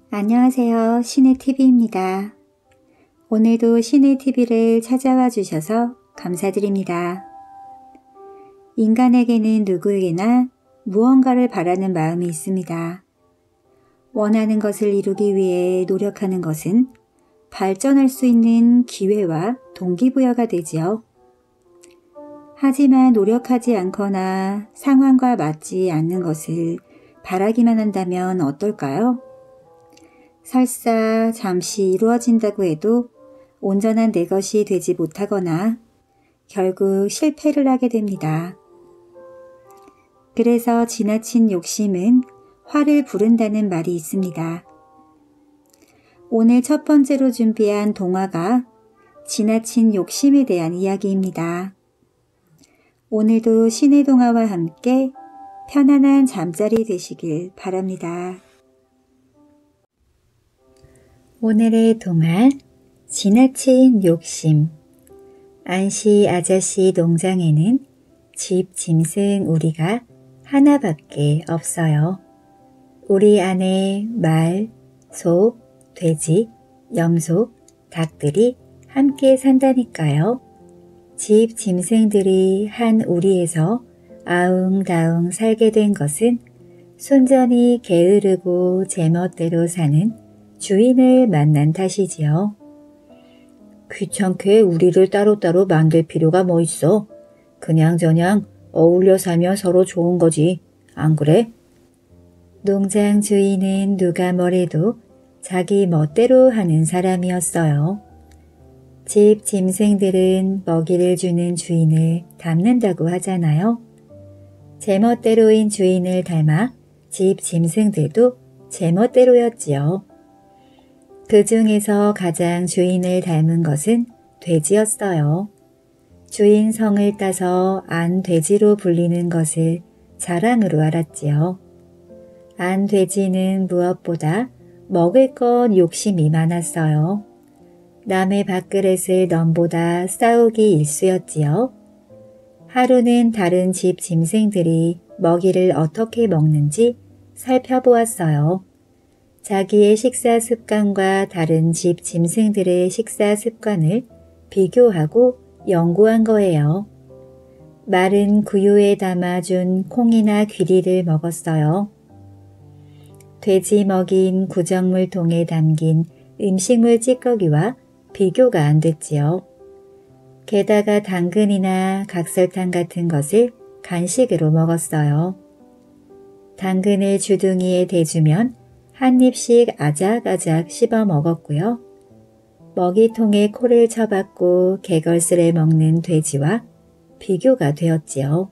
안녕하세요. 신의TV입니다. 오늘도 신의TV를 찾아와 주셔서 감사드립니다. 인간에게는 누구에게나 무언가를 바라는 마음이 있습니다. 원하는 것을 이루기 위해 노력하는 것은 발전할 수 있는 기회와 동기부여가 되지요. 하지만 노력하지 않거나 상황과 맞지 않는 것을 바라기만 한다면 어떨까요? 설사 잠시 이루어진다고 해도 온전한 내 것이 되지 못하거나 결국 실패를 하게 됩니다. 그래서 지나친 욕심은 화를 부른다는 말이 있습니다. 오늘 첫 번째로 준비한 동화가 지나친 욕심에 대한 이야기입니다. 오늘도 신의 동화와 함께 편안한 잠자리 되시길 바랍니다. 오늘의 동화, 지나친 욕심. 안시 아저씨 농장에는 집 짐승 우리가 하나밖에 없어요. 우리 안에 말, 소, 돼지, 염소, 닭들이 함께 산다니까요. 집 짐승들이 한 우리에서 아웅다웅 살게 된 것은 순전히 게으르고 제멋대로 사는 주인을 만난 탓이지요. 귀찮게 우리를 따로따로 만들 필요가 뭐 있어? 그냥저냥 어울려 살면 서로 좋은 거지. 안 그래? 농장 주인은 누가 뭐래도 자기 멋대로 하는 사람이었어요. 집 짐승들은 먹이를 주는 주인을 닮는다고 하잖아요. 제멋대로인 주인을 닮아 집 짐승들도 제멋대로였지요. 그 중에서 가장 주인을 닮은 것은 돼지였어요. 주인 성을 따서 안돼지로 불리는 것을 자랑으로 알았지요. 안돼지는 무엇보다 먹을 것 욕심이 많았어요. 남의 밥그릇을 넘보다 싸우기 일쑤였지요. 하루는 다른 집 짐승들이 먹이를 어떻게 먹는지 살펴보았어요. 자기의 식사 습관과 다른 집 짐승들의 식사 습관을 비교하고 연구한 거예요. 마른 구유에 담아준 콩이나 귀리를 먹었어요. 돼지 먹인 구정물통에 담긴 음식물 찌꺼기와 비교가 안 됐지요. 게다가 당근이나 각설탕 같은 것을 간식으로 먹었어요. 당근을 주둥이에 대주면 한 입씩 아작아작 씹어 먹었고요. 먹이통에 코를 쳐박고 개걸스레 먹는 돼지와 비교가 되었지요.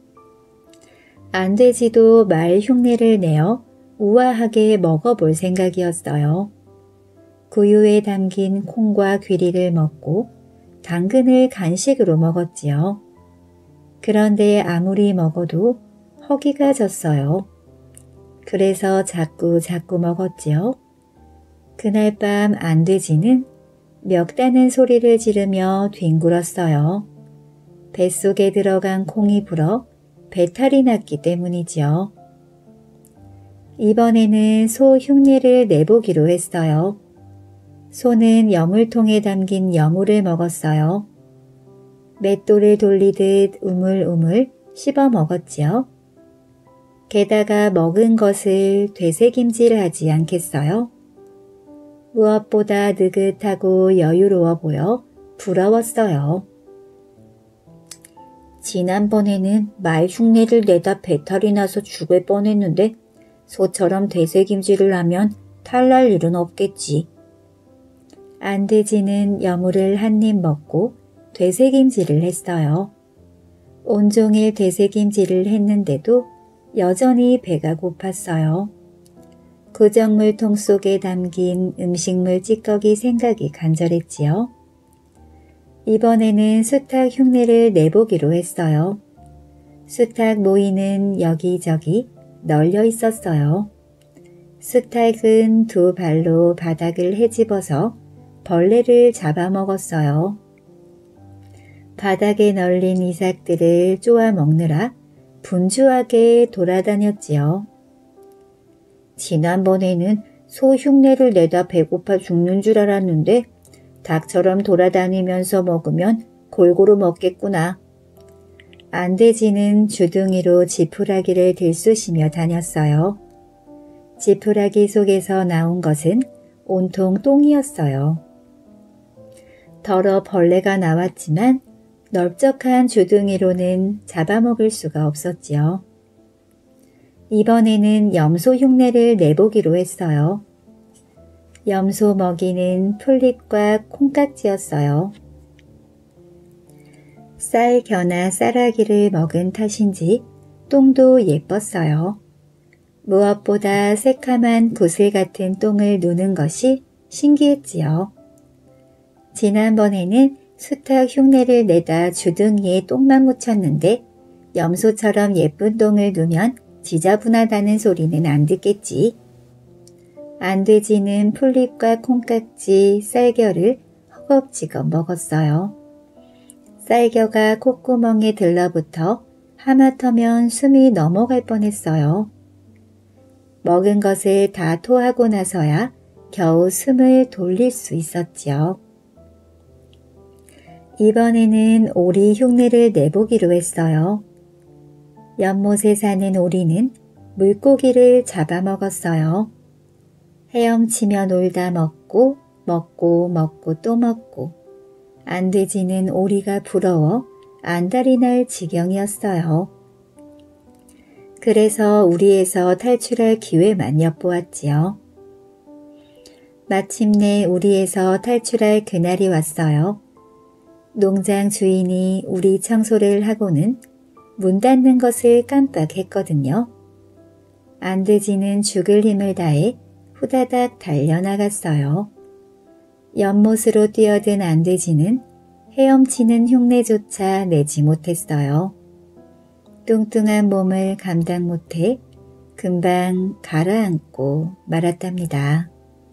안돼지도 말 흉내를 내어 우아하게 먹어볼 생각이었어요. 구유에 담긴 콩과 귀리를 먹고 당근을 간식으로 먹었지요. 그런데 아무리 먹어도 허기가 졌어요. 그래서 자꾸 먹었지요. 그날 밤 안돼지는 멱다는 소리를 지르며 뒹굴었어요. 뱃속에 들어간 콩이 불어 배탈이 났기 때문이지요. 이번에는 소 흉내를 내보기로 했어요. 소는 여물통에 담긴 여물을 먹었어요. 맷돌을 돌리듯 우물우물 씹어 먹었지요. 게다가 먹은 것을 되새김질 하지 않겠어요? 무엇보다 느긋하고 여유로워 보여 부러웠어요. 지난번에는 말 흉내를 내다 배탈이 나서 죽을 뻔했는데 소처럼 되새김질을 하면 탈날 일은 없겠지. 안돼지는 여물을 한 입 먹고 되새김질을 했어요. 온종일 되새김질을 했는데도 여전히 배가 고팠어요. 구정물통 속에 담긴 음식물 찌꺼기 생각이 간절했지요. 이번에는 수탉 흉내를 내보기로 했어요. 수탉 모이는 여기저기 널려 있었어요. 수탉은 두 발로 바닥을 헤집어서 벌레를 잡아먹었어요. 바닥에 널린 이삭들을 쪼아 먹느라 분주하게 돌아다녔지요. 지난번에는 소 흉내를 내다 배고파 죽는 줄 알았는데 닭처럼 돌아다니면서 먹으면 골고루 먹겠구나. 안돼지는 주둥이로 지푸라기를 들쑤시며 다녔어요. 지푸라기 속에서 나온 것은 온통 똥이었어요. 더러 벌레가 나왔지만 넓적한 주둥이로는 잡아먹을 수가 없었지요. 이번에는 염소 흉내를 내보기로 했어요. 염소 먹이는 풀잎과 콩깍지였어요. 쌀겨나 쌀아기를 먹은 탓인지 똥도 예뻤어요. 무엇보다 새카만 구슬 같은 똥을 누는 것이 신기했지요. 지난번에는 수탉 흉내를 내다 주둥이에 똥만 묻혔는데 염소처럼 예쁜 똥을 누면 지저분하다는 소리는 안 듣겠지. 안돼지는 풀잎과 콩깍지, 쌀겨를 허겁지겁 먹었어요. 쌀겨가 콧구멍에 들러붙어 하마터면 숨이 넘어갈 뻔했어요. 먹은 것을 다 토하고 나서야 겨우 숨을 돌릴 수 있었지요. 이번에는 오리 흉내를 내보기로 했어요. 연못에 사는 오리는 물고기를 잡아먹었어요. 헤엄치며 놀다 먹고 또 먹고 안돼지는 오리가 부러워 안달이 날 지경이었어요. 그래서 우리에서 탈출할 기회만 엿보았지요. 마침내 우리에서 탈출할 그날이 왔어요. 농장 주인이 우리 청소를 하고는 문 닫는 것을 깜빡했거든요. 안돼지는 죽을 힘을 다해 후다닥 달려나갔어요. 연못으로 뛰어든 안돼지는 헤엄치는 흉내조차 내지 못했어요. 뚱뚱한 몸을 감당 못해 금방 가라앉고 말았답니다.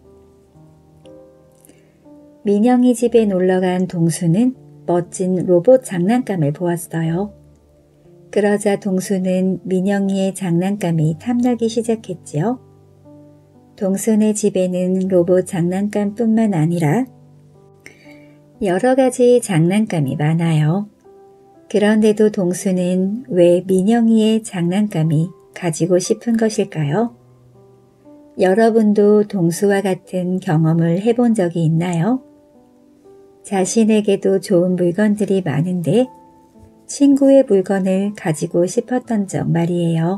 민영이 집에 놀러간 동수는 멋진 로봇 장난감을 보았어요. 그러자 동수는 민영이의 장난감이 탐나기 시작했지요. 동수네 집에는 로봇 장난감뿐만 아니라 여러 가지 장난감이 많아요. 그런데도 동수는 왜 민영이의 장난감이 가지고 싶은 것일까요? 여러분도 동수와 같은 경험을 해본 적이 있나요? 자신에게도 좋은 물건들이 많은데 친구의 물건을 가지고 싶었던 적 말이에요.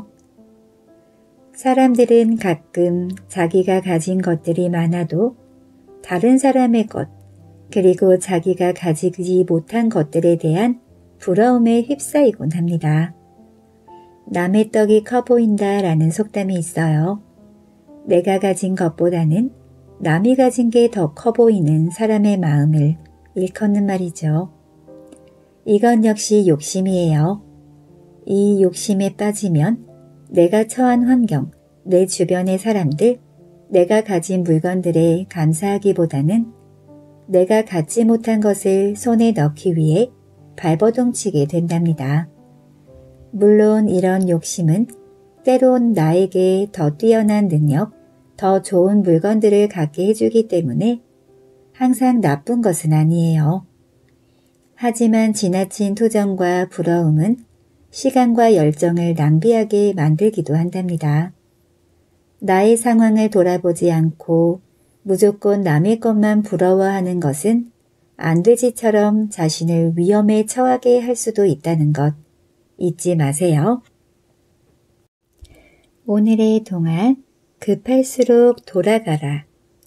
사람들은 가끔 자기가 가진 것들이 많아도 다른 사람의 것, 그리고 자기가 가지지 못한 것들에 대한 부러움에 휩싸이곤 합니다. 남의 떡이 커 보인다 라는 속담이 있어요. 내가 가진 것보다는 남이 가진 게 더 커 보이는 사람의 마음을 일컫는 말이죠. 이건 역시 욕심이에요. 이 욕심에 빠지면 내가 처한 환경, 내 주변의 사람들, 내가 가진 물건들에 감사하기보다는 내가 갖지 못한 것을 손에 넣기 위해 발버둥치게 된답니다. 물론 이런 욕심은 때론 나에게 더 뛰어난 능력, 더 좋은 물건들을 갖게 해주기 때문에 항상 나쁜 것은 아니에요. 하지만 지나친 투정과 부러움은 시간과 열정을 낭비하게 만들기도 한답니다. 나의 상황을 돌아보지 않고 무조건 남의 것만 부러워하는 것은 안돼지처럼 자신을 위험에 처하게 할 수도 있다는 것 잊지 마세요. 오늘의 동화 급할수록 돌아가라.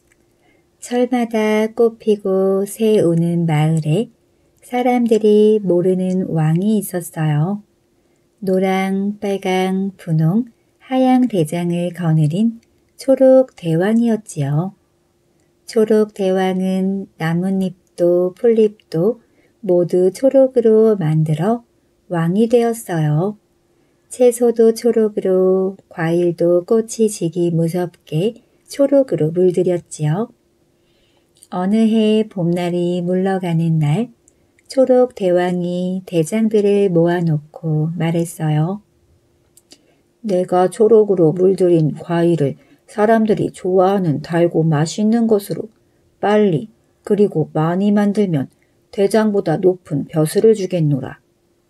철마다 꽃피고 새 우는 마을에 사람들이 모르는 왕이 있었어요. 노랑, 빨강, 분홍, 하양 대장을 거느린 초록 대왕이었지요. 초록 대왕은 나뭇잎도 풀잎도 모두 초록으로 만들어 왕이 되었어요. 채소도 초록으로, 과일도 꽃이 지기 무섭게 초록으로 물들였지요. 어느 해 봄날이 물러가는 날, 초록 대왕이 대장들을 모아놓고 말했어요. 내가 초록으로 물들인 과일을 사람들이 좋아하는 달고 맛있는 것으로 빨리 그리고 많이 만들면 대장보다 높은 벼슬을 주겠노라.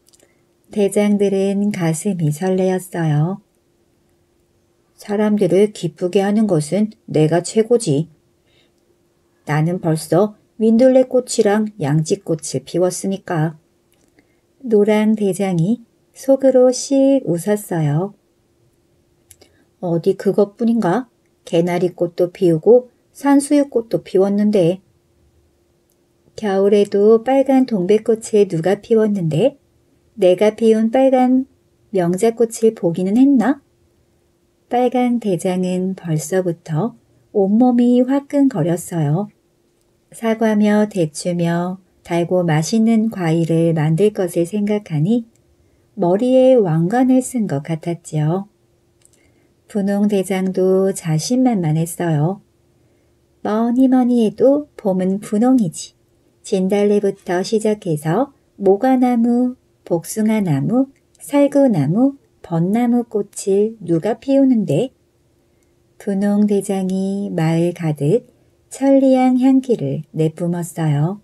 대장들은 가슴이 설레었어요. 사람들을 기쁘게 하는 것은 내가 최고지. 나는 벌써 민들레꽃이랑 양지꽃을 피웠으니까. 노랑 대장이 속으로 씩 웃었어요. 어디 그것뿐인가? 개나리꽃도 피우고 산수유꽃도 피웠는데. 겨울에도 빨간 동백꽃을 누가 피웠는데 내가 피운 빨간 명자꽃을 보기는 했나? 빨강 대장은 벌써부터 온몸이 화끈거렸어요. 사과며 대추며 달고 맛있는 과일을 만들 것을 생각하니 머리에 왕관을 쓴 것 같았지요. 분홍 대장도 자신만만했어요. 뭐니 해도 봄은 분홍이지. 진달래부터 시작해서 모과나무, 복숭아나무, 살구나무, 벚나무 꽃을 누가 피우는데? 분홍 대장이 마을 가득 천리향 향기를 내뿜었어요.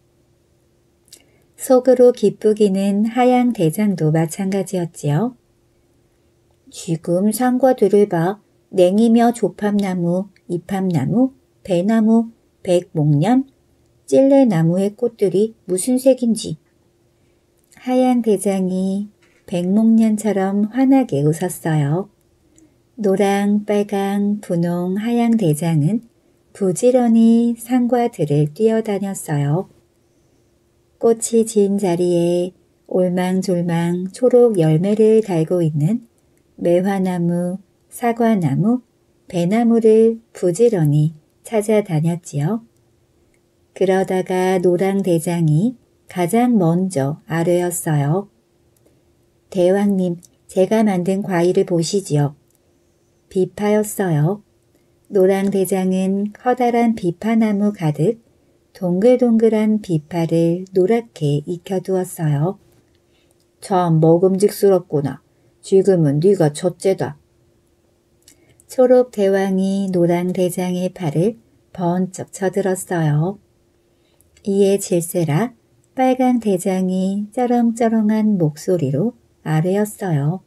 속으로 기쁘기는 하양 대장도 마찬가지였지요. 지금 상과들을 봐. 냉이며 조팝나무, 이팝나무, 배나무, 백목련, 찔레나무의 꽃들이 무슨 색인지. 하양 대장이 백목련처럼 환하게 웃었어요. 노랑, 빨강, 분홍, 하양 대장은 부지런히 상과들을 뛰어다녔어요. 꽃이 진 자리에 올망졸망 초록 열매를 달고 있는 매화나무, 사과나무, 배나무를 부지런히 찾아다녔지요. 그러다가 노랑 대장이 가장 먼저 아뢰었어요. 대왕님, 제가 만든 과일을 보시지요. 비파였어요. 노랑 대장은 커다란 비파나무 가득 동글동글한 비파를 노랗게 익혀두었어요. 참 먹음직스럽구나. 지금은 네가 첫째다. 초록 대왕이 노랑 대장의 팔을 번쩍 쳐들었어요. 이에 질세라 빨강 대장이 쩌렁쩌렁한 목소리로 아뢰었어요.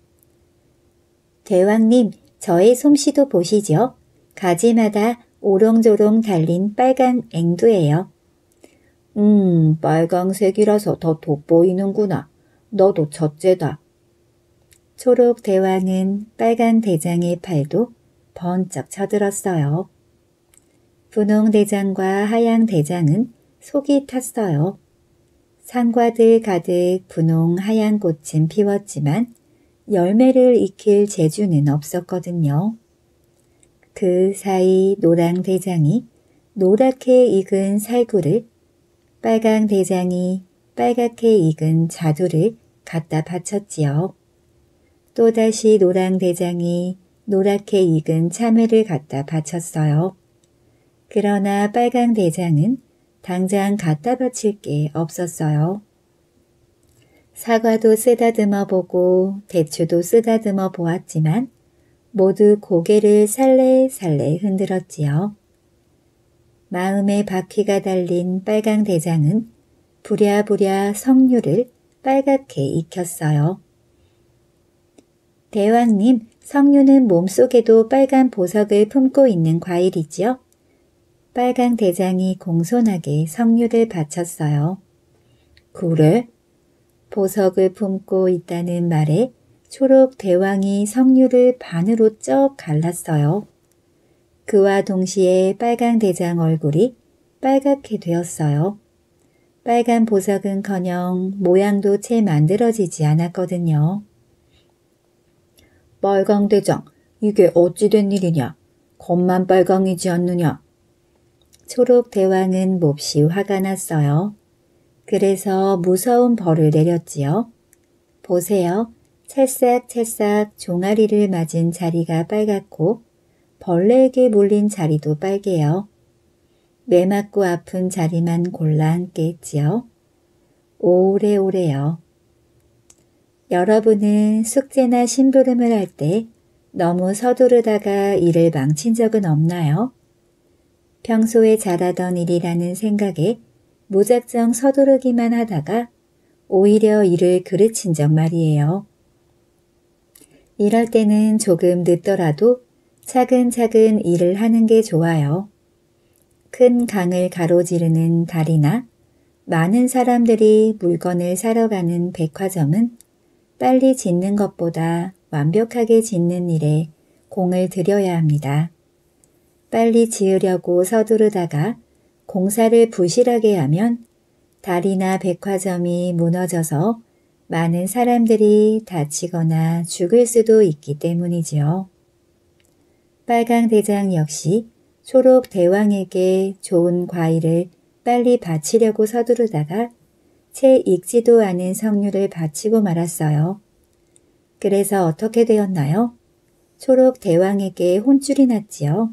대왕님, 저의 솜씨도 보시죠. 가지마다 오롱조롱 달린 빨간 앵두예요. 빨강색이라서 더 돋보이는구나. 너도 첫째다. 초록 대왕은 빨간 대장의 팔도 번쩍 쳐들었어요. 분홍 대장과 하양 대장은 속이 탔어요. 상과들 가득 분홍 하양 꽃은 피웠지만 열매를 익힐 재주는 없었거든요. 그 사이 노랑 대장이 노랗게 익은 살구를, 빨강 대장이 빨갛게 익은 자두를 갖다 바쳤지요. 또다시 노랑 대장이 노랗게 익은 참외를 갖다 바쳤어요. 그러나 빨강 대장은 당장 갖다 바칠 게 없었어요. 사과도 쓰다듬어 보고 대추도 쓰다듬어 보았지만 모두 고개를 살래살래 흔들었지요. 마음에 바퀴가 달린 빨강 대장은 부랴부랴 석류를 빨갛게 익혔어요. 대왕님, 석류는 몸속에도 빨간 보석을 품고 있는 과일이지요? 빨강 대장이 공손하게 석류를 바쳤어요. 그래? 보석을 품고 있다는 말에 초록 대왕이 석류를 반으로 쩍 갈랐어요. 그와 동시에 빨강 대장 얼굴이 빨갛게 되었어요. 빨간 보석은커녕 모양도 채 만들어지지 않았거든요. 빨강 대장, 이게 어찌 된 일이냐? 겉만 빨강이지 않느냐? 초록 대왕은 몹시 화가 났어요. 그래서 무서운 벌을 내렸지요. 보세요. 찰싹찰싹 종아리를 맞은 자리가 빨갛고 벌레에게 물린 자리도 빨개요. 매 맞고 아픈 자리만 골라 함께 했지요. 오래오래요. 여러분은 숙제나 심부름을 할 때 너무 서두르다가 일을 망친 적은 없나요? 평소에 잘하던 일이라는 생각에 무작정 서두르기만 하다가 오히려 일을 그르친 적 말이에요. 이럴 때는 조금 늦더라도 차근차근 일을 하는 게 좋아요. 큰 강을 가로지르는 다리나 많은 사람들이 물건을 사러 가는 백화점은 빨리 짓는 것보다 완벽하게 짓는 일에 공을 들여야 합니다. 빨리 지으려고 서두르다가 공사를 부실하게 하면 다리나 백화점이 무너져서 많은 사람들이 다치거나 죽을 수도 있기 때문이지요. 빨강대장 역시 초록대왕에게 좋은 과일을 빨리 바치려고 서두르다가 채 익지도 않은 석류를 바치고 말았어요. 그래서 어떻게 되었나요? 초록대왕에게 혼쭐이 났지요.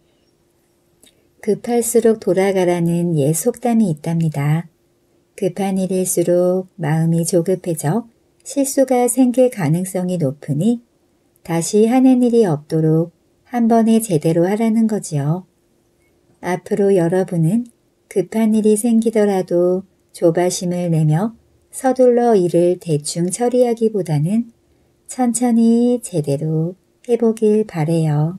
급할수록 돌아가라는 옛 속담이 있답니다. 급한 일일수록 마음이 조급해져 실수가 생길 가능성이 높으니 다시 하는 일이 없도록 한 번에 제대로 하라는 거지요. 앞으로 여러분은 급한 일이 생기더라도 조바심을 내며 서둘러 일을 대충 처리하기보다는 천천히 제대로 해보길 바래요.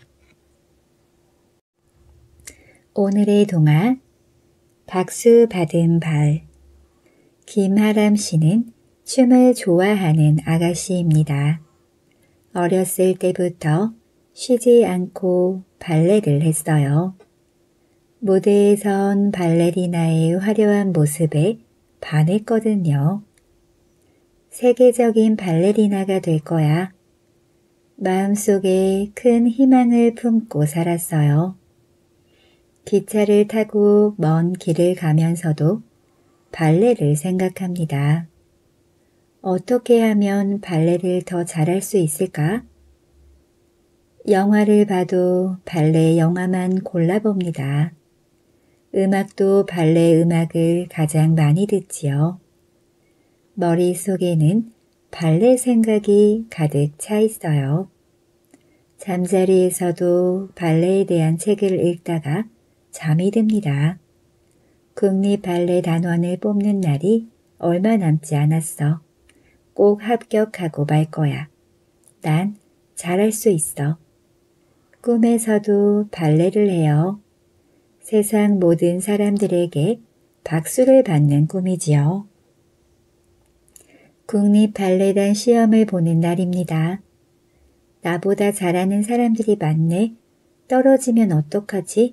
오늘의 동화 박수 받은 발. 김하람 씨는 춤을 좋아하는 아가씨입니다. 어렸을 때부터 쉬지 않고 발레를 했어요. 무대에선 발레리나의 화려한 모습에 반했거든요. 세계적인 발레리나가 될 거야. 마음속에 큰 희망을 품고 살았어요. 기차를 타고 먼 길을 가면서도 발레를 생각합니다. 어떻게 하면 발레를 더 잘할 수 있을까? 영화를 봐도 발레 영화만 골라봅니다. 음악도 발레 음악을 가장 많이 듣지요. 머릿속에는 발레 생각이 가득 차 있어요. 잠자리에서도 발레에 대한 책을 읽다가 잠이 듭니다. 국립발레단원을 뽑는 날이 얼마 남지 않았어. 꼭 합격하고 말 거야. 난 잘할 수 있어. 꿈에서도 발레를 해요. 세상 모든 사람들에게 박수를 받는 꿈이지요. 국립발레단 시험을 보는 날입니다. 나보다 잘하는 사람들이 많네. 떨어지면 어떡하지?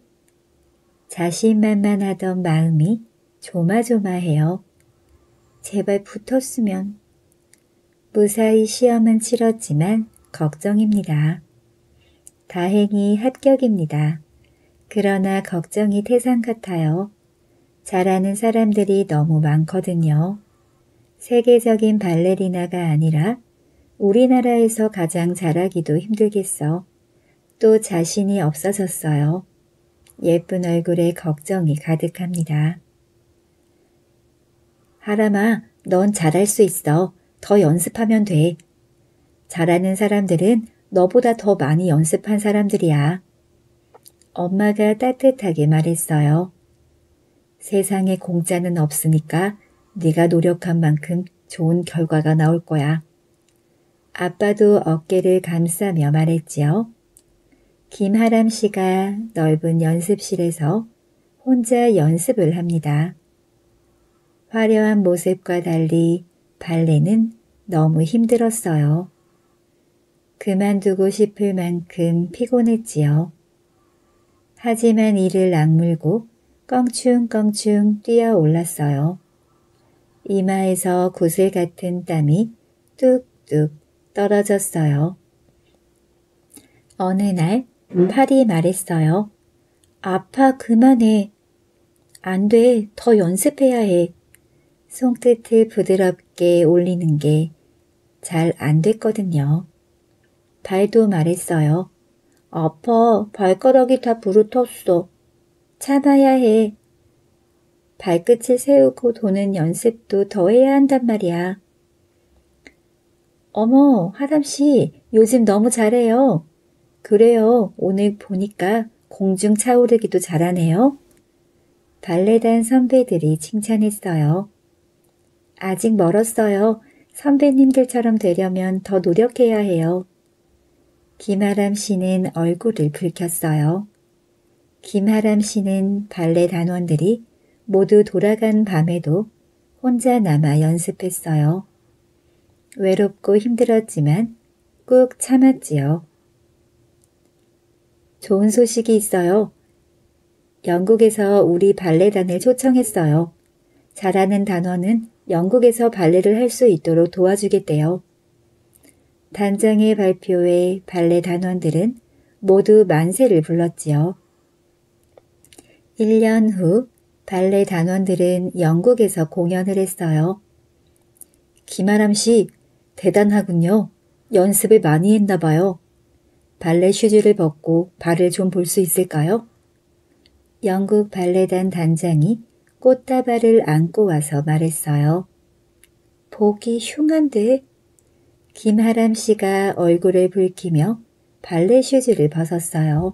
자신만만하던 마음이 조마조마해요. 제발 붙었으면. 무사히 시험은 치렀지만 걱정입니다. 다행히 합격입니다. 그러나 걱정이 태산 같아요. 잘하는 사람들이 너무 많거든요. 세계적인 발레리나가 아니라 우리나라에서 가장 잘하기도 힘들겠어. 또 자신이 없어졌어요. 예쁜 얼굴에 걱정이 가득합니다. 하람아, 넌 잘할 수 있어. 더 연습하면 돼. 잘하는 사람들은 너보다 더 많이 연습한 사람들이야. 엄마가 따뜻하게 말했어요. 세상에 공짜는 없으니까 네가 노력한 만큼 좋은 결과가 나올 거야. 아빠도 어깨를 감싸며 말했지요. 김하람 씨가 넓은 연습실에서 혼자 연습을 합니다. 화려한 모습과 달리 발레는 너무 힘들었어요. 그만두고 싶을 만큼 피곤했지요. 하지만 이를 악물고 껑충껑충 뛰어 올랐어요. 이마에서 구슬 같은 땀이 뚝뚝 떨어졌어요. 어느 날 팔이 말했어요. 아파, 그만해. 안 돼, 더 연습해야 해. 손끝을 부드럽게 올리는 게 잘 안 됐거든요. 발도 말했어요. 아파, 발가락이 다 부르텄어. 참아야 해. 발끝을 세우고 도는 연습도 더 해야 한단 말이야. 어머, 하담씨, 요즘 너무 잘해요. 그래요, 오늘 보니까 공중 차오르기도 잘하네요. 발레단 선배들이 칭찬했어요. 아직 멀었어요. 선배님들처럼 되려면 더 노력해야 해요. 김아람 씨는 얼굴을 붉혔어요. 김아람 씨는 발레 단원들이 모두 돌아간 밤에도 혼자 남아 연습했어요. 외롭고 힘들었지만 꾹 참았지요. 좋은 소식이 있어요. 영국에서 우리 발레단을 초청했어요. 잘하는 단원은 영국에서 발레를 할 수 있도록 도와주겠대요. 단장의 발표에 발레 단원들은 모두 만세를 불렀지요. 1년 후 발레 단원들은 영국에서 공연을 했어요. 김아람 씨, 대단하군요. 연습을 많이 했나 봐요. 발레 슈즈를 벗고 발을 좀 볼 수 있을까요? 영국 발레단 단장이 꽃다발을 안고 와서 말했어요. 보기 흉한데? 김아람 씨가 얼굴을 붉히며 발레 슈즈를 벗었어요.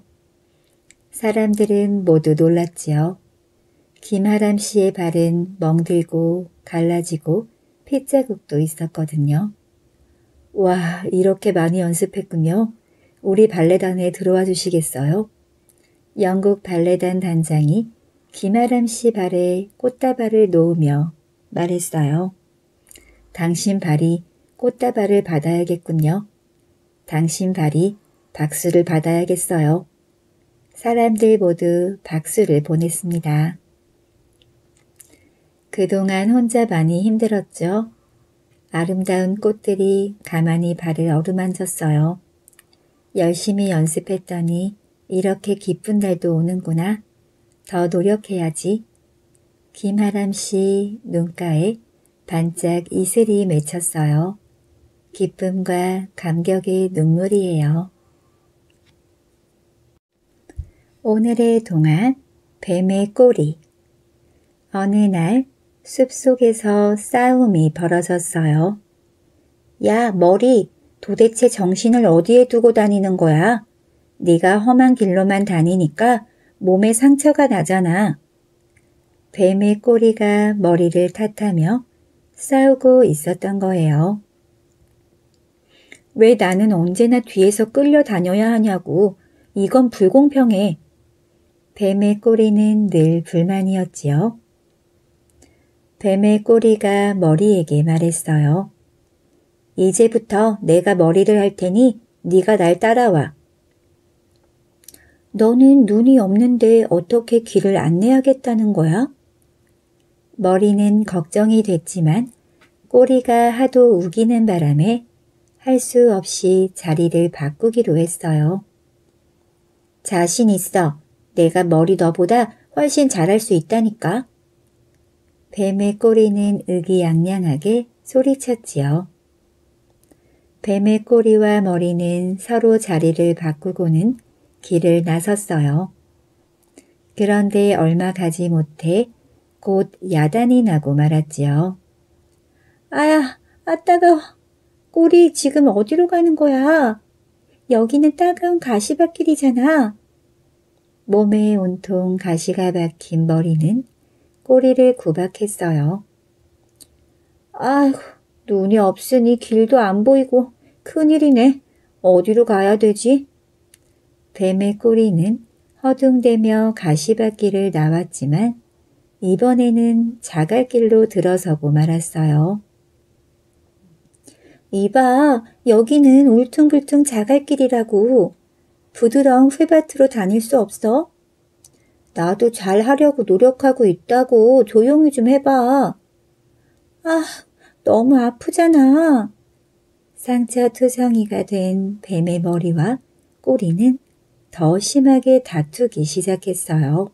사람들은 모두 놀랐지요. 김아람 씨의 발은 멍들고 갈라지고 핏자국도 있었거든요. 와, 이렇게 많이 연습했군요. 우리 발레단에 들어와 주시겠어요? 영국 발레단 단장이 김아람 씨 발에 꽃다발을 놓으며 말했어요. 당신 발이 꽃다발을 받아야겠군요. 당신 발이 박수를 받아야겠어요. 사람들 모두 박수를 보냈습니다. 그동안 혼자 많이 힘들었죠. 아름다운 꽃들이 가만히 발을 어루만졌어요. 열심히 연습했더니 이렇게 기쁜 날도 오는구나. 더 노력해야지. 김아람 씨 눈가에 반짝 이슬이 맺혔어요. 기쁨과 감격의 눈물이에요. 오늘의 동화 뱀의 꼬리. 어느 날 숲속에서 싸움이 벌어졌어요. 야, 머리, 도대체 정신을 어디에 두고 다니는 거야? 네가 험한 길로만 다니니까 몸에 상처가 나잖아. 뱀의 꼬리가 머리를 탓하며 싸우고 있었던 거예요. 왜 나는 언제나 뒤에서 끌려다녀야 하냐고. 이건 불공평해. 뱀의 꼬리는 늘 불만이었지요. 뱀의 꼬리가 머리에게 말했어요. 이제부터 내가 머리를 할 테니 네가 날 따라와. 너는 눈이 없는데 어떻게 길을 안내하겠다는 거야? 머리는 걱정이 됐지만 꼬리가 하도 우기는 바람에 할 수 없이 자리를 바꾸기로 했어요. 자신 있어. 내가 머리 너보다 훨씬 잘할 수 있다니까. 뱀의 꼬리는 의기양양하게 소리쳤지요. 뱀의 꼬리와 머리는 서로 자리를 바꾸고는 길을 나섰어요. 그런데 얼마 가지 못해 곧 야단이 나고 말았지요. 아야, 따가워. 꼬리 지금 어디로 가는 거야? 여기는 따가운 가시밭길이잖아. 몸에 온통 가시가 박힌 머리는 꼬리를 구박했어요. 아이고, 눈이 없으니 길도 안 보이고 큰일이네. 어디로 가야 되지? 뱀의 꼬리는 허둥대며 가시밭길을 나왔지만 이번에는 자갈길로 들어서고 말았어요. 이봐, 여기는 울퉁불퉁 자갈길이라고. 부드러운 풀밭으로 다닐 수 없어? 나도 잘 하려고 노력하고 있다고. 조용히 좀 해봐. 아, 너무 아프잖아. 상처투성이가 된 뱀의 머리와 꼬리는 더 심하게 다투기 시작했어요.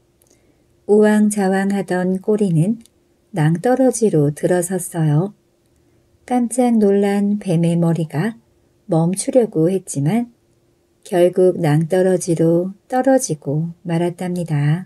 우왕좌왕하던 꼬리는 낭떠러지로 들어섰어요. 깜짝 놀란 뱀의 머리가 멈추려고 했지만 결국 낭떠러지로 떨어지고 말았답니다.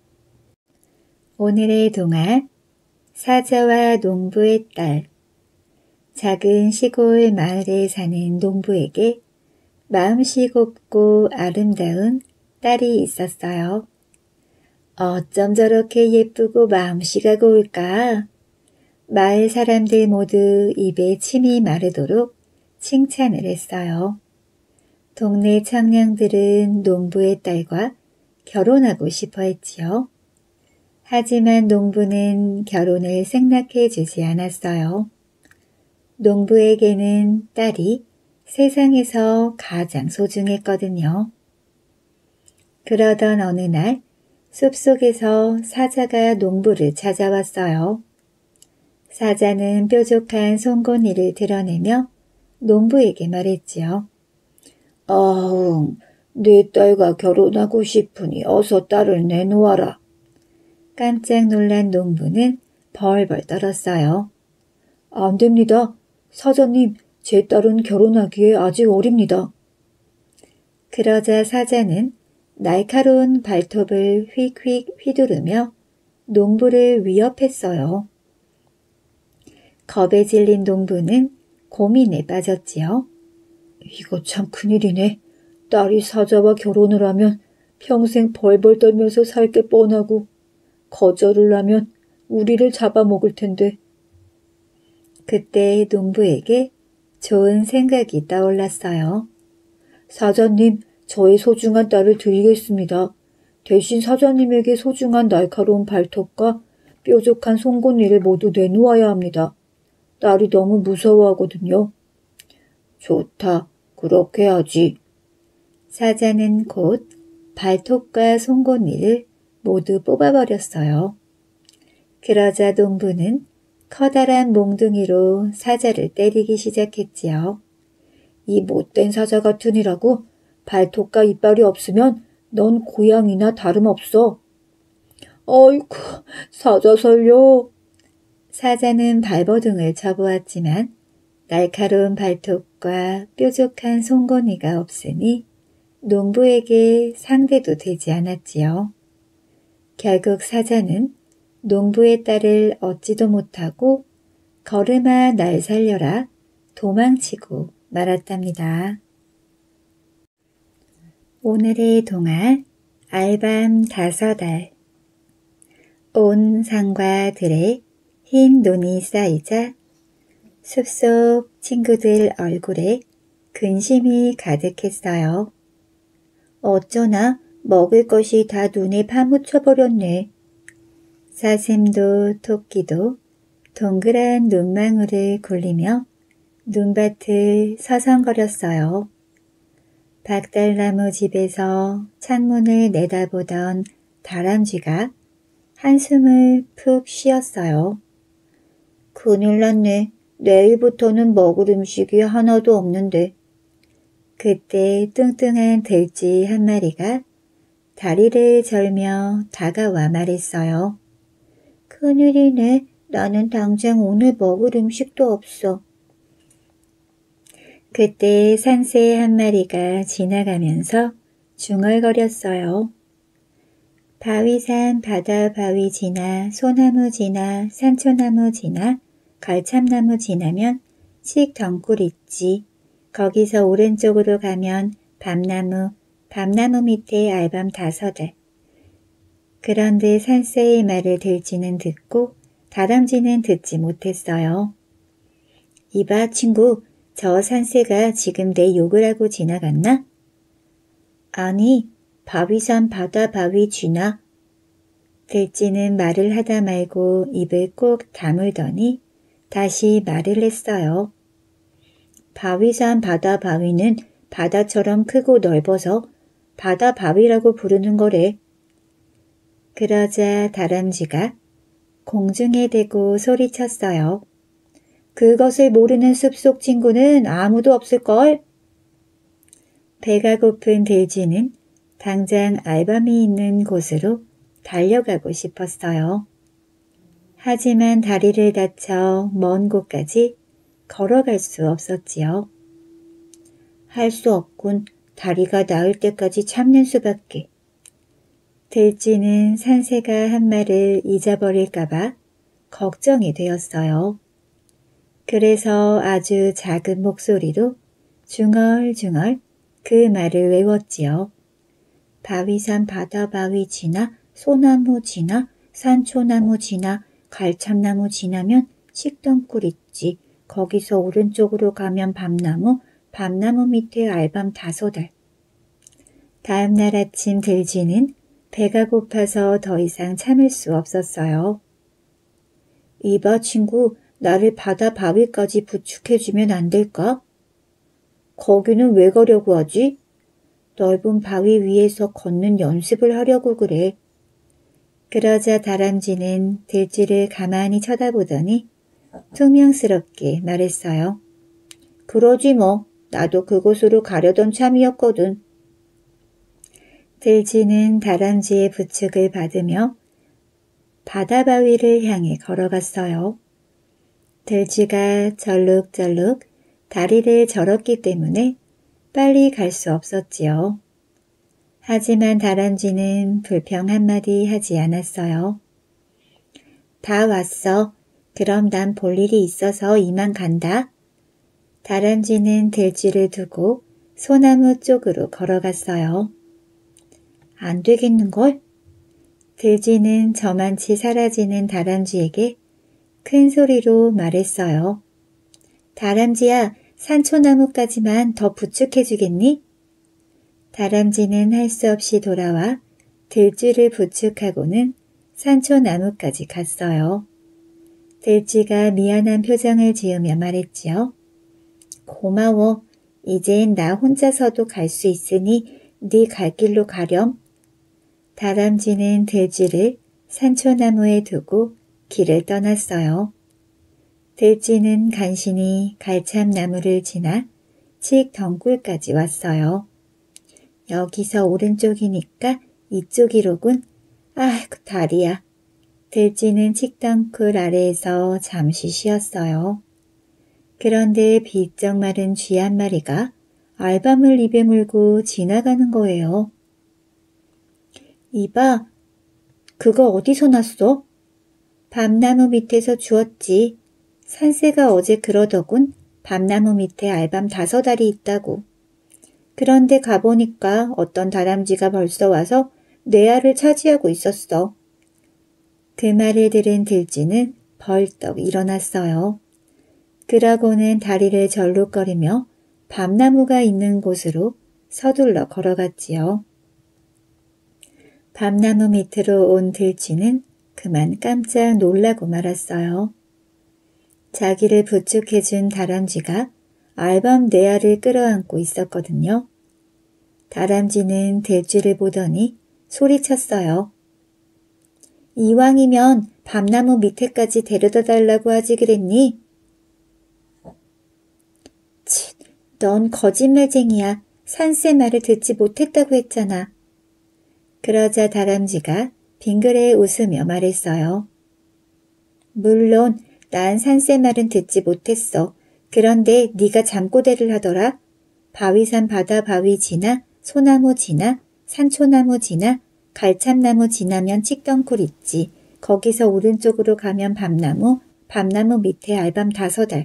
오늘의 동화 사자와 농부의 딸. 작은 시골 마을에 사는 농부에게 마음씨 곱고 아름다운 딸이 있었어요. 어쩜 저렇게 예쁘고 마음씨가 고울까? 마을 사람들 모두 입에 침이 마르도록 칭찬을 했어요. 동네 청년들은 농부의 딸과 결혼하고 싶어 했지요. 하지만 농부는 결혼을 생략해 주지 않았어요. 농부에게는 딸이 세상에서 가장 소중했거든요. 그러던 어느 날 숲속에서 사자가 농부를 찾아왔어요. 사자는 뾰족한 송곳니를 드러내며 농부에게 말했지요. 아흥, 네 딸과 결혼하고 싶으니 어서 딸을 내놓아라. 깜짝 놀란 농부는 벌벌 떨었어요. 안 됩니다. 사자님, 제 딸은 결혼하기에 아직 어립니다. 그러자 사자는 날카로운 발톱을 휙휙 휘두르며 농부를 위협했어요. 겁에 질린 농부는 고민에 빠졌지요. 이거 참 큰일이네. 딸이 사자와 결혼을 하면 평생 벌벌 떨면서 살 게 뻔하고 거절을 하면 우리를 잡아먹을 텐데. 그때 농부에게 좋은 생각이 떠올랐어요. 사자님, 저의 소중한 딸을 드리겠습니다. 대신 사자님에게 소중한 날카로운 발톱과 뾰족한 송곳니를 모두 내놓아야 합니다. 딸이 너무 무서워하거든요. 좋다, 그렇게 하지. 사자는 곧 발톱과 송곳니를 모두 뽑아버렸어요. 그러자 농부는 커다란 몽둥이로 사자를 때리기 시작했지요. 이 못된 사자 같으니라고 발톱과 이빨이 없으면 넌 고양이나 다름없어. 아이고, 사자 살려. 사자는 발버둥을 쳐보았지만 날카로운 발톱과 뾰족한 송곳니가 없으니 농부에게 상대도 되지 않았지요. 결국 사자는 농부의 딸을 얻지도 못하고 걸음아 날 살려라 도망치고 말았답니다. 오늘의 동화 알밤 5알. 온 산과 들에 흰 눈이 쌓이자 숲속 친구들 얼굴에 근심이 가득했어요. 어쩌나 먹을 것이 다 눈에 파묻혀버렸네. 사슴도 토끼도 동그란 눈망울을 굴리며 눈밭을 서성거렸어요. 박달나무 집에서 창문을 내다보던 다람쥐가 한숨을 푹 쉬었어요. 큰일 났네. 내일부터는 먹을 음식이 하나도 없는데. 그때 뚱뚱한 돼지 한 마리가 다리를 절며 다가와 말했어요. 큰일이네. 나는 당장 오늘 먹을 음식도 없어. 그때 산새 한 마리가 지나가면서 중얼거렸어요. 바위산 바다 바위 지나 소나무 지나 산초나무 지나 걸참나무 지나면 칡덩굴 있지. 거기서 오른쪽으로 가면 밤나무 밑에 알밤 5알. 그런데 산새의 말을 들쥐는 듣고 다람쥐는 듣지 못했어요. 이봐 친구, 저 산새가 지금 내 욕을 하고 지나갔나? 아니, 바위산 바다 바위 지나. 들쥐는 말을 하다 말고 입을 꼭 다물더니 다시 말을 했어요. 바위산 바다 바위는 바다처럼 크고 넓어서 바다 바위라고 부르는 거래. 그러자 다람쥐가 공중에 대고 소리쳤어요. 그것을 모르는 숲속 친구는 아무도 없을걸? 배가 고픈 들쥐는 당장 알밤이 있는 곳으로 달려가고 싶었어요. 하지만 다리를 다쳐 먼 곳까지 걸어갈 수 없었지요. 할 수 없군. 다리가 나을 때까지 참는 수밖에. 들쥐는 산새가 한 말을 잊어버릴까봐 걱정이 되었어요. 그래서 아주 작은 목소리로 중얼중얼 그 말을 외웠지요. 바위산 바다바위 지나 소나무 지나 산초나무 지나 갈참나무 지나면 식덩굴 있지. 거기서 오른쪽으로 가면 밤나무, 밤나무 밑에 알밤 5알. 다음 날 아침 들쥐는 배가 고파서 더 이상 참을 수 없었어요. 이봐 친구, 나를 바다 바위까지 부축해주면 안 될까? 거기는 왜 가려고 하지? 넓은 바위 위에서 걷는 연습을 하려고 그래. 그러자 다람쥐는 들쥐를 가만히 쳐다보더니 퉁명스럽게 말했어요. 그러지 뭐, 나도 그곳으로 가려던 참이었거든. 들쥐는 다람쥐의 부축을 받으며 바다 바위를 향해 걸어갔어요. 들쥐가 절룩절룩 다리를 절었기 때문에 빨리 갈 수 없었지요. 하지만 다람쥐는 불평 한마디 하지 않았어요. 다 왔어. 그럼 난 볼 일이 있어서 이만 간다. 다람쥐는 들쥐를 두고 소나무 쪽으로 걸어갔어요. 안 되겠는걸? 들쥐는 저만치 사라지는 다람쥐에게 큰 소리로 말했어요. 다람쥐야, 산초나무까지만 더 부축해주겠니? 다람쥐는 할 수 없이 돌아와 들쥐를 부축하고는 산초나무까지 갔어요. 들쥐가 미안한 표정을 지으며 말했지요. 고마워. 이젠 나 혼자서도 갈 수 있으니 네 갈 길로 가렴. 다람쥐는 들쥐를 산초나무에 두고 길을 떠났어요. 들쥐는 간신히 갈참나무를 지나 칡덩굴까지 왔어요. 여기서 오른쪽이니까 이쪽이로군. 아이고 다리야. 들쥐는 칡덩굴 아래에서 잠시 쉬었어요. 그런데 비쩍 마른 쥐 한 마리가 알밤을 입에 물고 지나가는 거예요. 이봐, 그거 어디서 났어? 밤나무 밑에서 주웠지. 산새가 어제 그러더군. 밤나무 밑에 알밤 5알이 있다고. 그런데 가보니까 어떤 다람쥐가 벌써 와서 내 알을 차지하고 있었어. 그 말을 들은 들쥐는 벌떡 일어났어요. 그러고는 다리를 절룩거리며 밤나무가 있는 곳으로 서둘러 걸어갔지요. 밤나무 밑으로 온 들쥐는 그만 깜짝 놀라고 말았어요. 자기를 부축해준 다람쥐가 알밤 4알을 끌어안고 있었거든요. 다람쥐는 들쥐를 보더니 소리쳤어요. 이왕이면 밤나무 밑에까지 데려다 달라고 하지 그랬니? 치, 넌 거짓말쟁이야. 산새 말을 듣지 못했다고 했잖아. 그러자 다람쥐가 빙그레 웃으며 말했어요. 물론 난 산새 말은 듣지 못했어. 그런데 네가 잠꼬대를 하더라. 바위산 바다 바위 지나 소나무 지나 산초나무 지나 갈참나무 지나면 칡덩굴 있지. 거기서 오른쪽으로 가면 밤나무, 밤나무 밑에 알밤 5알.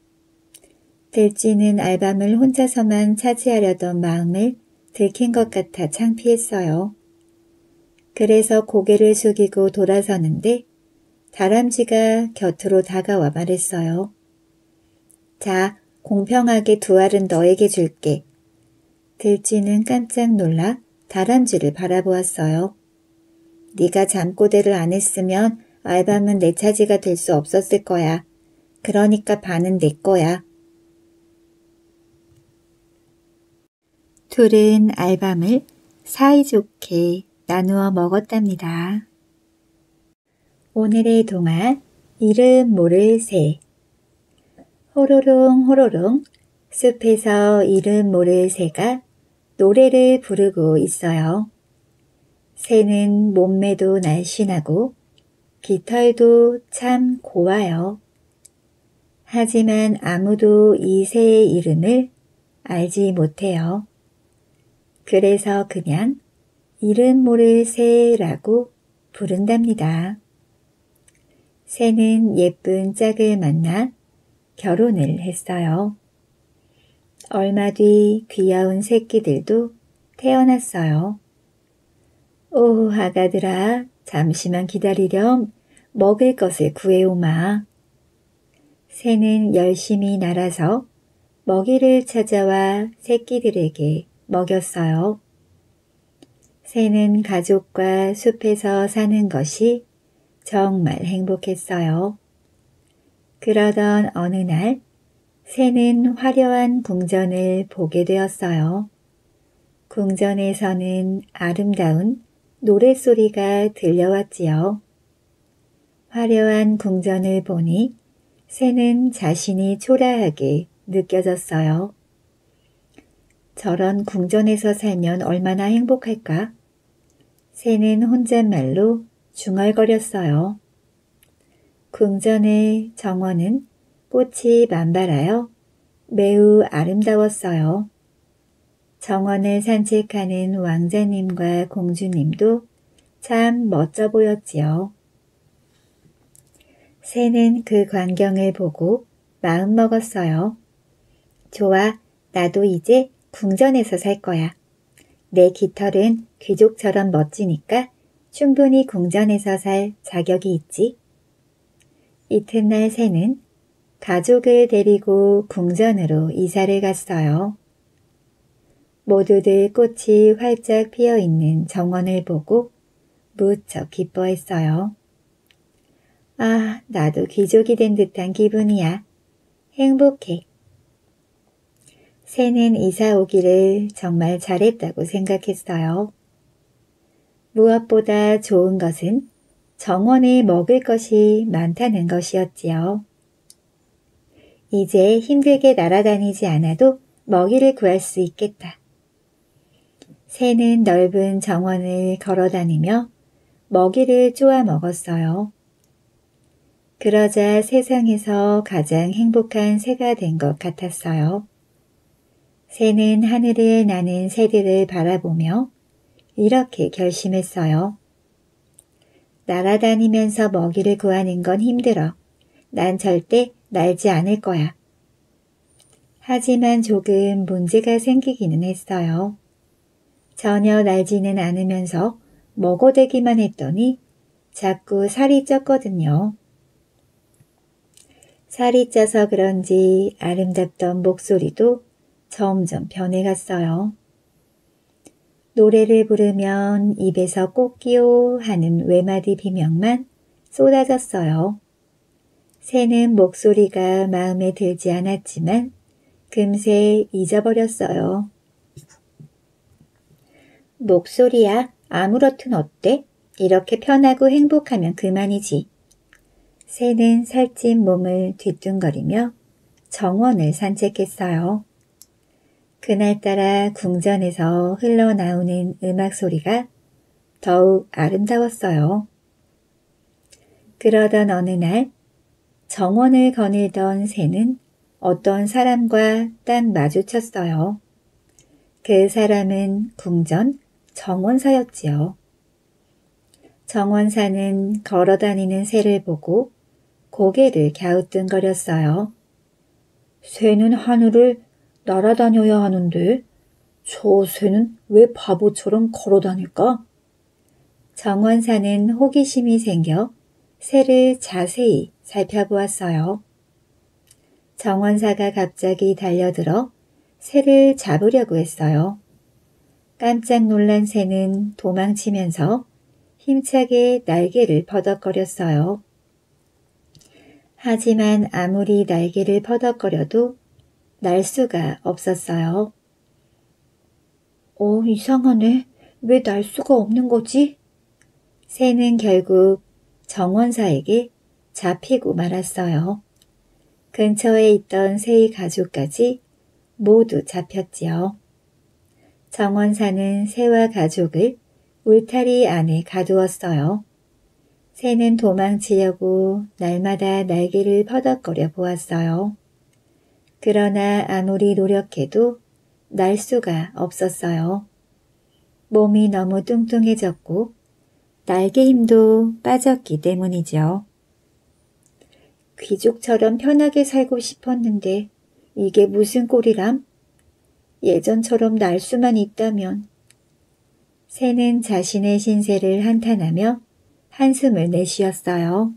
들쥐는 알밤을 혼자서만 차지하려던 마음을 들킨 것 같아 창피했어요. 그래서 고개를 숙이고 돌아서는데 다람쥐가 곁으로 다가와 말했어요. 자, 공평하게 2알은 너에게 줄게. 들쥐는 깜짝 놀라 다람쥐를 바라보았어요. 네가 잠꼬대를 안 했으면 알밤은 내 차지가 될 수 없었을 거야. 그러니까 반은 내 거야. 둘은 알밤을 사이좋게 나누어 먹었답니다. 오늘의 동화 이름 모를 새. 호로롱 호로롱 숲에서 이름 모를 새가 노래를 부르고 있어요. 새는 몸매도 날씬하고 깃털도 참 고와요. 하지만 아무도 이 새의 이름을 알지 못해요. 그래서 그냥 이름 모를 새라고 부른답니다. 새는 예쁜 짝을 만나 결혼을 했어요. 얼마 뒤 귀여운 새끼들도 태어났어요. 오, 아가들아, 잠시만 기다리렴. 먹을 것을 구해오마. 새는 열심히 날아서 먹이를 찾아와 새끼들에게 먹였어요. 새는 가족과 숲에서 사는 것이 정말 행복했어요. 그러던 어느 날, 새는 화려한 궁전을 보게 되었어요. 궁전에서는 아름다운 노랫소리가 들려왔지요. 화려한 궁전을 보니 새는 자신이 초라하게 느껴졌어요. 저런 궁전에서 살면 얼마나 행복할까? 새는 혼잣말로 중얼거렸어요. 궁전의 정원은 꽃이 만발하여 매우 아름다웠어요. 정원을 산책하는 왕자님과 공주님도 참 멋져 보였지요. 새는 그 광경을 보고 마음먹었어요. 좋아, 나도 이제 궁전에서 살 거야. 내 깃털은 귀족처럼 멋지니까 충분히 궁전에서 살 자격이 있지. 이튿날 새는 가족을 데리고 궁전으로 이사를 갔어요. 모두들 꽃이 활짝 피어있는 정원을 보고 무척 기뻐했어요. 아, 나도 귀족이 된 듯한 기분이야. 행복해. 새는 이사 오기를 정말 잘했다고 생각했어요. 무엇보다 좋은 것은 정원에 먹을 것이 많다는 것이었지요. 이제 힘들게 날아다니지 않아도 먹이를 구할 수 있겠다. 새는 넓은 정원을 걸어다니며 먹이를 쪼아 먹었어요. 그러자 세상에서 가장 행복한 새가 된 것 같았어요. 새는 하늘을 나는 새들을 바라보며 이렇게 결심했어요. 날아다니면서 먹이를 구하는 건 힘들어. 난 절대 날지 않을 거야. 하지만 조금 문제가 생기기는 했어요. 전혀 날지는 않으면서 먹어대기만 했더니 자꾸 살이 쪘거든요. 살이 쪄서 그런지 아름답던 목소리도 점점 변해갔어요. 노래를 부르면 입에서 꽃기요 하는 외마디 비명만 쏟아졌어요. 새는 목소리가 마음에 들지 않았지만 금세 잊어버렸어요. 목소리야, 아무렇든 어때? 이렇게 편하고 행복하면 그만이지. 새는 살찐 몸을 뒤뚱거리며 정원을 산책했어요. 그날따라 궁전에서 흘러나오는 음악 소리가 더욱 아름다웠어요. 그러던 어느 날 정원을 거닐던 새는 어떤 사람과 딱 마주쳤어요. 그 사람은 궁전 정원사였지요. 정원사는 걸어다니는 새를 보고 고개를 갸우뚱거렸어요. 새는 하늘을 날아다녀야 하는데 저 새는 왜 바보처럼 걸어다닐까? 정원사는 호기심이 생겨 새를 자세히 살펴보았어요. 정원사가 갑자기 달려들어 새를 잡으려고 했어요. 깜짝 놀란 새는 도망치면서 힘차게 날개를 퍼덕거렸어요. 하지만 아무리 날개를 퍼덕거려도 날 수가 없었어요. 이상하네. 왜 날 수가 없는 거지? 새는 결국 정원사에게 잡히고 말았어요. 근처에 있던 새의 가족까지 모두 잡혔지요. 정원사는 새와 가족을 울타리 안에 가두었어요. 새는 도망치려고 날마다 날개를 퍼덕거려 보았어요. 그러나 아무리 노력해도 날 수가 없었어요. 몸이 너무 뚱뚱해졌고 날개 힘도 빠졌기 때문이죠. 귀족처럼 편하게 살고 싶었는데 이게 무슨 꼴이람? 예전처럼 날 수만 있다면. 새는 자신의 신세를 한탄하며 한숨을 내쉬었어요.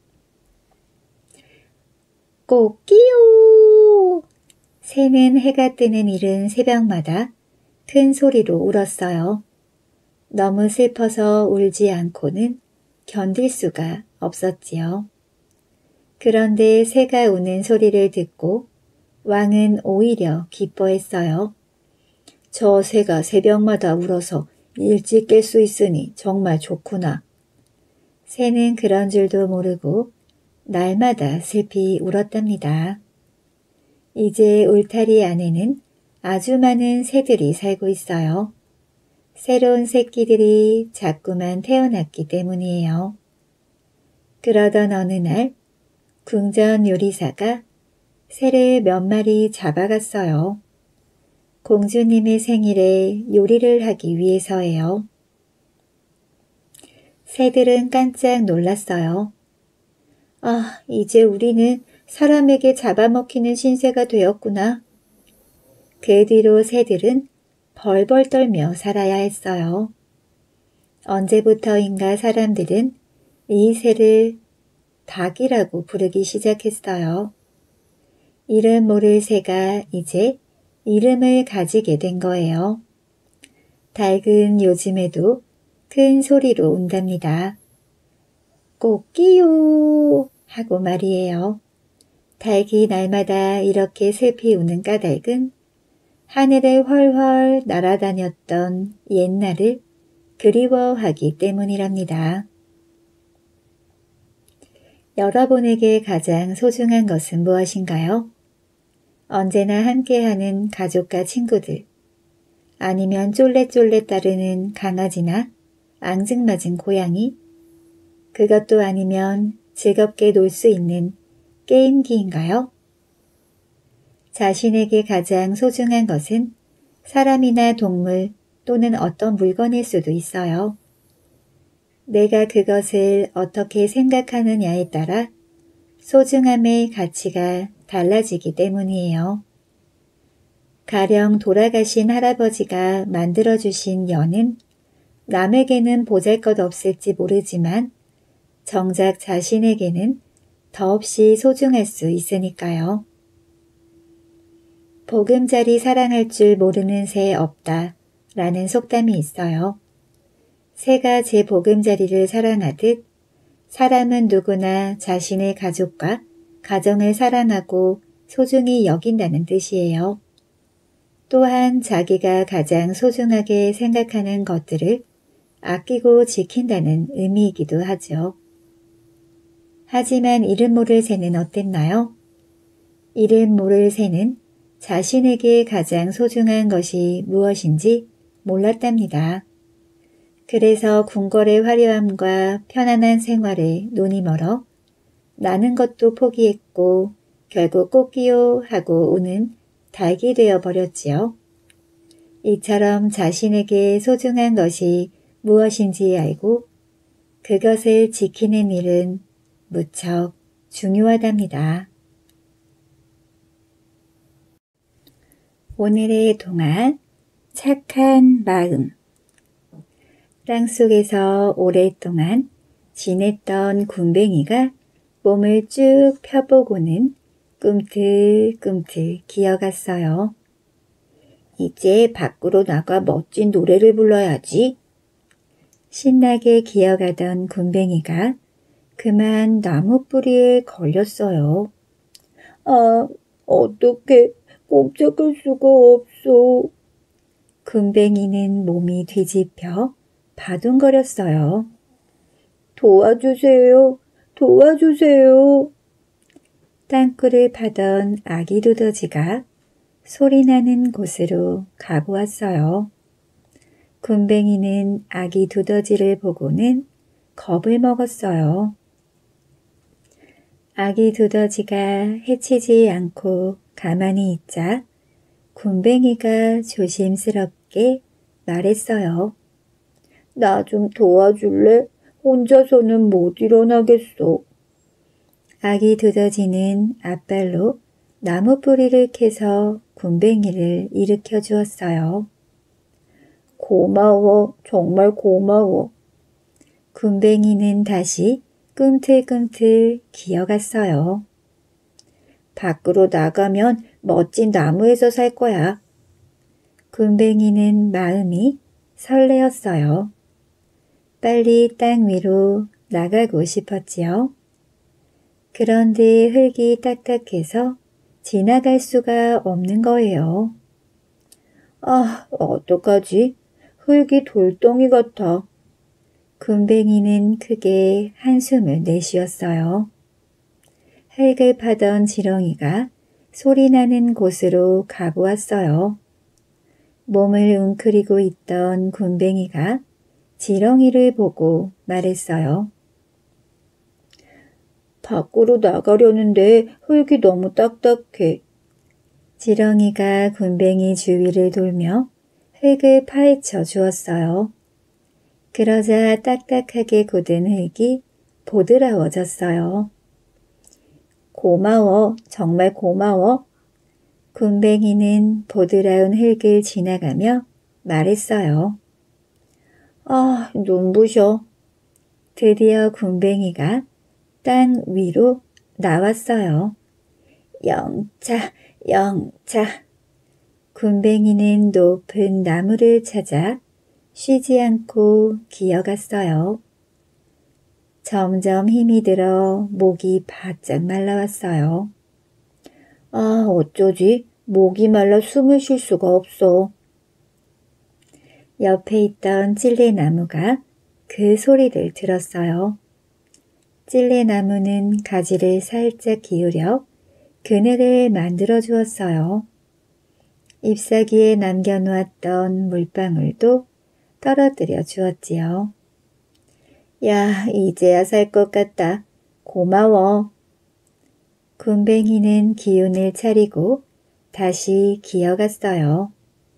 꼬끼요! 새는 해가 뜨는 이른 새벽마다 큰 소리로 울었어요. 너무 슬퍼서 울지 않고는 견딜 수가 없었지요. 그런데 새가 우는 소리를 듣고 왕은 오히려 기뻐했어요. 저 새가 새벽마다 울어서 일찍 깰 수 있으니 정말 좋구나. 새는 그런 줄도 모르고 날마다 슬피 울었답니다. 이제 울타리 안에는 아주 많은 새들이 살고 있어요. 새로운 새끼들이 자꾸만 태어났기 때문이에요. 그러던 어느 날 궁전 요리사가 새를 몇 마리 잡아갔어요. 공주님의 생일에 요리를 하기 위해서예요. 새들은 깜짝 놀랐어요. 아, 이제 우리는 사람에게 잡아먹히는 신세가 되었구나. 그 뒤로 새들은 벌벌 떨며 살아야 했어요. 언제부터인가 사람들은 이 새를 닭이라고 부르기 시작했어요. 이름 모를 새가 이제 이름을 가지게 된 거예요. 닭은 요즘에도 큰 소리로 운답니다. 꼬끼요 하고 말이에요. 닭이 날마다 이렇게 슬피 우는 까닭은 하늘에 훨훨 날아다녔던 옛날을 그리워하기 때문이랍니다. 여러분에게 가장 소중한 것은 무엇인가요? 언제나 함께하는 가족과 친구들, 아니면 쫄래쫄래 따르는 강아지나 앙증맞은 고양이, 그것도 아니면 즐겁게 놀 수 있는 게임기인가요? 자신에게 가장 소중한 것은 사람이나 동물 또는 어떤 물건일 수도 있어요. 내가 그것을 어떻게 생각하느냐에 따라 소중함의 가치가 달라지기 때문이에요. 가령 돌아가신 할아버지가 만들어주신 연은 남에게는 보잘것없을지 모르지만 정작 자신에게는 더없이 소중할 수 있으니까요. 보금자리 사랑할 줄 모르는 새 없다 라는 속담이 있어요. 새가 제 보금자리를 사랑하듯 사람은 누구나 자신의 가족과 가정을 사랑하고 소중히 여긴다는 뜻이에요. 또한 자기가 가장 소중하게 생각하는 것들을 아끼고 지킨다는 의미이기도 하죠. 하지만 이름 모를 새는 어땠나요? 이름 모를 새는 자신에게 가장 소중한 것이 무엇인지 몰랐답니다. 그래서 궁궐의 화려함과 편안한 생활에 눈이 멀어 나는 것도 포기했고 결국 꼬끼요 하고 우는 닭이 되어버렸지요. 이처럼 자신에게 소중한 것이 무엇인지 알고 그것을 지키는 일은 무척 중요하답니다. 오늘의 동화 착한 마음. 땅속에서 오랫동안 지냈던 굼벵이가 몸을 쭉 펴보고는 꿈틀꿈틀 기어갔어요. 이제 밖으로 나가 멋진 노래를 불러야지. 신나게 기어가던 굼벵이가 그만 나무 뿌리에 걸렸어요. 아, 어떡해. 꼼짝할 수가 없어. 굼벵이는 몸이 뒤집혀 바둥거렸어요. 도와주세요. 도와주세요. 땅굴을 파던 아기 두더지가 소리나는 곳으로 가보았어요. 굼벵이는 아기 두더지를 보고는 겁을 먹었어요. 아기 두더지가 해치지 않고 가만히 있자 굼벵이가 조심스럽게 말했어요. 나 좀 도와줄래? 혼자서는 못 일어나겠어. 아기 두더지는 앞발로 나무 뿌리를 캐서 굼벵이를 일으켜 주었어요. 고마워, 정말 고마워. 굼벵이는 다시 꿈틀꿈틀 기어갔어요. 밖으로 나가면 멋진 나무에서 살 거야. 굼벵이는 마음이 설레었어요. 빨리 땅 위로 나가고 싶었지요. 그런데 흙이 딱딱해서 지나갈 수가 없는 거예요. 아, 어떡하지? 흙이 돌덩이 같아. 굼벵이는 크게 한숨을 내쉬었어요. 흙을 파던 지렁이가 소리나는 곳으로 가보았어요. 몸을 웅크리고 있던 굼벵이가 지렁이를 보고 말했어요. 밖으로 나가려는데 흙이 너무 딱딱해. 지렁이가 굼벵이 주위를 돌며 흙을 파헤쳐 주었어요. 그러자 딱딱하게 굳은 흙이 보드라워졌어요. 고마워, 정말 고마워. 굼벵이는 보드라운 흙을 지나가며 말했어요. 아, 눈부셔. 드디어 굼벵이가 땅 위로 나왔어요. 영차, 영차. 굼벵이는 높은 나무를 찾아 쉬지 않고 기어갔어요. 점점 힘이 들어 목이 바짝 말라왔어요. 아, 어쩌지? 목이 말라 숨을 쉴 수가 없어. 옆에 있던 찔레나무가 그 소리를 들었어요. 찔레나무는 가지를 살짝 기울여 그늘을 만들어 주었어요. 잎사귀에 남겨놓았던 물방울도 떨어뜨려 주었지요. 야, 이제야 살 것 같다. 고마워. 굼벵이는 기운을 차리고 다시 기어갔어요.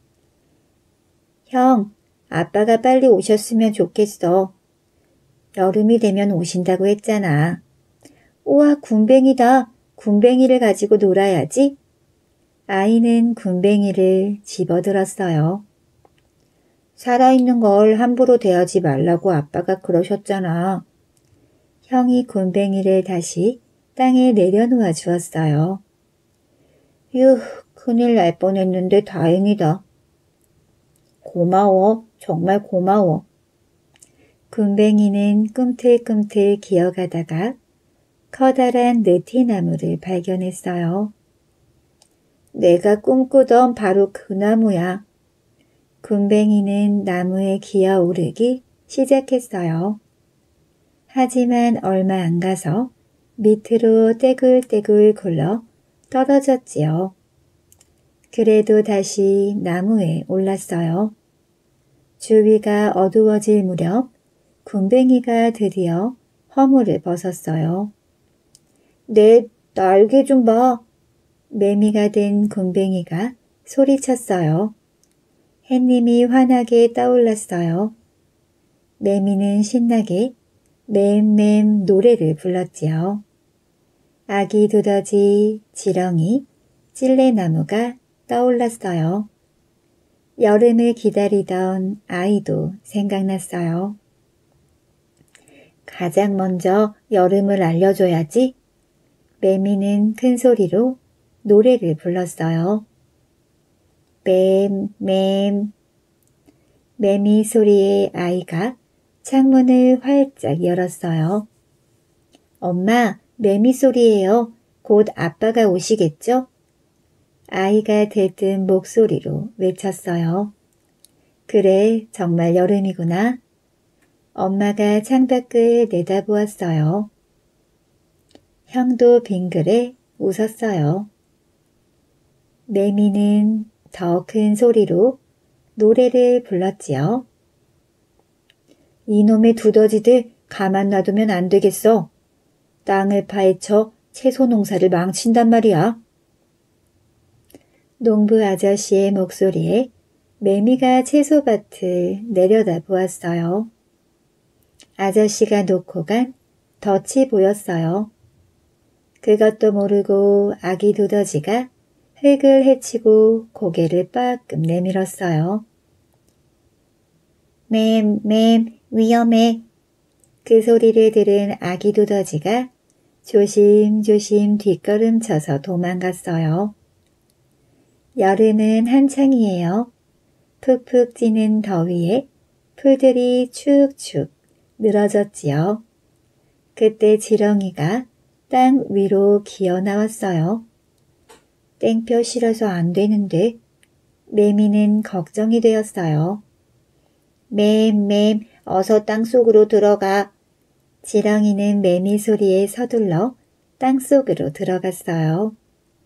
형, 아빠가 빨리 오셨으면 좋겠어. 여름이 되면 오신다고 했잖아. 우와, 굼벵이다. 굼벵이를 가지고 놀아야지. 아이는 굼벵이를 집어들었어요. 살아있는 걸 함부로 대하지 말라고 아빠가 그러셨잖아. 형이 굼벵이를 다시 땅에 내려놓아 주었어요. 휴, 큰일 날 뻔했는데 다행이다. 고마워, 정말 고마워. 굼벵이는 꿈틀꿈틀 기어가다가 커다란 느티나무를 발견했어요. 내가 꿈꾸던 바로 그 나무야. 굼벵이는 나무에 기어오르기 시작했어요. 하지만 얼마 안 가서 밑으로 떼굴떼굴 굴러 떨어졌지요. 그래도 다시 나무에 올랐어요. 주위가 어두워질 무렵 굼벵이가 드디어 허물을 벗었어요. 내 날개 좀 봐. 매미가 된 굼벵이가 소리쳤어요. 햇님이 환하게 떠올랐어요. 매미는 신나게 맴맴 노래를 불렀지요. 아기 두더지, 지렁이, 찔레나무가 떠올랐어요. 여름을 기다리던 아이도 생각났어요. 가장 먼저 여름을 알려줘야지. 매미는 큰 소리로 노래를 불렀어요. 맴맴. 매미 소리에 아이가 창문을 활짝 열었어요. 엄마, 매미 소리예요. 곧 아빠가 오시겠죠? 아이가 들뜬 목소리로 외쳤어요. 그래, 정말 여름이구나. 엄마가 창밖을 내다보았어요. 형도 빙그레 웃었어요. 매미는 더 큰 소리로 노래를 불렀지요. 이놈의 두더지들 가만 놔두면 안 되겠어. 땅을 파헤쳐 채소 농사를 망친단 말이야. 농부 아저씨의 목소리에 매미가 채소밭을 내려다보았어요. 아저씨가 놓고 간 덫이 보였어요. 그것도 모르고 아기 두더지가 흙을 헤치고 고개를 빠끔 내밀었어요. 맴, 위험해. 그 소리를 들은 아기 두더지가 조심조심 뒷걸음쳐서 도망갔어요. 여름은 한창이에요. 푹푹 찌는 더위에 풀들이 축축 늘어졌지요. 그때 지렁이가 땅 위로 기어 나왔어요. 땡볕 실어서 안 되는데 매미는 걱정이 되었어요. 맴, 어서 땅속으로 들어가. 지렁이는 매미 소리에 서둘러 땅속으로 들어갔어요.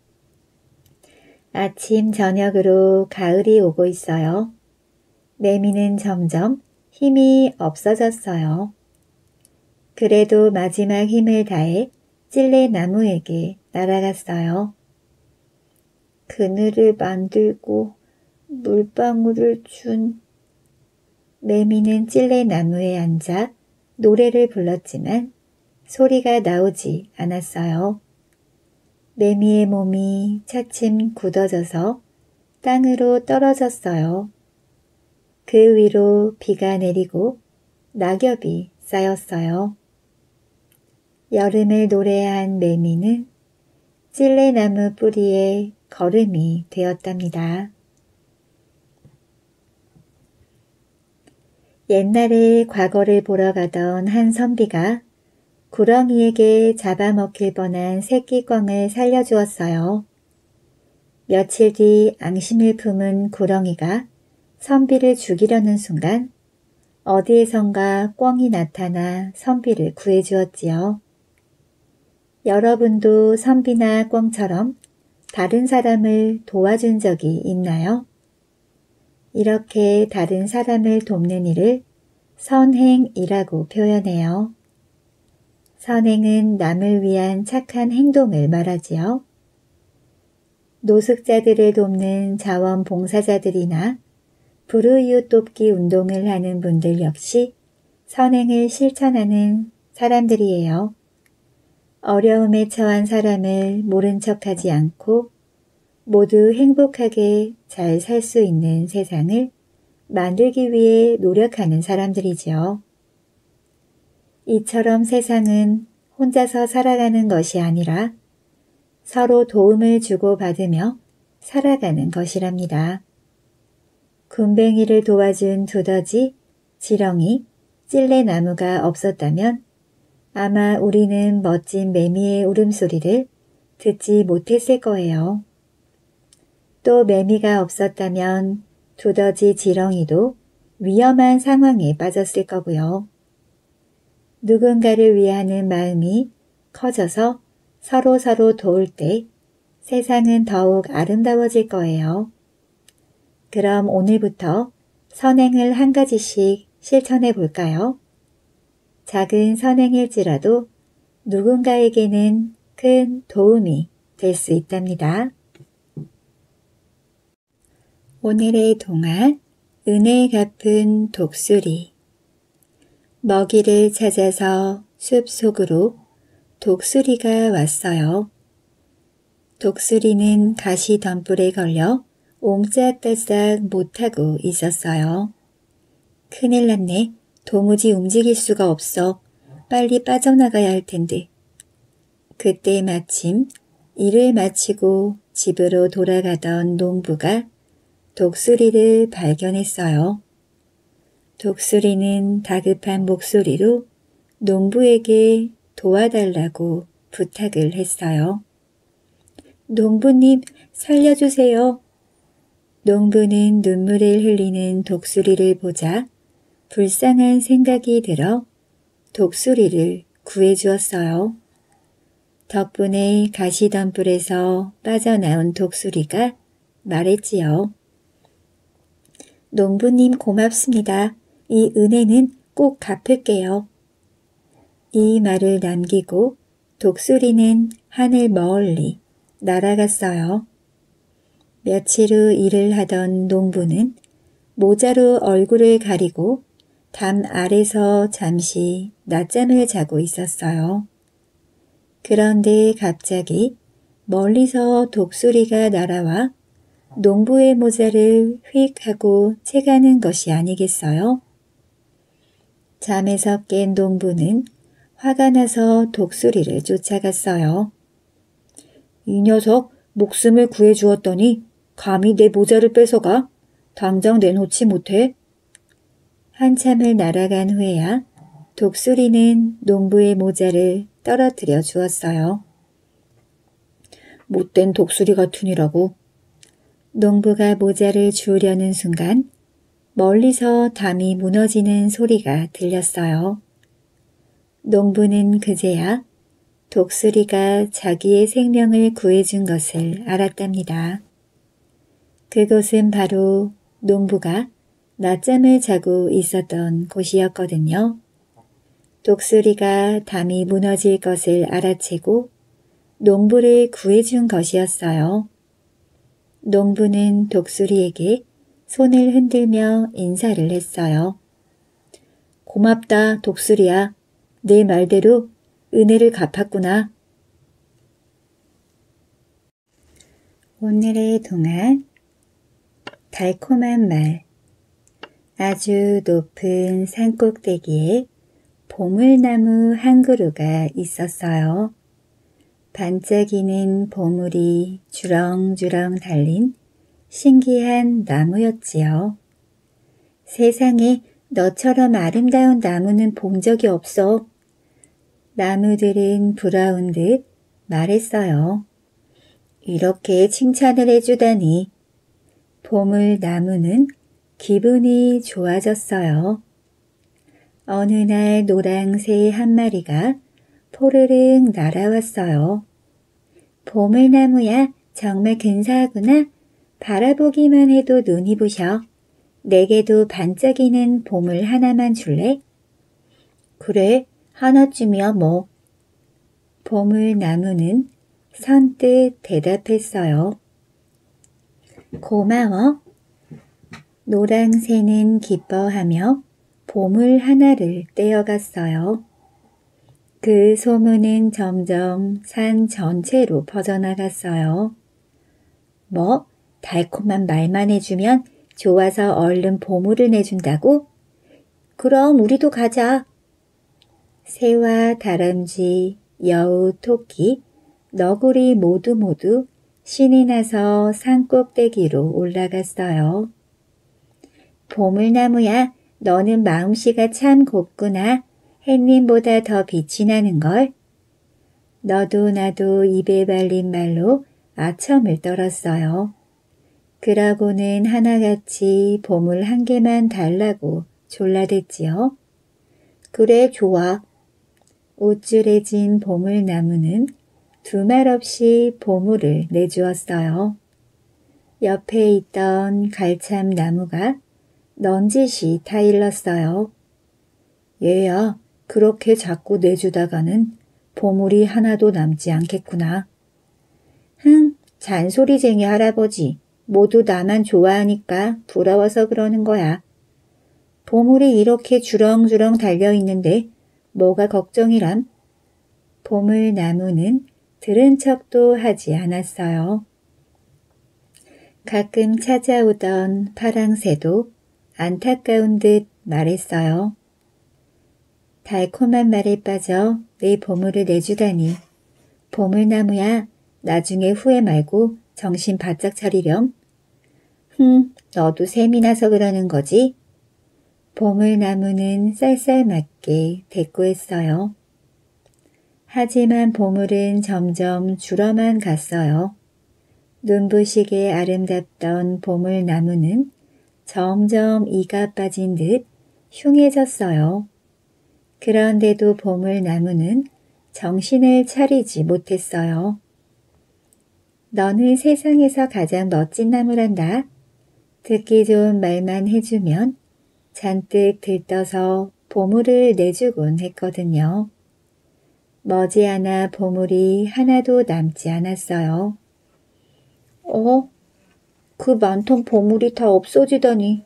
아침 저녁으로 가을이 오고 있어요. 매미는 점점 힘이 없어졌어요. 그래도 마지막 힘을 다해 찔레나무에게 날아갔어요. 그늘을 만들고 물방울을 준 매미는 찔레나무에 앉아 노래를 불렀지만 소리가 나오지 않았어요. 매미의 몸이 차츰 굳어져서 땅으로 떨어졌어요. 그 위로 비가 내리고 낙엽이 쌓였어요. 여름을 노래한 매미는 찔레나무 뿌리에 거름이 되었답니다. 옛날에 과거를 보러 가던 한 선비가 구렁이에게 잡아먹힐 뻔한 새끼꿩을 살려주었어요. 며칠 뒤 앙심을 품은 구렁이가 선비를 죽이려는 순간 어디에선가 꿩이 나타나 선비를 구해주었지요. 여러분도 선비나 꿩처럼 다른 사람을 도와준 적이 있나요? 이렇게 다른 사람을 돕는 일을 선행이라고 표현해요. 선행은 남을 위한 착한 행동을 말하지요. 노숙자들을 돕는 자원봉사자들이나 불우이웃 돕기 운동을 하는 분들 역시 선행을 실천하는 사람들이에요. 어려움에 처한 사람을 모른 척하지 않고 모두 행복하게 잘 살 수 있는 세상을 만들기 위해 노력하는 사람들이죠. 이처럼 세상은 혼자서 살아가는 것이 아니라 서로 도움을 주고받으며 살아가는 것이랍니다. 굼벵이를 도와준 두더지, 지렁이, 찔레나무가 없었다면 아마 우리는 멋진 매미의 울음소리를 듣지 못했을 거예요. 또 매미가 없었다면 두더지, 지렁이도 위험한 상황에 빠졌을 거고요. 누군가를 위하는 마음이 커져서 서로 도울 때 세상은 더욱 아름다워질 거예요. 그럼 오늘부터 선행을 한 가지씩 실천해 볼까요? 작은 선행일지라도 누군가에게는 큰 도움이 될 수 있답니다. 오늘의 동화, 은혜 갚은 독수리. 먹이를 찾아서 숲속으로 독수리가 왔어요. 독수리는 가시 덤불에 걸려 옴짝달싹 못하고 있었어요. 큰일 났네. 도무지 움직일 수가 없어. 빨리 빠져나가야 할 텐데. 그때 마침 일을 마치고 집으로 돌아가던 농부가 독수리를 발견했어요. 독수리는 다급한 목소리로 농부에게 도와달라고 부탁을 했어요. 농부님, 살려주세요. 농부는 눈물을 흘리는 독수리를 보자 불쌍한 생각이 들어 독수리를 구해주었어요. 덕분에 가시덤불에서 빠져나온 독수리가 말했지요. 농부님 고맙습니다. 이 은혜는 꼭 갚을게요. 이 말을 남기고 독수리는 하늘 멀리 날아갔어요. 며칠 후 일을 하던 농부는 모자로 얼굴을 가리고 담 아래서 잠시 낮잠을 자고 있었어요. 그런데 갑자기 멀리서 독수리가 날아와 농부의 모자를 휙 하고 채가는 것이 아니겠어요? 잠에서 깬 농부는 화가 나서 독수리를 쫓아갔어요. 이 녀석 목숨을 구해주었더니 감히 내 모자를 뺏어가? 당장 내놓지 못해? 한참을 날아간 후에야 독수리는 농부의 모자를 떨어뜨려 주었어요. 못된 독수리 같으니라고. 농부가 모자를 주우려는 순간 멀리서 담이 무너지는 소리가 들렸어요. 농부는 그제야 독수리가 자기의 생명을 구해준 것을 알았답니다. 그곳은 바로 농부가 낮잠을 자고 있었던 곳이었거든요. 독수리가 담이 무너질 것을 알아채고 농부를 구해준 것이었어요. 농부는 독수리에게 손을 흔들며 인사를 했어요. 고맙다, 독수리야. 내 말대로 은혜를 갚았구나. 오늘의 동안 달콤한 말. 아주 높은 산꼭대기에 보물나무 한 그루가 있었어요. 반짝이는 보물이 주렁주렁 달린 신기한 나무였지요. 세상에 너처럼 아름다운 나무는 본 적이 없어. 나무들은 부러운 듯 말했어요. 이렇게 칭찬을 해주다니. 보물나무는 기분이 좋아졌어요. 어느 날 노랑새 한 마리가 포르륵 날아왔어요. 보물나무야, 정말 근사하구나. 바라보기만 해도 눈이 부셔. 내게도 반짝이는 보물 하나만 줄래? 그래, 하나쯤이야 뭐. 보물나무는 선뜻 대답했어요. 고마워. 노랑새는 기뻐하며 보물 하나를 떼어갔어요. 그 소문은 점점 산 전체로 퍼져나갔어요. 뭐? 달콤한 말만 해주면 좋아서 얼른 보물을 내준다고? 그럼 우리도 가자. 새와 다람쥐, 여우, 토끼, 너구리 모두 신이 나서 산꼭대기로 올라갔어요. 보물나무야, 너는 마음씨가 참 곱구나. 햇님보다 더 빛이 나는걸. 너도 나도 입에 발린 말로 아첨을 떨었어요. 그러고는 하나같이 보물 한 개만 달라고 졸라댔지요. 그래, 좋아. 우쭐해진 보물나무는 두 말 없이 보물을 내주었어요. 옆에 있던 갈참나무가 넌지시 타일렀어요. 얘야, 그렇게 자꾸 내주다가는 보물이 하나도 남지 않겠구나. 흥, 잔소리쟁이 할아버지. 모두 나만 좋아하니까 부러워서 그러는 거야. 보물이 이렇게 주렁주렁 달려있는데 뭐가 걱정이람? 보물나무는 들은 척도 하지 않았어요. 가끔 찾아오던 파랑새도 안타까운 듯 말했어요. 달콤한 말에 빠져 내 보물을 내주다니. 보물나무야, 나중에 후회 말고 정신 바짝 차리렴. 너도 셈이 나서 그러는 거지? 보물나무는 쌀쌀맞게 대꾸했어요. 하지만 보물은 점점 줄어만 갔어요. 눈부시게 아름답던 보물나무는 점점 이가 빠진 듯 흉해졌어요. 그런데도 보물나무는 정신을 차리지 못했어요. 너는 세상에서 가장 멋진 나무란다. 듣기 좋은 말만 해주면 잔뜩 들떠서 보물을 내주곤 했거든요. 머지않아 보물이 하나도 남지 않았어요. 그 많던 보물이 다 없어지다니.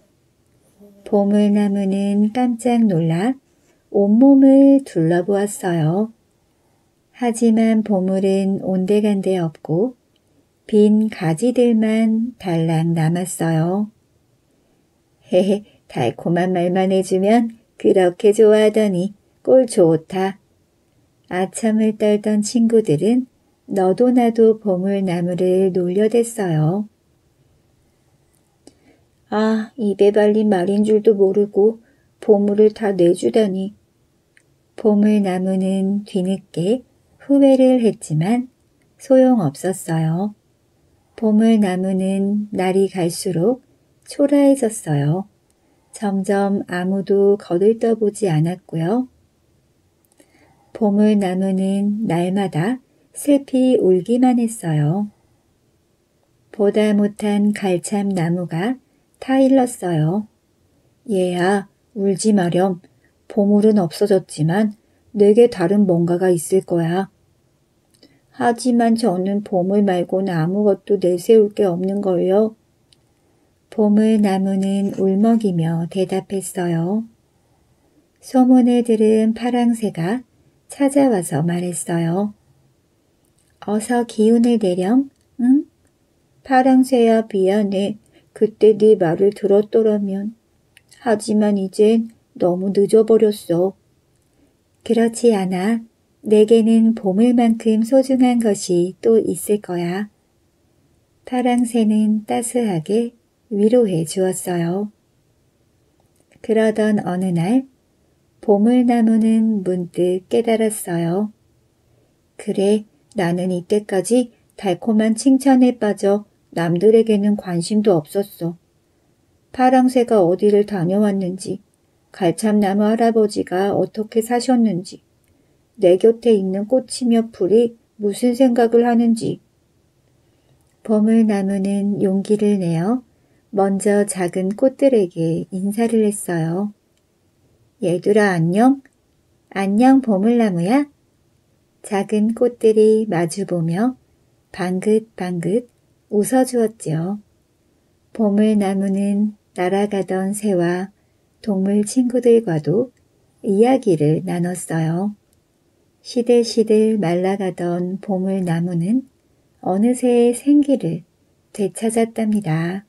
보물나무는 깜짝 놀라 온몸을 둘러보았어요. 하지만 보물은 온데간데 없고 빈 가지들만 달랑 남았어요. 헤헤, 달콤한 말만 해주면 그렇게 좋아하더니 꼴 좋다. 아첨을 떨던 친구들은 너도 나도 보물나무를 놀려댔어요. 아, 입에 발린 말인 줄도 모르고 보물을 다 내주다니. 보물나무는 뒤늦게 후회를 했지만 소용없었어요. 보물나무는 날이 갈수록 초라해졌어요. 점점 아무도 거들떠보지 않았고요. 보물나무는 날마다 슬피 울기만 했어요. 보다 못한 갈참나무가 타일렀어요. 얘야, 울지 마렴. 보물은 없어졌지만 내게 다른 뭔가가 있을 거야. 하지만 저는 보물 말고는 아무것도 내세울 게 없는걸요. 보물나무는 울먹이며 대답했어요. 소문을 들은 파랑새가 찾아와서 말했어요. 어서 기운을 내렴, 응? 파랑새야, 미안해. 그때 네 말을 들었더라면. 하지만 이젠 너무 늦어버렸어. 그렇지 않아. 내게는 보물만큼 소중한 것이 또 있을 거야. 파랑새는 따스하게 위로해 주었어요. 그러던 어느 날 보물나무는 문득 깨달았어요. 그래, 나는 이때까지 달콤한 칭찬에 빠져 남들에게는 관심도 없었어. 파랑새가 어디를 다녀왔는지, 갈참나무 할아버지가 어떻게 사셨는지, 내 곁에 있는 꽃이며 풀이 무슨 생각을 하는지. 보물나무는 용기를 내어 먼저 작은 꽃들에게 인사를 했어요. 얘들아, 안녕? 안녕, 보물나무야? 작은 꽃들이 마주보며 방긋방긋 웃어주었지요. 보물나무는 날아가던 새와 동물 친구들과도 이야기를 나눴어요. 시들시들 말라가던 보물나무는 어느새 생기를 되찾았답니다.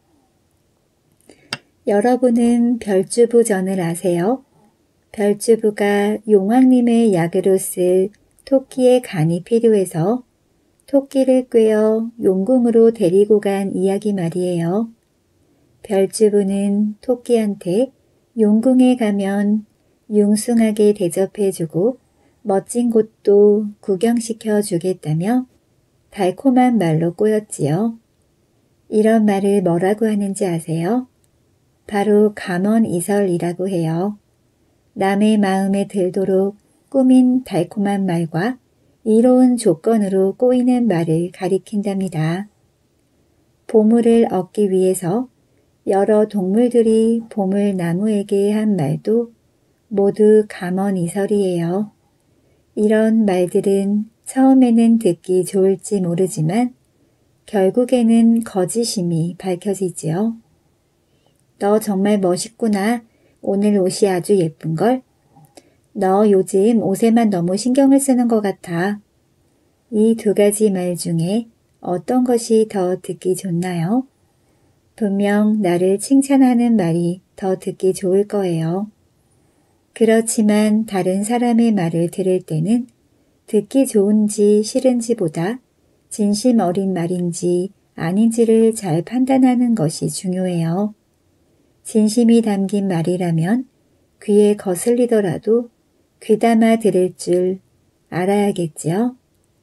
여러분은 별주부전을 아세요? 별주부가 용왕님의 약으로 쓸 토끼의 간이 필요해서 토끼를 꿰어 용궁으로 데리고 간 이야기 말이에요. 별주부는 토끼한테 용궁에 가면 융숭하게 대접해주고 멋진 곳도 구경시켜 주겠다며 달콤한 말로 꼬였지요. 이런 말을 뭐라고 하는지 아세요? 바로 감언이설이라고 해요. 남의 마음에 들도록 꾸민 달콤한 말과 이로운 조건으로 꼬이는 말을 가리킨답니다. 보물을 얻기 위해서 여러 동물들이 보물나무에게 한 말도 모두 감언이설이에요. 이런 말들은 처음에는 듣기 좋을지 모르지만 결국에는 거짓임이 밝혀지지요. 너 정말 멋있구나. 오늘 옷이 아주 예쁜걸? 너 요즘 옷에만 너무 신경을 쓰는 것 같아. 이 두 가지 말 중에 어떤 것이 더 듣기 좋나요? 분명 나를 칭찬하는 말이 더 듣기 좋을 거예요. 그렇지만 다른 사람의 말을 들을 때는 듣기 좋은지 싫은지보다 진심 어린 말인지 아닌지를 잘 판단하는 것이 중요해요. 진심이 담긴 말이라면 귀에 거슬리더라도 귀담아 들을 줄 알아야겠지요.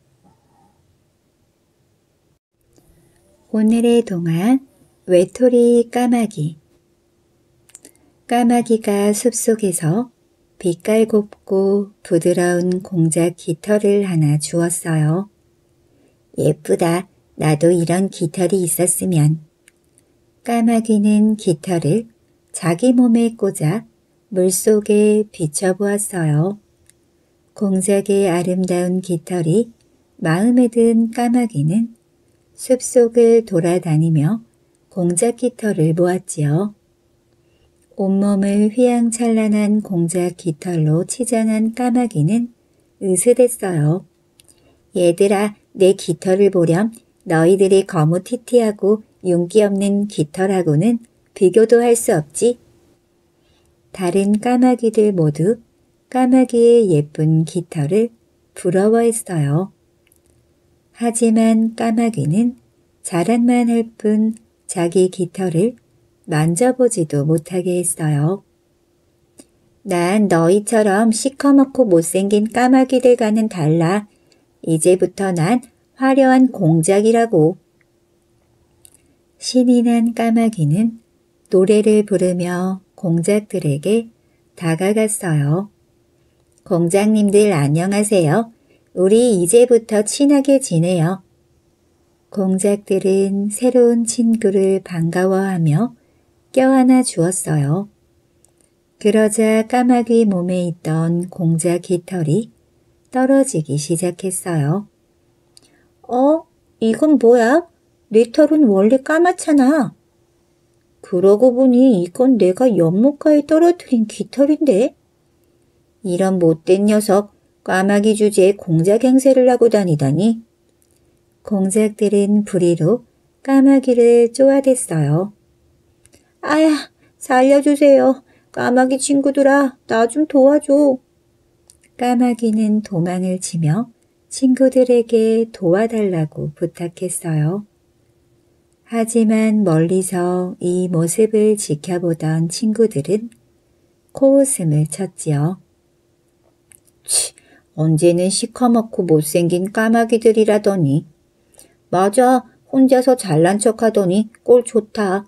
오늘의 동화 외톨이 까마귀. 까마귀가 숲속에서 빛깔 곱고 부드러운 공작 깃털을 하나 주었어요. 예쁘다. 나도 이런 깃털이 있었으면. 까마귀는 깃털을 자기 몸에 꽂아 물속에 비춰보았어요. 공작의 아름다운 깃털이 마음에 든 까마귀는 숲속을 돌아다니며 공작 깃털을 모았지요. 온몸을 휘황찬란한 공작 깃털로 치장한 까마귀는 으스댔어요. 얘들아, 내 깃털을 보렴. 너희들이 거무튀튀하고 윤기 없는 깃털하고는 비교도 할 수 없지. 다른 까마귀들 모두 까마귀의 예쁜 깃털을 부러워했어요. 하지만 까마귀는 자랑만 할 뿐 자기 깃털을 만져보지도 못하게 했어요. 난 너희처럼 시커멓고 못생긴 까마귀들과는 달라. 이제부터 난 화려한 공작이라고. 신이 난 까마귀는 노래를 부르며 공작들에게 다가갔어요. 공작님들 안녕하세요. 우리 이제부터 친하게 지내요. 공작들은 새로운 친구를 반가워하며 껴안아 주었어요. 그러자 까마귀 몸에 있던 공작 깃털이 떨어지기 시작했어요. 이건 뭐야? 내 털은 원래 까맣잖아. 그러고 보니 이건 내가 연못가에 떨어뜨린 깃털인데? 이런 못된 녀석, 까마귀 주제에 공작 행세를 하고 다니다니. 공작들은 부리로 까마귀를 쪼아댔어요. 아야, 살려주세요. 까마귀 친구들아, 나 좀 도와줘. 까마귀는 도망을 치며 친구들에게 도와달라고 부탁했어요. 하지만 멀리서 이 모습을 지켜보던 친구들은 코웃음을 쳤지요. 언제는 시커멓고 못생긴 까마귀들이라더니. 맞아, 혼자서 잘난 척하더니 꼴 좋다.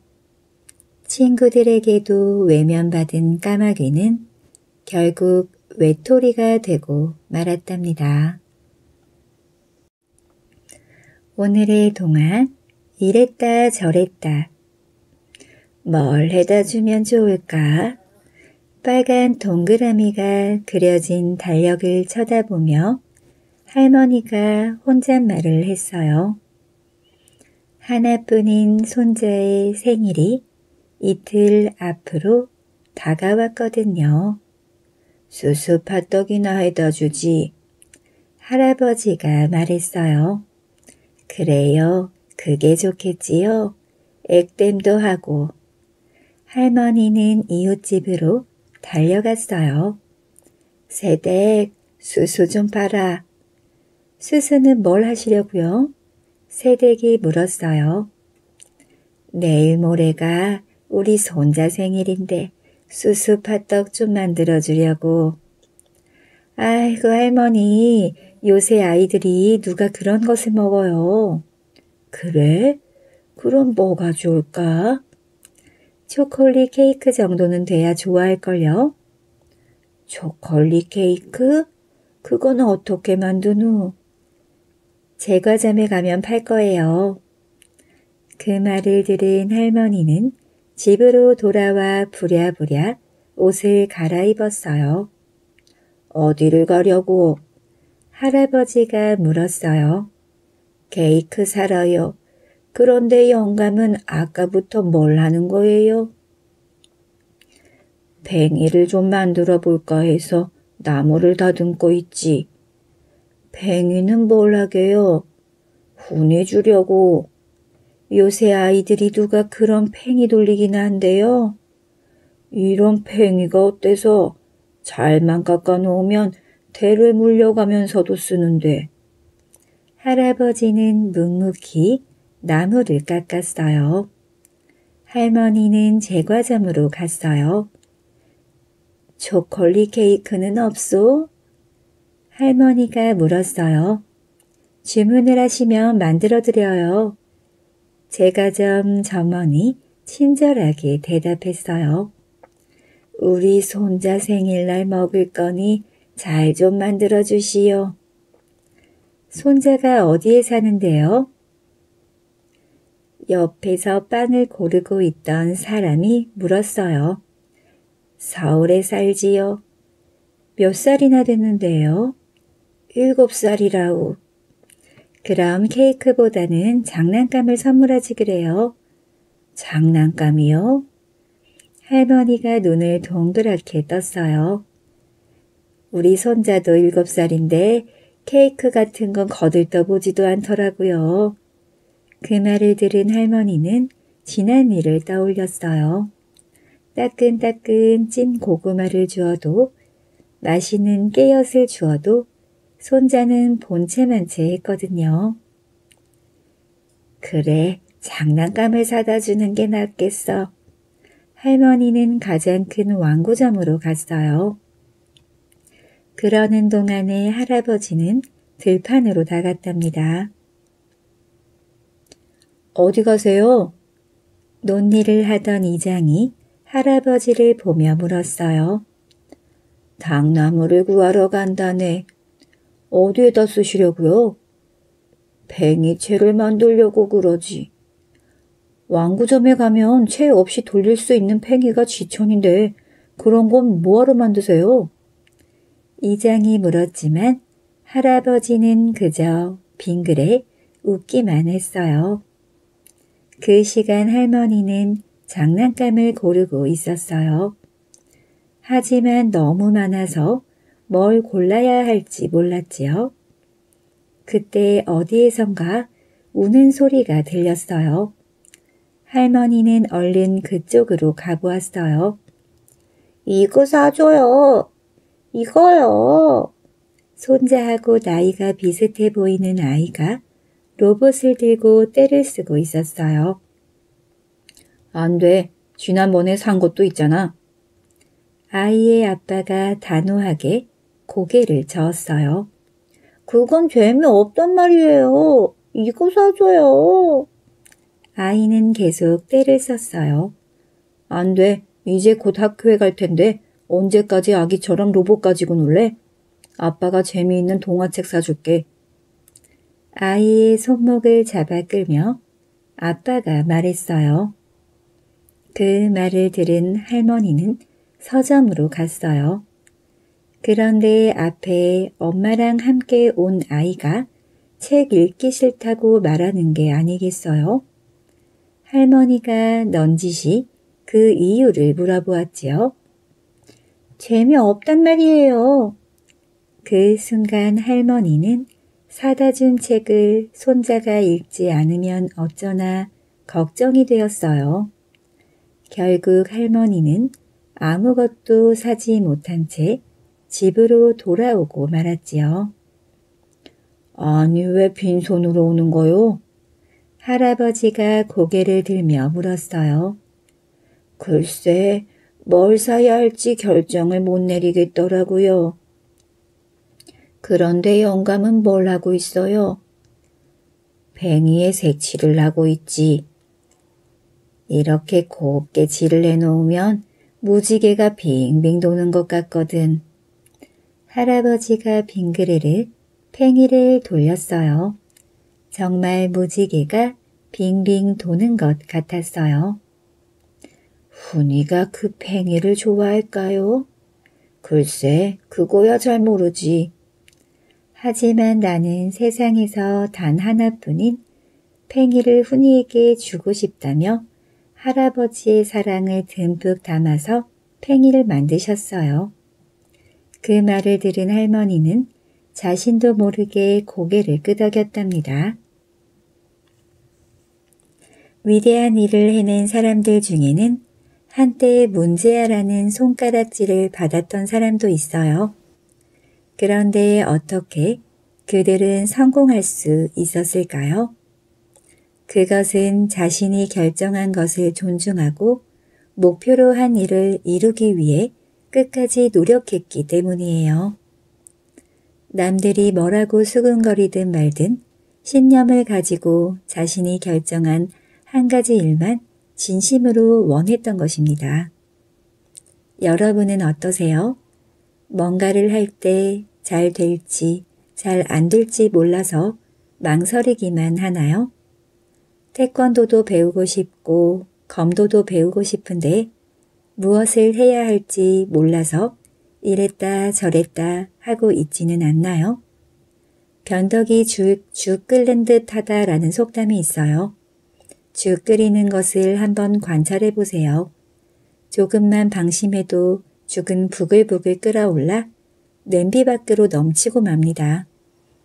친구들에게도 외면받은 까마귀는 결국 외톨이가 되고 말았답니다. 오늘의 동화, 이랬다 저랬다. 뭘 해다 주면 좋을까? 빨간 동그라미가 그려진 달력을 쳐다보며 할머니가 혼잣말을 했어요. 하나뿐인 손자의 생일이 이틀 앞으로 다가왔거든요. 수수팥떡이나 해다 주지. 할아버지가 말했어요. 그래요. 그게 좋겠지요. 액땜도 하고. 할머니는 이웃집으로 달려갔어요. 새댁, 수수 좀 팔아. 수수는 뭘 하시려고요? 새댁이 물었어요. 내일 모레가 우리 손자 생일인데 수수팥떡 좀 만들어주려고. 아이고 할머니, 요새 아이들이 누가 그런 것을 먹어요. 그래? 그럼 뭐가 좋을까? 초콜릿 케이크 정도는 돼야 좋아할걸요? 초콜릿 케이크? 그거는 어떻게 만드누? 제과점에 가면 팔 거예요. 그 말을 들은 할머니는 집으로 돌아와 부랴부랴 옷을 갈아입었어요. 어디를 가려고? 할아버지가 물었어요. 케이크 사러요. 그런데 영감은 아까부터 뭘 하는 거예요? 팽이를 좀 만들어 볼까 해서 나무를 다듬고 있지. 팽이는 뭘 하게요? 훈해주려고. 요새 아이들이 누가 그런 팽이 돌리기나 한대요. 이런 팽이가 어때서 잘만 깎아놓으면 대를 물려가면서도 쓰는데. 할아버지는 묵묵히 나무를 깎았어요. 할머니는 제과점으로 갔어요. 초콜릿 케이크는 없소? 할머니가 물었어요. 주문을 하시면 만들어드려요. 제과점 점원이 친절하게 대답했어요. 우리 손자 생일날 먹을 거니 잘 좀 만들어주시오. 손자가 어디에 사는데요? 옆에서 빵을 고르고 있던 사람이 물었어요. 서울에 살지요. 몇 살이나 됐는데요? 7살이라우. 그럼 케이크보다는 장난감을 선물하지 그래요. 장난감이요? 할머니가 눈을 동그랗게 떴어요. 우리 손자도 7살인데 케이크 같은 건 거들떠보지도 않더라고요. 그 말을 들은 할머니는 지난 일을 떠올렸어요. 따끈따끈 찐 고구마를 주어도 맛있는 깨엿을 주어도 손자는 본체만 채 했거든요. 그래, 장난감을 사다 주는 게 낫겠어. 할머니는 가장 큰 완구점으로 갔어요. 그러는 동안에 할아버지는 들판으로 나갔답니다. 어디 가세요? 논일을 하던 이장이 할아버지를 보며 물었어요. 당나무를 구하러 간다네. 어디에다 쓰시려고요? 팽이채를 만들려고 그러지. 완구점에 가면 채 없이 돌릴 수 있는 팽이가 지천인데 그런 건 뭐하러 만드세요? 이장이 물었지만 할아버지는 그저 빙그레 웃기만 했어요. 그 시간 할머니는 장난감을 고르고 있었어요. 하지만 너무 많아서 뭘 골라야 할지 몰랐지요. 그때 어디에선가 우는 소리가 들렸어요. 할머니는 얼른 그쪽으로 가보았어요. 이거 사줘요. 이거요. 손자하고 나이가 비슷해 보이는 아이가 로봇을 들고 떼를 쓰고 있었어요. 안 돼. 지난번에 산 것도 있잖아. 아이의 아빠가 단호하게 고개를 저었어요. 그건 재미없단 말이에요. 이거 사줘요. 아이는 계속 떼를 썼어요. 안 돼. 이제 곧 학교에 갈 텐데 언제까지 아기처럼 로봇 가지고 놀래? 아빠가 재미있는 동화책 사줄게. 아이의 손목을 잡아 끌며 아빠가 말했어요. 그 말을 들은 할머니는 서점으로 갔어요. 그런데 앞에 엄마랑 함께 온 아이가 책 읽기 싫다고 말하는 게 아니겠어요? 할머니가 넌지시 그 이유를 물어보았지요. 재미없단 말이에요. 그 순간 할머니는 사다 준 책을 손자가 읽지 않으면 어쩌나 걱정이 되었어요. 결국 할머니는 아무것도 사지 못한 채 집으로 돌아오고 말았지요. 아니, 왜 빈손으로 오는 거요? 할아버지가 고개를 들며 물었어요. 글쎄, 뭘 사야 할지 결정을 못 내리겠더라고요. 그런데 영감은 뭘 하고 있어요? 팽이에 색칠을 하고 있지. 이렇게 곱게 질을 해놓으면 무지개가 빙빙 도는 것 같거든. 할아버지가 빙그레를 팽이를 돌렸어요. 정말 무지개가 빙빙 도는 것 같았어요. 훈이가 그 팽이를 좋아할까요? 글쎄, 그거야 잘 모르지. 하지만 나는 세상에서 단 하나뿐인 팽이를 훈이에게 주고 싶다며 할아버지의 사랑을 듬뿍 담아서 팽이를 만드셨어요. 그 말을 들은 할머니는 자신도 모르게 고개를 끄덕였답니다. 위대한 일을 해낸 사람들 중에는 한때 문제아라는 손가락질을 받았던 사람도 있어요. 그런데 어떻게 그들은 성공할 수 있었을까요? 그것은 자신이 결정한 것을 존중하고 목표로 한 일을 이루기 위해 끝까지 노력했기 때문이에요. 남들이 뭐라고 수근거리든 말든 신념을 가지고 자신이 결정한 한 가지 일만 진심으로 원했던 것입니다. 여러분은 어떠세요? 뭔가를 할 때 잘 될지 잘 안 될지 몰라서 망설이기만 하나요? 태권도도 배우고 싶고 검도도 배우고 싶은데 무엇을 해야 할지 몰라서 이랬다 저랬다 하고 있지는 않나요? 변덕이 죽 끓는 듯 하다라는 속담이 있어요. 죽 끓이는 것을 한번 관찰해 보세요. 조금만 방심해도 죽은 부글부글 끓어올라 냄비 밖으로 넘치고 맙니다.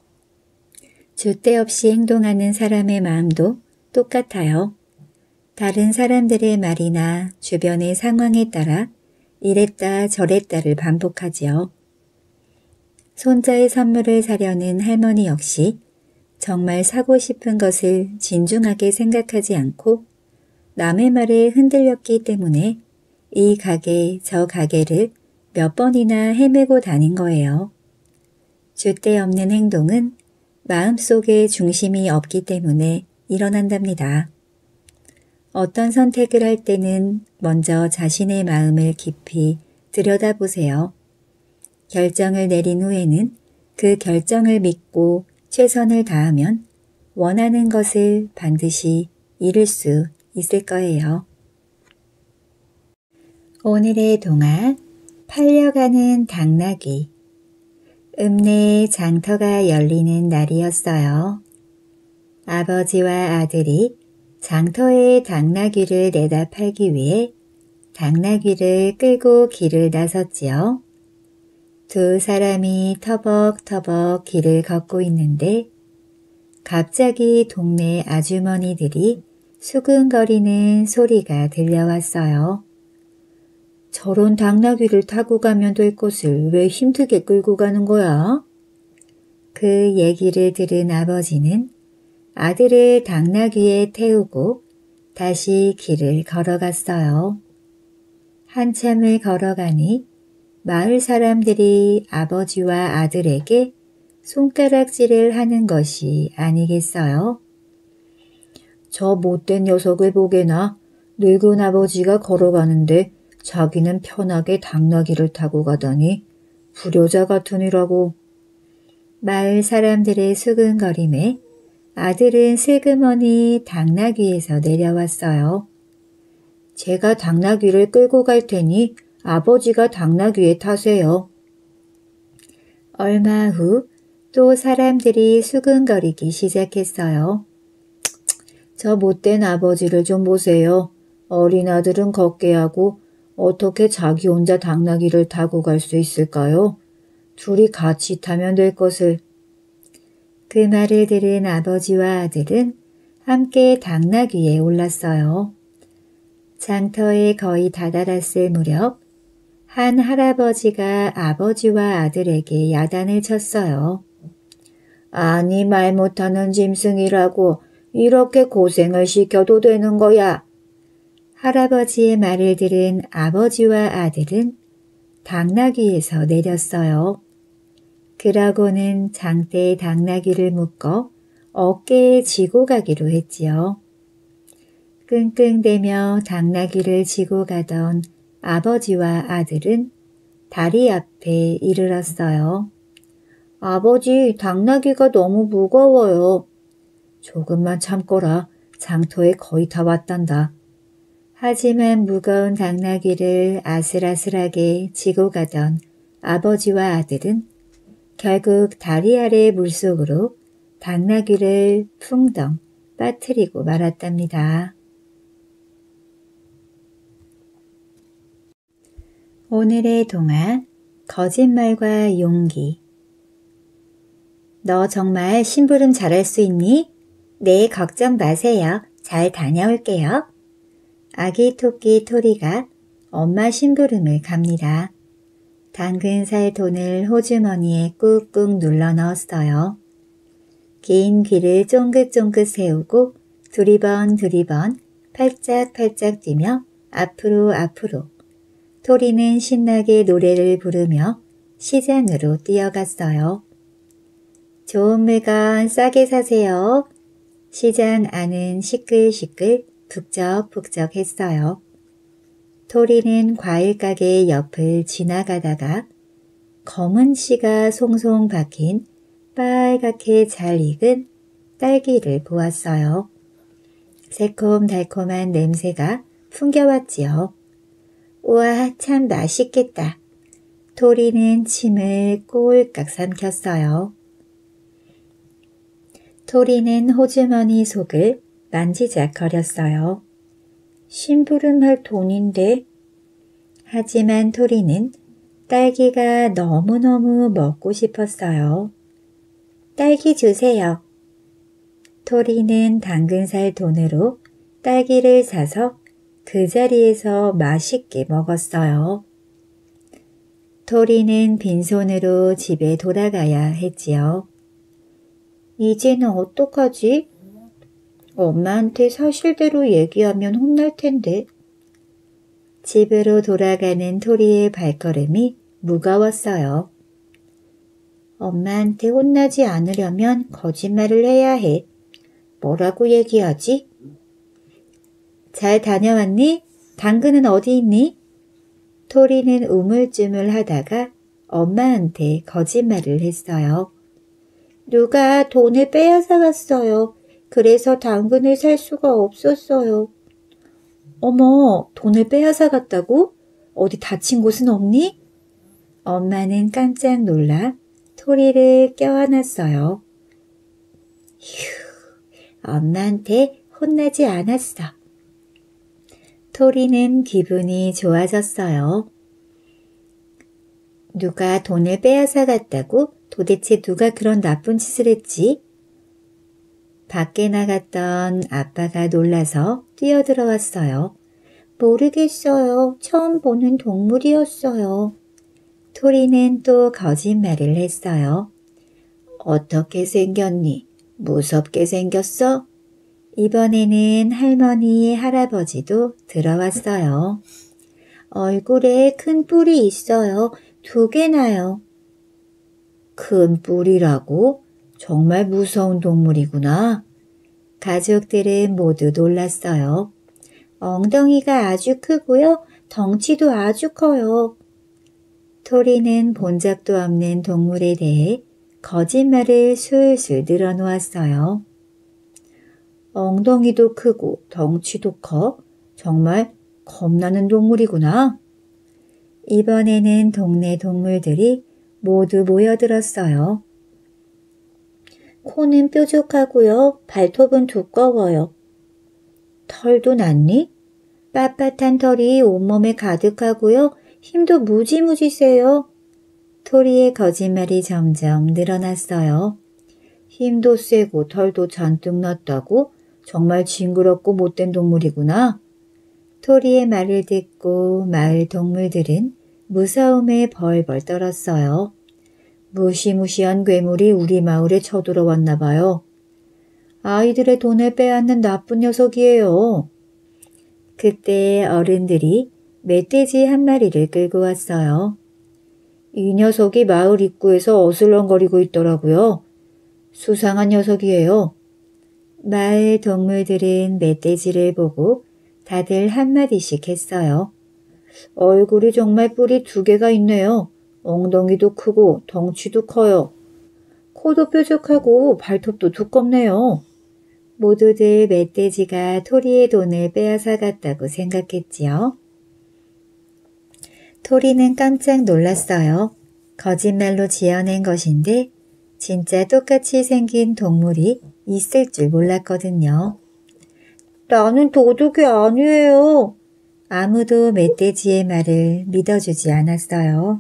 줏대 없이 행동하는 사람의 마음도 똑같아요. 다른 사람들의 말이나 주변의 상황에 따라 이랬다 저랬다를 반복하지요. 손자의 선물을 사려는 할머니 역시 정말 사고 싶은 것을 진중하게 생각하지 않고 남의 말에 흔들렸기 때문에 이 가게 저 가게를 몇 번이나 헤매고 다닌 거예요. 줏대 없는 행동은 마음속에 중심이 없기 때문에 일어난답니다. 어떤 선택을 할 때는 먼저 자신의 마음을 깊이 들여다보세요. 결정을 내린 후에는 그 결정을 믿고 최선을 다하면 원하는 것을 반드시 이룰 수 있을 거예요. 오늘의 동화 팔려가는 당나귀. 읍내에 장터가 열리는 날이었어요. 아버지와 아들이 장터에 당나귀를 내다 팔기 위해 당나귀를 끌고 길을 나섰지요. 두 사람이 터벅터벅 길을 걷고 있는데 갑자기 동네 아주머니들이 수근거리는 소리가 들려왔어요. 저런 당나귀를 타고 가면 될 것을 왜 힘들게 끌고 가는 거야? 그 얘기를 들은 아버지는 아들을 당나귀에 태우고 다시 길을 걸어갔어요. 한참을 걸어가니 마을 사람들이 아버지와 아들에게 손가락질을 하는 것이 아니겠어요? 저 못된 녀석을 보게나 늙은 아버지가 걸어가는데 자기는 편하게 당나귀를 타고 가다니 불효자 같으니라고. 마을 사람들의 수근거림에 아들은 슬그머니 당나귀에서 내려왔어요. 제가 당나귀를 끌고 갈 테니 아버지가 당나귀에 타세요. 얼마 후 또 사람들이 수근거리기 시작했어요. 저 못된 아버지를 좀 보세요. 어린 아들은 걷게 하고 어떻게 자기 혼자 당나귀를 타고 갈 수 있을까요? 둘이 같이 타면 될 것을. 그 말을 들은 아버지와 아들은 함께 당나귀에 올랐어요. 장터에 거의 다다랐을 무렵 한 할아버지가 아버지와 아들에게 야단을 쳤어요. 아니 말 못하는 짐승이라고 이렇게 고생을 시켜도 되는 거야. 할아버지의 말을 들은 아버지와 아들은 당나귀에서 내렸어요. 그러고는 장대에 당나귀를 묶어 어깨에 지고 가기로 했지요. 끙끙대며 당나귀를 지고 가던 아버지와 아들은 다리 앞에 이르렀어요. 아버지, 당나귀가 너무 무거워요. 조금만 참거라. 장터에 거의 다 왔단다. 하지만 무거운 당나귀를 아슬아슬하게 지고 가던 아버지와 아들은 결국 다리 아래 물속으로 당나귀를 풍덩 빠뜨리고 말았답니다. 오늘의 동화 거짓말과 용기. 너 정말 심부름 잘할 수 있니? 네, 걱정 마세요. 잘 다녀올게요. 아기 토끼 토리가 엄마 심부름을 갑니다. 당근 살 돈을 호주머니에 꾹꾹 눌러 넣었어요. 긴 귀를 쫑긋쫑긋 세우고 두리번 팔짝팔짝 뛰며 앞으로 토리는 신나게 노래를 부르며 시장으로 뛰어갔어요. 좋은 물건 싸게 사세요. 시장 안은 시끌시끌 북적북적했어요. 토리는 과일 가게 옆을 지나가다가 검은 씨가 송송 박힌 빨갛게 잘 익은 딸기를 보았어요. 새콤달콤한 냄새가 풍겨왔지요. 우와, 참 맛있겠다. 토리는 침을 꼴깍 삼켰어요. 토리는 호주머니 속을 만지작거렸어요. 심부름할 돈인데. 하지만 토리는 딸기가 너무너무 먹고 싶었어요. 딸기 주세요. 토리는 당근 살 돈으로 딸기를 사서 그 자리에서 맛있게 먹었어요. 토리는 빈손으로 집에 돌아가야 했지요. 이제는 어떡하지? 엄마한테 사실대로 얘기하면 혼날 텐데. 집으로 돌아가는 토리의 발걸음이 무거웠어요. 엄마한테 혼나지 않으려면 거짓말을 해야 해. 뭐라고 얘기하지? 잘 다녀왔니? 당근은 어디 있니? 토리는 우물쭈물 하다가 엄마한테 거짓말을 했어요. 누가 돈을 빼앗아 갔어요. 그래서 당근을 살 수가 없었어요. 어머, 돈을 빼앗아 갔다고? 어디 다친 곳은 없니? 엄마는 깜짝 놀라 토리를 껴안았어요. 휴, 엄마한테 혼나지 않았어. 토리는 기분이 좋아졌어요. 누가 돈을 빼앗아 갔다고? 도대체 누가 그런 나쁜 짓을 했지? 밖에 나갔던 아빠가 놀라서 뛰어들어왔어요. 모르겠어요. 처음 보는 동물이었어요. 토리는 또 거짓말을 했어요. 어떻게 생겼니? 무섭게 생겼어? 이번에는 할머니, 할아버지도 들어왔어요. 얼굴에 큰 뿔이 있어요. 2개나요. 큰 뿔이라고? 정말 무서운 동물이구나. 가족들은 모두 놀랐어요. 엉덩이가 아주 크고요. 덩치도 아주 커요. 토리는 본 적도 없는 동물에 대해 거짓말을 술술 늘어놓았어요. 엉덩이도 크고 덩치도 커? 정말 겁나는 동물이구나. 이번에는 동네 동물들이 모두 모여들었어요. 코는 뾰족하고요. 발톱은 두꺼워요. 털도 났니? 빳빳한 털이 온몸에 가득하고요. 힘도 무지무지 세요. 토리의 거짓말이 점점 늘어났어요. 힘도 세고 털도 잔뜩 났다고? 정말 징그럽고 못된 동물이구나. 토리의 말을 듣고 마을 동물들은 무서움에 벌벌 떨었어요. 무시무시한 괴물이 우리 마을에 쳐들어왔나 봐요. 아이들의 돈을 빼앗는 나쁜 녀석이에요. 그때 어른들이 멧돼지 한 마리를 끌고 왔어요. 이 녀석이 마을 입구에서 어슬렁거리고 있더라고요. 수상한 녀석이에요. 마을 동물들은 멧돼지를 보고 다들 한마디씩 했어요. 얼굴이 정말 뿔이 2개가 있네요. 엉덩이도 크고 덩치도 커요. 코도 뾰족하고 발톱도 두껍네요. 모두들 멧돼지가 토리의 돈을 빼앗아 갔다고 생각했지요. 토리는 깜짝 놀랐어요. 거짓말로 지어낸 것인데 진짜 똑같이 생긴 동물이 있을 줄 몰랐거든요. 나는 도둑이 아니에요. 아무도 멧돼지의 말을 믿어주지 않았어요.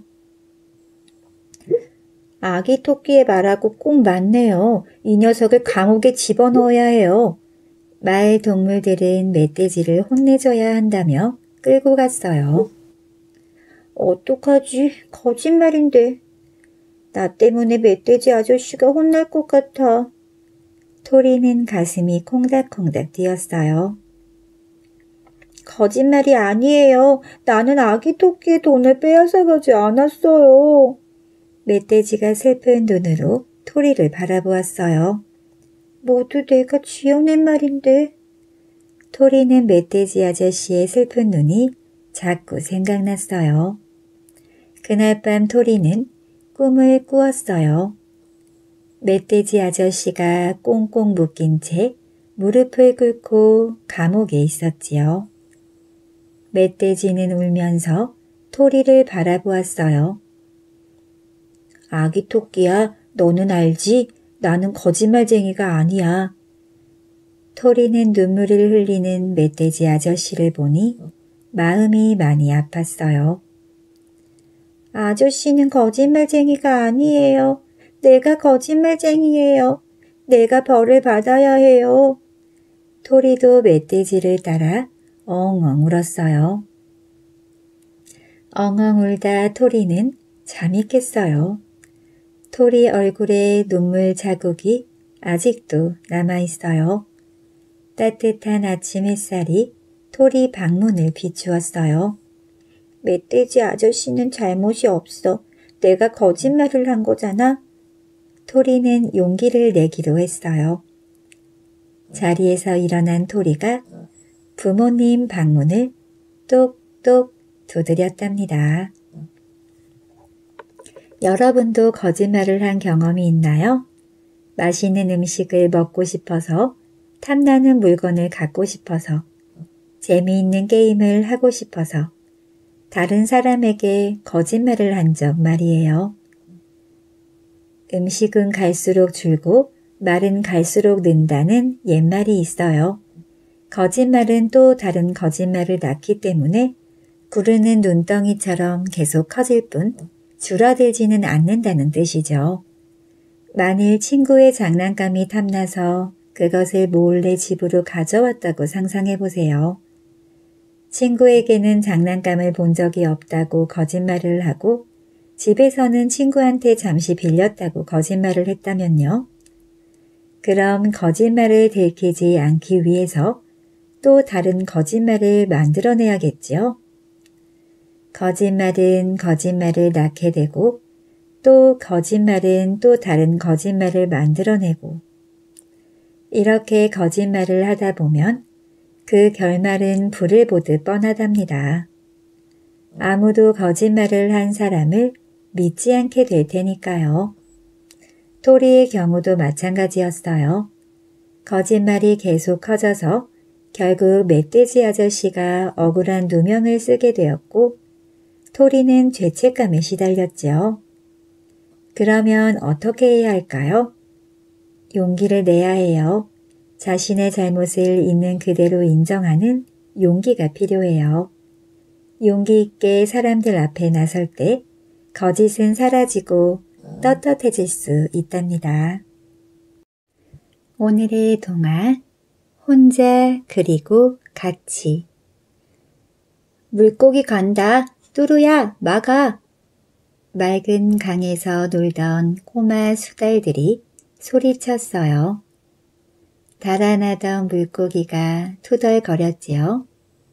아기 토끼의 말하고 꼭 맞네요. 이 녀석을 감옥에 집어넣어야 해요. 마을 동물들은 멧돼지를 혼내줘야 한다며 끌고 갔어요. 어떡하지? 거짓말인데. 나 때문에 멧돼지 아저씨가 혼날 것 같아. 토리는 가슴이 콩닥콩닥 뛰었어요. 거짓말이 아니에요. 나는 아기 토끼의 돈을 빼앗아가지 않았어요. 멧돼지가 슬픈 눈으로 토리를 바라보았어요. 모두 내가 지어낸 말인데. 토리는 멧돼지 아저씨의 슬픈 눈이 자꾸 생각났어요. 그날 밤 토리는 꿈을 꾸었어요. 멧돼지 아저씨가 꽁꽁 묶인 채 무릎을 꿇고 감옥에 있었지요. 멧돼지는 울면서 토리를 바라보았어요. 아기 토끼야, 너는 알지? 나는 거짓말쟁이가 아니야. 토리는 눈물을 흘리는 멧돼지 아저씨를 보니 마음이 많이 아팠어요. 아저씨는 거짓말쟁이가 아니에요. 내가 거짓말쟁이에요. 내가 벌을 받아야 해요. 토리도 멧돼지를 따라 엉엉 울었어요. 엉엉 울다 토리는 잠이 깼어요. 토리 얼굴에 눈물 자국이 아직도 남아있어요. 따뜻한 아침 햇살이 토리 방문을 비추었어요. 멧돼지 아저씨는 잘못이 없어. 내가 거짓말을 한 거잖아. 토리는 용기를 내기로 했어요. 자리에서 일어난 토리가 부모님 방문을 똑똑 두드렸답니다. 여러분도 거짓말을 한 경험이 있나요? 맛있는 음식을 먹고 싶어서, 탐나는 물건을 갖고 싶어서, 재미있는 게임을 하고 싶어서 다른 사람에게 거짓말을 한 적 말이에요. 음식은 갈수록 줄고 말은 갈수록 는다는 옛말이 있어요. 거짓말은 또 다른 거짓말을 낳기 때문에 구르는 눈덩이처럼 계속 커질 뿐 줄어들지는 않는다는 뜻이죠. 만일 친구의 장난감이 탐나서 그것을 몰래 집으로 가져왔다고 상상해 보세요. 친구에게는 장난감을 본 적이 없다고 거짓말을 하고 집에서는 친구한테 잠시 빌렸다고 거짓말을 했다면요. 그럼 거짓말을 들키지 않기 위해서 또 다른 거짓말을 만들어내야겠지요. 거짓말은 거짓말을 낳게 되고 또 거짓말은 또 다른 거짓말을 만들어내고 이렇게 거짓말을 하다 보면 그 결말은 불을 보듯 뻔하답니다. 아무도 거짓말을 한 사람을 믿지 않게 될 테니까요. 토리의 경우도 마찬가지였어요. 거짓말이 계속 커져서 결국 멧돼지 아저씨가 억울한 누명을 쓰게 되었고 토리는 죄책감에 시달렸지요. 그러면 어떻게 해야 할까요? 용기를 내야 해요. 자신의 잘못을 있는 그대로 인정하는 용기가 필요해요. 용기 있게 사람들 앞에 나설 때 거짓은 사라지고 떳떳해질 수 있답니다. 오늘의 동화 혼자 그리고 같이. 물고기 간다. 뚜루야 막아. 맑은 강에서 놀던 꼬마 수달들이 소리쳤어요. 달아나던 물고기가 투덜거렸지요.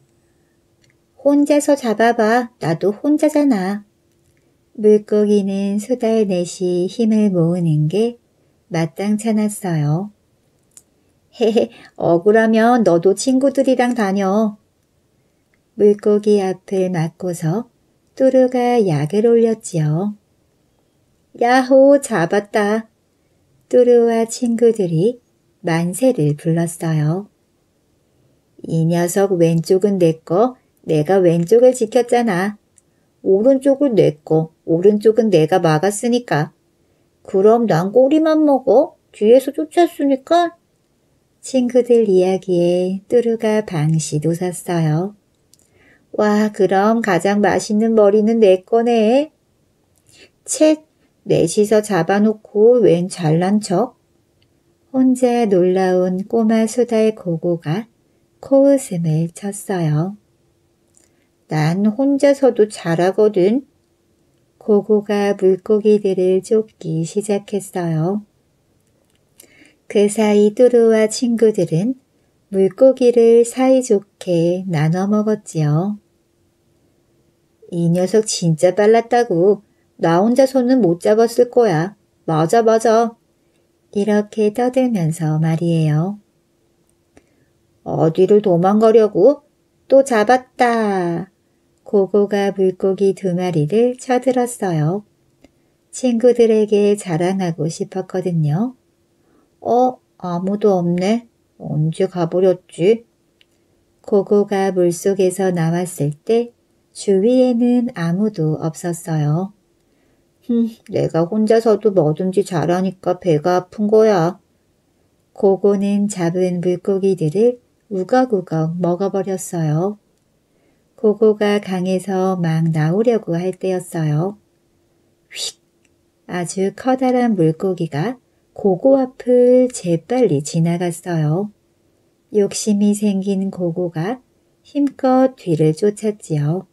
혼자서 잡아봐. 나도 혼자잖아. 물고기는 수달 넷이 힘을 모으는 게 마땅찮았어요. 헤헤, 억울하면 너도 친구들이랑 다녀. 물고기 앞을 막고서 뚜루가 약을 올렸지요. 야호, 잡았다. 뚜루와 친구들이 만세를 불렀어요. 이 녀석 왼쪽은 내 거, 내가 왼쪽을 지켰잖아. 오른쪽은 내 거, 오른쪽은 내가 막았으니까. 그럼 난 꼬리만 먹어? 뒤에서 쫓았으니까? 친구들 이야기에 뚜루가 방시 웃었어요. 와, 그럼 가장 맛있는 머리는 내 거네. 쳇, 넷이서 잡아놓고 웬 잘난 척? 혼자 놀라운 꼬마 수달 고고가 코웃음을 쳤어요. 난 혼자서도 잘하거든. 고고가 물고기들을 쫓기 시작했어요. 그 사이 뚜루와 친구들은 물고기를 사이좋게 나눠 먹었지요. 이 녀석 진짜 빨랐다고. 나 혼자서는 못 잡았을 거야. 맞아, 맞아. 이렇게 떠들면서 말이에요. 어디를 도망가려고? 또 잡았다. 고고가 물고기 2마리를 쳐들었어요. 친구들에게 자랑하고 싶었거든요. 아무도 없네. 언제 가버렸지? 고고가 물속에서 나왔을 때 주위에는 아무도 없었어요. 내가 혼자서도 뭐든지 잘하니까 배가 아픈 거야. 고고는 잡은 물고기들을 우걱우걱 먹어버렸어요. 고고가 강에서 막 나오려고 할 때였어요. 휙! 아주 커다란 물고기가 고고 앞을 재빨리 지나갔어요. 욕심이 생긴 고고가 힘껏 뒤를 쫓았지요.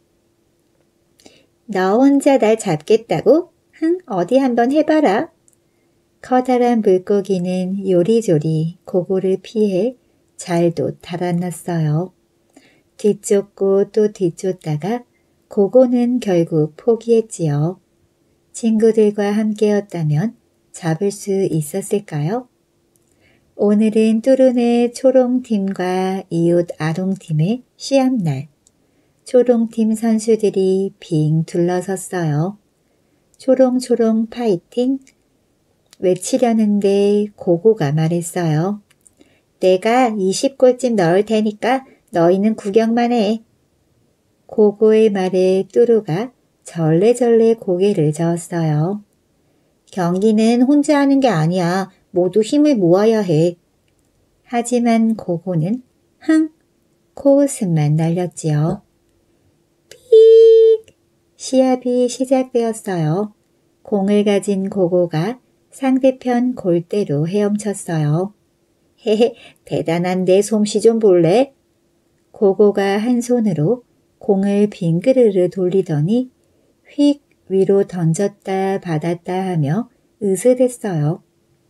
너 혼자 날 잡겠다고? 흥, 어디 한번 해봐라. 커다란 물고기는 요리조리 고고를 피해 잘도 달아났어요. 뒤쫓고 또 뒤쫓다가 고고는 결국 포기했지요. 친구들과 함께였다면 잡을 수 있었을까요? 오늘은 뚜루네 초롱팀과 이웃 아롱팀의 시합날. 초롱팀 선수들이 빙 둘러섰어요. 초롱초롱 파이팅! 외치려는데 고고가 말했어요. 내가 20골쯤 넣을 테니까 너희는 구경만 해. 고고의 말에 뚜루가 절레절레 고개를 저었어요. 경기는 혼자 하는 게 아니야. 모두 힘을 모아야 해. 하지만 고고는 흥! 코웃음만 날렸지요. 삑! 시합이 시작되었어요. 공을 가진 고고가 상대편 골대로 헤엄쳤어요. 헤헤, 대단한 내 솜씨 좀 볼래? 고고가 한 손으로 공을 빙그르르 돌리더니 휙 위로 던졌다 받았다 하며 으스댔어요.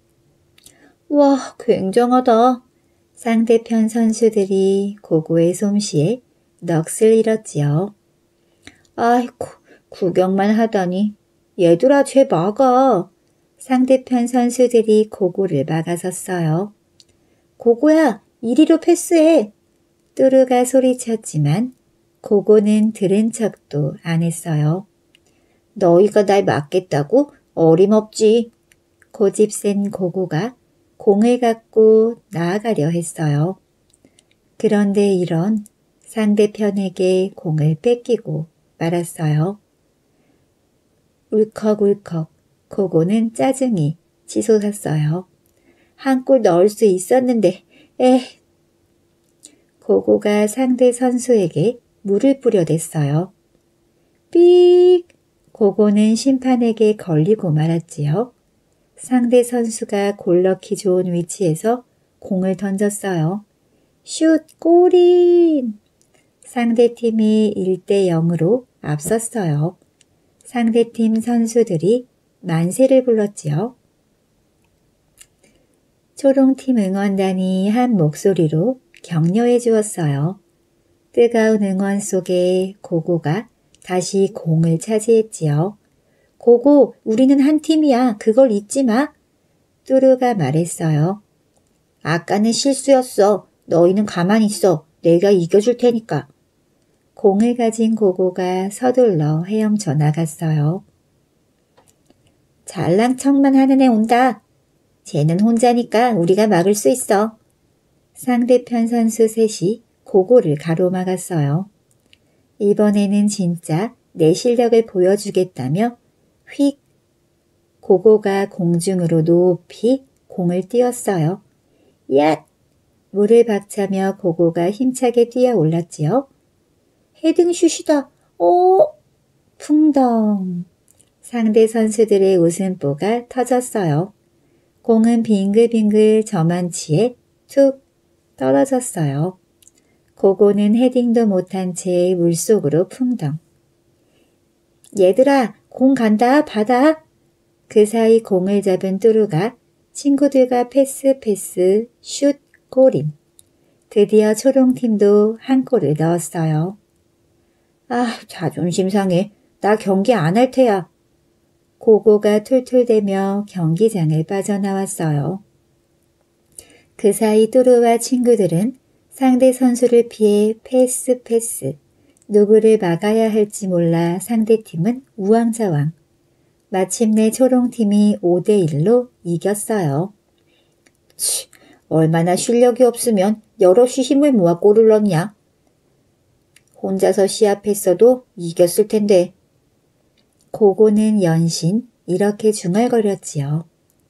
와, 굉장하다. 상대편 선수들이 고고의 솜씨에 넋을 잃었지요. 아이고, 구경만 하다니. 얘들아, 쟤 막아. 상대편 선수들이 고고를 막아섰어요. 고고야, 이리로 패스해. 뚜루가 소리쳤지만 고고는 들은 척도 안 했어요. 너희가 날 막겠다고? 어림없지. 고집센 고고가 공을 갖고 나아가려 했어요. 그런데 이런 상대편에게 공을 뺏기고 말았어요. 울컥울컥 고고는 짜증이 치솟았어요. 한 골 넣을 수 있었는데, 고고가 상대 선수에게 물을 뿌려댔어요. 삑! 고고는 심판에게 걸리고 말았지요. 상대 선수가 골 넣기 좋은 위치에서 공을 던졌어요. 슛! 골인! 상대팀이 1대 0으로 앞섰어요. 상대팀 선수들이 만세를 불렀지요. 초롱팀 응원단이 한 목소리로 격려해 주었어요. 뜨거운 응원 속에 고고가 다시 공을 차지했지요. 고고, 우리는 한 팀이야. 그걸 잊지 마. 뚜루가 말했어요. 아까는 실수였어. 너희는 가만히 있어. 내가 이겨줄 테니까. 공을 가진 고고가 서둘러 헤엄쳐 나갔어요. 잘랑척만 하는 애 온다. 쟤는 혼자니까 우리가 막을 수 있어. 상대편 선수 셋이 고고를 가로막았어요. 이번에는 진짜 내 실력을 보여주겠다며 휙! 고고가 공중으로 높이 공을 띄웠어요. 얏! 물을 박차며 고고가 힘차게 뛰어 올랐지요. 헤딩슛이다. 풍덩. 상대 선수들의 웃음보가 터졌어요. 공은 빙글빙글 저만치에 툭 떨어졌어요. 고고는 헤딩도 못한 채 물속으로 풍덩. 얘들아, 공 간다, 받아. 그 사이 공을 잡은 뚜루가 친구들과 패스, 슛, 골인. 드디어 초롱팀도 한 골을 넣었어요. 아, 자존심 상해. 나 경기 안 할 테야. 고고가 툴툴대며 경기장을 빠져나왔어요. 그 사이 뚜루와 친구들은 상대 선수를 피해 패스. 누구를 막아야 할지 몰라 상대팀은 우왕좌왕. 마침내 초롱팀이 5대1로 이겼어요. 얼마나 실력이 없으면 여럿이 힘을 모아 골을 넣냐. 혼자서 시합했어도 이겼을 텐데. 고고는 연신 이렇게 중얼거렸지요.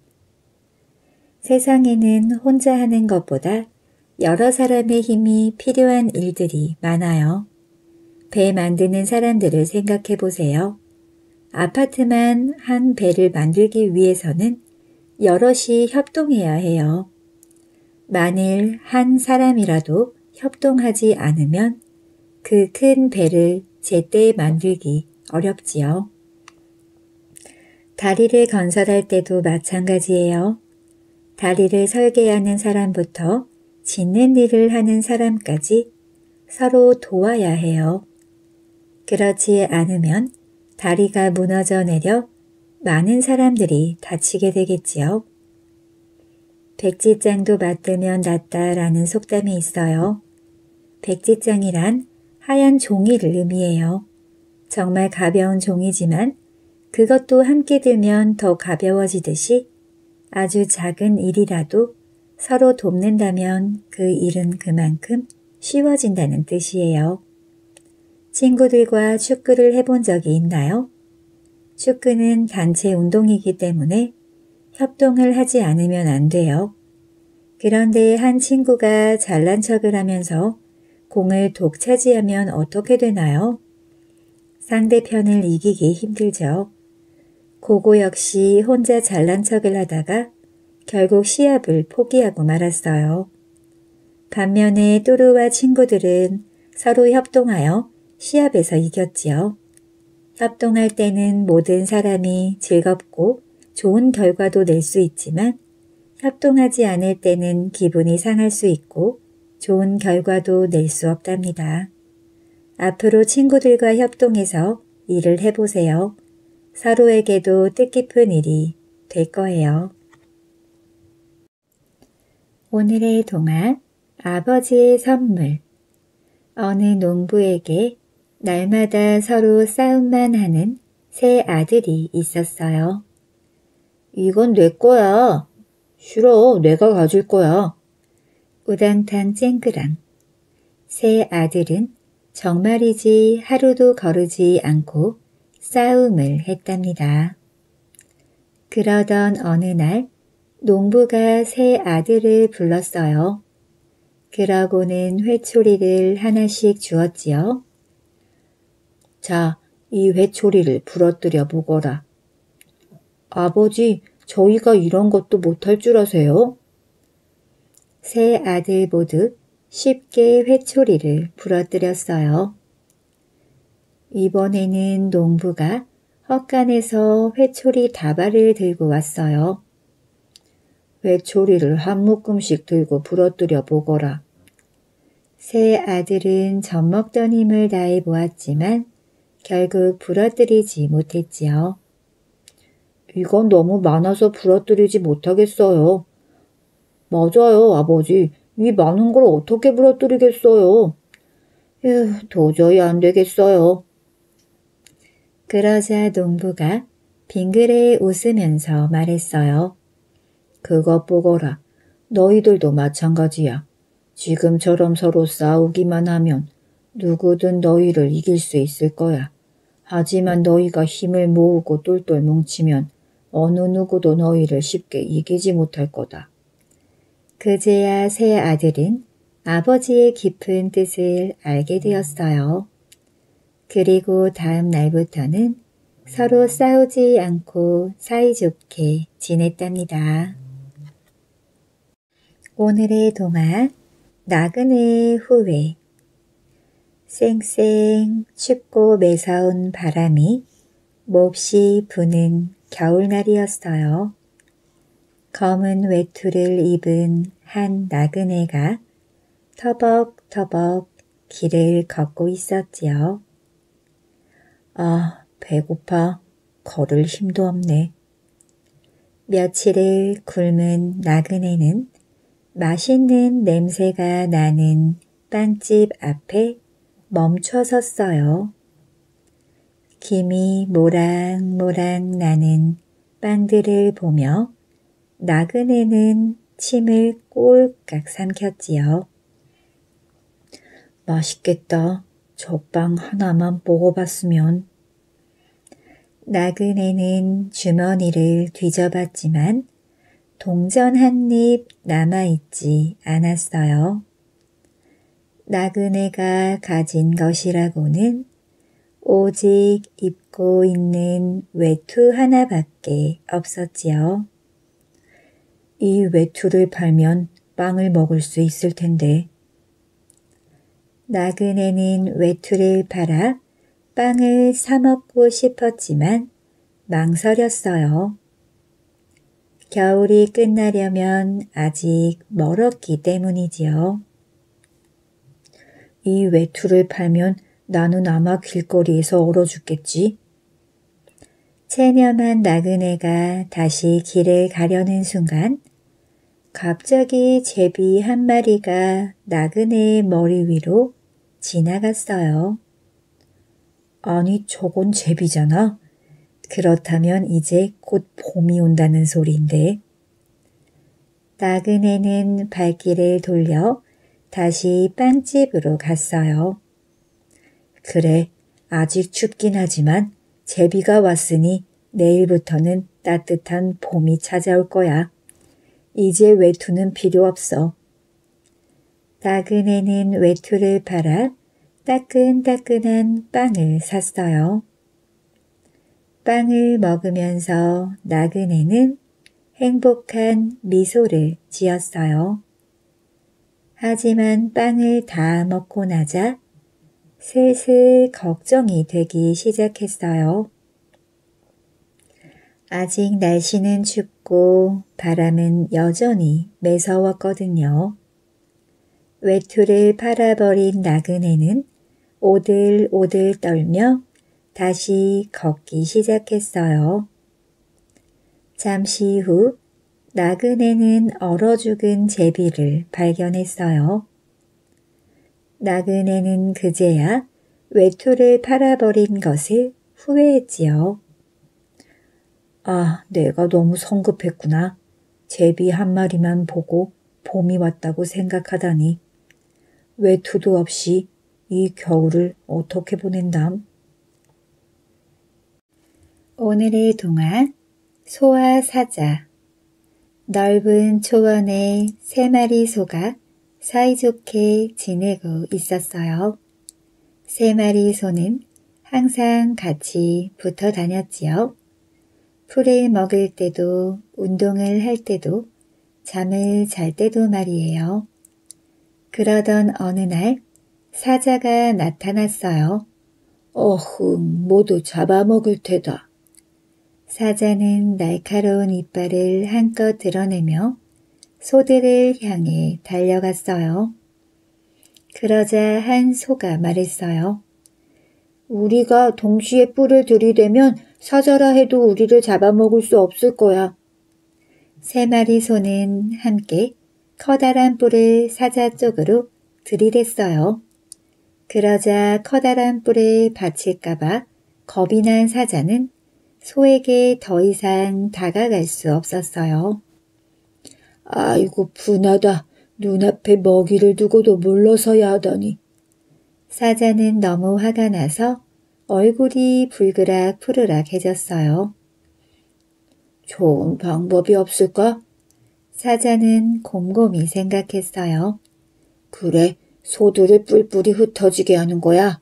세상에는 혼자 하는 것보다 여러 사람의 힘이 필요한 일들이 많아요. 배 만드는 사람들을 생각해 보세요. 아파트만 한 배를 만들기 위해서는 여럿이 협동해야 해요. 만일 한 사람이라도 협동하지 않으면 그 큰 배를 제때 만들기 어렵지요. 다리를 건설할 때도 마찬가지예요. 다리를 설계하는 사람부터 짓는 일을 하는 사람까지 서로 도와야 해요. 그렇지 않으면 다리가 무너져 내려 많은 사람들이 다치게 되겠지요. 백지장도 맞들면 낫다라는 속담이 있어요. 백지장이란 하얀 종이를 의미해요. 정말 가벼운 종이지만 그것도 함께 들면 더 가벼워지듯이 아주 작은 일이라도 서로 돕는다면 그 일은 그만큼 쉬워진다는 뜻이에요. 친구들과 축구를 해본 적이 있나요? 축구는 단체 운동이기 때문에 협동을 하지 않으면 안 돼요. 그런데 한 친구가 잘난 척을 하면서 공을 독차지하면 어떻게 되나요? 상대편을 이기기 힘들죠. 고고 역시 혼자 잘난 척을 하다가 결국 시합을 포기하고 말았어요. 반면에 또르와 친구들은 서로 협동하여 시합에서 이겼지요. 협동할 때는 모든 사람이 즐겁고 좋은 결과도 낼 수 있지만 협동하지 않을 때는 기분이 상할 수 있고 좋은 결과도 낼 수 없답니다. 앞으로 친구들과 협동해서 일을 해보세요. 서로에게도 뜻깊은 일이 될 거예요. 오늘의 동화, 아버지의 선물. 어느 농부에게 날마다 서로 싸움만 하는 세 아들이 있었어요. 이건 내 거야. 싫어, 내가 가질 거야. 우당탕 쨍그랑. 세 아들은 정말이지 하루도 거르지 않고 싸움을 했답니다. 그러던 어느 날 농부가 세 아들을 불렀어요. 그러고는 회초리를 하나씩 주었지요. 자, 이 회초리를 부러뜨려 보거라. 아버지, 저희가 이런 것도 못할 줄 아세요? 세 아들 모두 쉽게 회초리를 부러뜨렸어요. 이번에는 농부가 헛간에서 회초리 다발을 들고 왔어요. 회초리를 한 묶음씩 들고 부러뜨려 보거라. 세 아들은 젖먹던 힘을 다해 보았지만 결국 부러뜨리지 못했지요. 이건 너무 많아서 부러뜨리지 못하겠어요. 맞아요, 아버지. 이 많은 걸 어떻게 부러뜨리겠어요? 도저히 안 되겠어요. 그러자 농부가 빙그레 웃으면서 말했어요. 그것 보거라. 너희들도 마찬가지야. 지금처럼 서로 싸우기만 하면 누구든 너희를 이길 수 있을 거야. 하지만 너희가 힘을 모으고 똘똘 뭉치면 어느 누구도 너희를 쉽게 이기지 못할 거다. 그제야 세 아들은 아버지의 깊은 뜻을 알게 되었어요. 그리고 다음 날부터는 서로 싸우지 않고 사이좋게 지냈답니다. 오늘의 동화, 나그네의 후회. 쌩쌩 춥고 매서운 바람이 몹시 부는 겨울날이었어요. 검은 외투를 입은 한 나그네가 터벅터벅 길을 걷고 있었지요. 아, 배고파. 걸을 힘도 없네. 며칠을 굶은 나그네는 맛있는 냄새가 나는 빵집 앞에 멈춰 섰어요. 김이 모락모락 나는 빵들을 보며 나그네는 침을 꼴깍 삼켰지요. 맛있겠다. 저 빵 하나만 먹어봤으면. 나그네는 주머니를 뒤져봤지만 동전 한 입 남아있지 않았어요. 나그네가 가진 것이라고는 오직 입고 있는 외투 하나밖에 없었지요. 이 외투를 팔면 빵을 먹을 수 있을 텐데. 나그네는 외투를 팔아 빵을 사 먹고 싶었지만 망설였어요. 겨울이 끝나려면 아직 멀었기 때문이지요. 이 외투를 팔면 나는 아마 길거리에서 얼어 죽겠지. 체념한 나그네가 다시 길을 가려는 순간 갑자기 제비 한 마리가 나그네의 머리 위로 지나갔어요. 아니, 저건 제비잖아. 그렇다면 이제 곧 봄이 온다는 소리인데. 나그네는 발길을 돌려 다시 빵집으로 갔어요. 그래, 아직 춥긴 하지만 제비가 왔으니 내일부터는 따뜻한 봄이 찾아올 거야. 이제 외투는 필요 없어. 나그네는 외투를 팔아 따끈따끈한 빵을 샀어요. 빵을 먹으면서 나그네는 행복한 미소를 지었어요. 하지만 빵을 다 먹고 나자 슬슬 걱정이 되기 시작했어요. 아직 날씨는 춥고 바람은 여전히 매서웠거든요. 외투를 팔아버린 나그네는 오들오들 떨며 다시 걷기 시작했어요. 잠시 후 나그네는 얼어 죽은 제비를 발견했어요. 나그네는 그제야 외투를 팔아버린 것을 후회했지요. 아, 내가 너무 성급했구나. 제비 한 마리만 보고 봄이 왔다고 생각하다니. 외투도 없이 이 겨울을 어떻게 보낸담? 오늘의 동화 소와 사자. 넓은 초원에 3마리 소가 사이좋게 지내고 있었어요. 3마리 소는 항상 같이 붙어 다녔지요. 풀을 먹을 때도 운동을 할 때도 잠을 잘 때도 말이에요. 그러던 어느 날 사자가 나타났어요. 어흥, 모두 잡아먹을 테다. 사자는 날카로운 이빨을 한껏 드러내며 소들을 향해 달려갔어요. 그러자 한 소가 말했어요. 우리가 동시에 뿔을 들이대면 사자라 해도 우리를 잡아먹을 수 없을 거야. 3마리 소는 함께 커다란 뿔을 사자 쪽으로 들이댔어요. 그러자 커다란 뿔에 받칠까봐 겁이 난 사자는 소에게 더 이상 다가갈 수 없었어요. 아이고 분하다. 눈앞에 먹이를 두고도 물러서야 하다니. 사자는 너무 화가 나서 얼굴이 불그락 푸르락해졌어요. 좋은 방법이 없을까? 사자는 곰곰이 생각했어요. 그래, 소들을 뿔뿔이 흩어지게 하는 거야.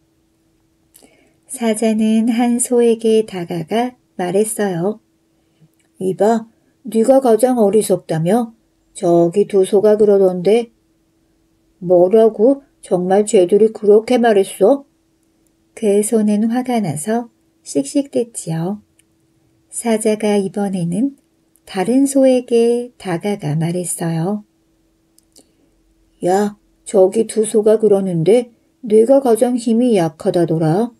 사자는 한 소에게 다가가 말했어요. 이봐, 네가 가장 어리석다며? 저기 2 소가 그러던데. 뭐라고? 정말 쟤들이 그렇게 말했어? 그 소는 화가 나서 씩씩댔지요. 사자가 이번에는 다른 소에게 다가가 말했어요. 야, 저기 2 소가 그러는데 네가 가장 힘이 약하다더라.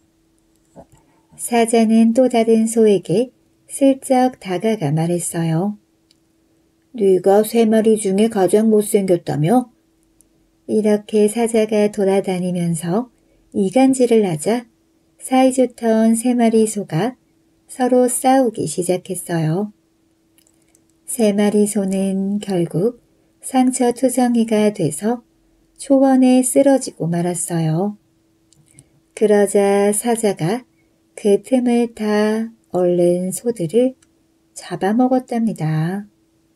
사자는 또 다른 소에게 슬쩍 다가가 말했어요. 네가 3마리 중에 가장 못생겼다며? 이렇게 사자가 돌아다니면서 이간질을 하자 사이좋던 3마리 소가 서로 싸우기 시작했어요. 3마리 소는 결국 상처투성이가 돼서 초원에 쓰러지고 말았어요. 그러자 사자가 그 틈을 타 얼른 소들을 잡아먹었답니다.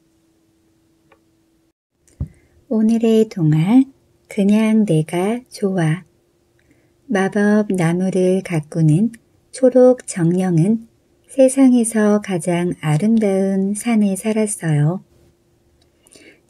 오늘의 동화 그냥 내가 좋아. 마법 나무를 가꾸는 초록 정령은 세상에서 가장 아름다운 산에 살았어요.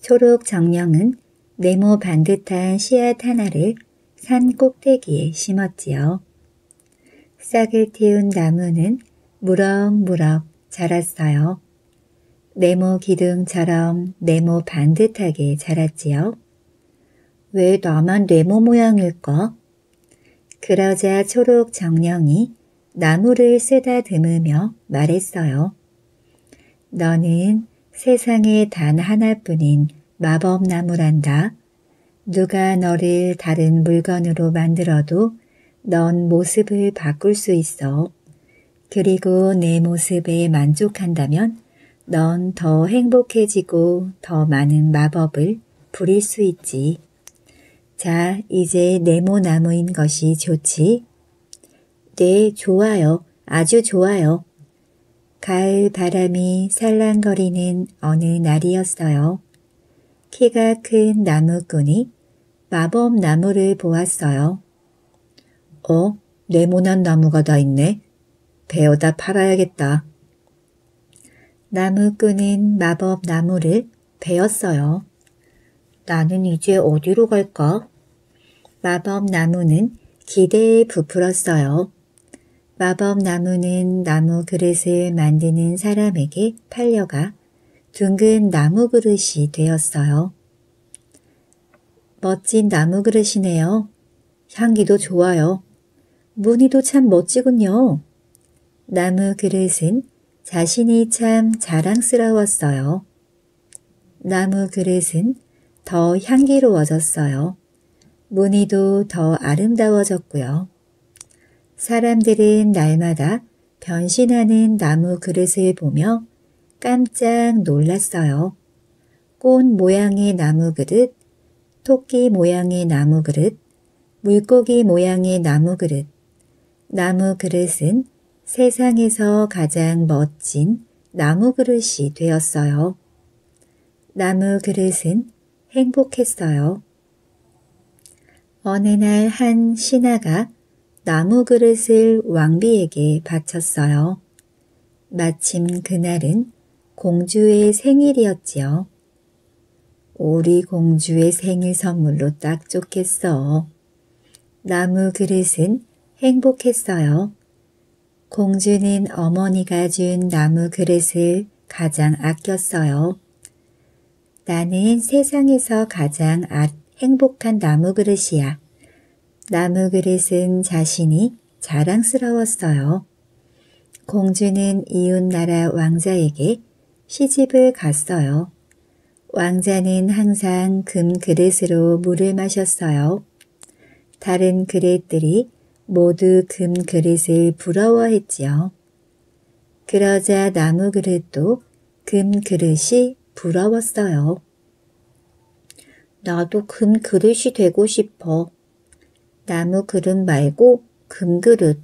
초록 정령은 네모 반듯한 씨앗 하나를 산 꼭대기에 심었지요. 싹을 틔운 나무는 무럭무럭 자랐어요. 네모 기둥처럼 네모 반듯하게 자랐지요. 왜 나만 네모 모양일까? 그러자 초록 정령이 나무를 쓰다듬으며 말했어요. 너는 세상에 단 하나뿐인 마법나무란다. 누가 너를 다른 물건으로 만들어도 넌 모습을 바꿀 수 있어. 그리고 내 모습에 만족한다면 넌 더 행복해지고 더 많은 마법을 부릴 수 있지. 자, 이제 네모나무인 것이 좋지? 네, 좋아요. 아주 좋아요. 가을 바람이 살랑거리는 어느 날이었어요. 키가 큰 나무꾼이 마법 나무를 보았어요. 네모난 나무가 다 있네. 베어다 팔아야겠다. 나무꾼은 마법 나무를 베었어요. 나는 이제 어디로 갈까? 마법 나무는 기대에 부풀었어요. 마법 나무는 나무 그릇을 만드는 사람에게 팔려가 둥근 나무 그릇이 되었어요. 멋진 나무 그릇이네요. 향기도 좋아요. 무늬도 참 멋지군요. 나무 그릇은 자신이 참 자랑스러웠어요. 나무 그릇은 더 향기로워졌어요. 무늬도 더 아름다워졌고요. 사람들은 날마다 변신하는 나무 그릇을 보며 깜짝 놀랐어요. 꽃 모양의 나무 그릇, 토끼 모양의 나무 그릇, 물고기 모양의 나무 그릇. 나무 그릇은 세상에서 가장 멋진 나무 그릇이 되었어요. 나무 그릇은 행복했어요. 어느 날 한 신하가 나무 그릇을 왕비에게 바쳤어요. 마침 그날은 공주의 생일이었지요. 우리 공주의 생일 선물로 딱 좋겠어. 나무 그릇은 행복했어요. 공주는 어머니가 준 나무 그릇을 가장 아꼈어요. 나는 세상에서 가장 행복한 나무 그릇이야. 나무 그릇은 자신이 자랑스러웠어요. 공주는 이웃나라 왕자에게 시집을 갔어요. 왕자는 항상 금 그릇으로 물을 마셨어요. 다른 그릇들이 모두 금 그릇을 부러워했지요. 그러자 나무 그릇도 금 그릇이 부러웠어요. 나도 금 그릇이 되고 싶어. 나무 그릇 말고 금 그릇.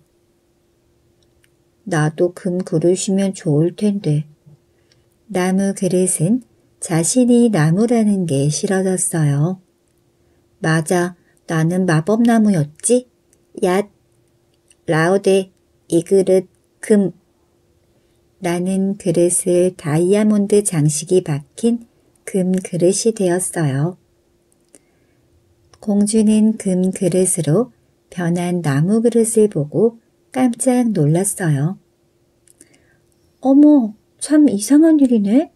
나도 금 그릇이면 좋을 텐데. 나무 그릇은 자신이 나무라는 게 싫어졌어요. 맞아, 나는 마법나무였지? 얏, 라우데, 이 그릇, 금. 나는 그릇을 다이아몬드 장식이 박힌 금 그릇이 되었어요. 공주는 금 그릇으로 변한 나무 그릇을 보고 깜짝 놀랐어요. 어머, 참 이상한 일이네.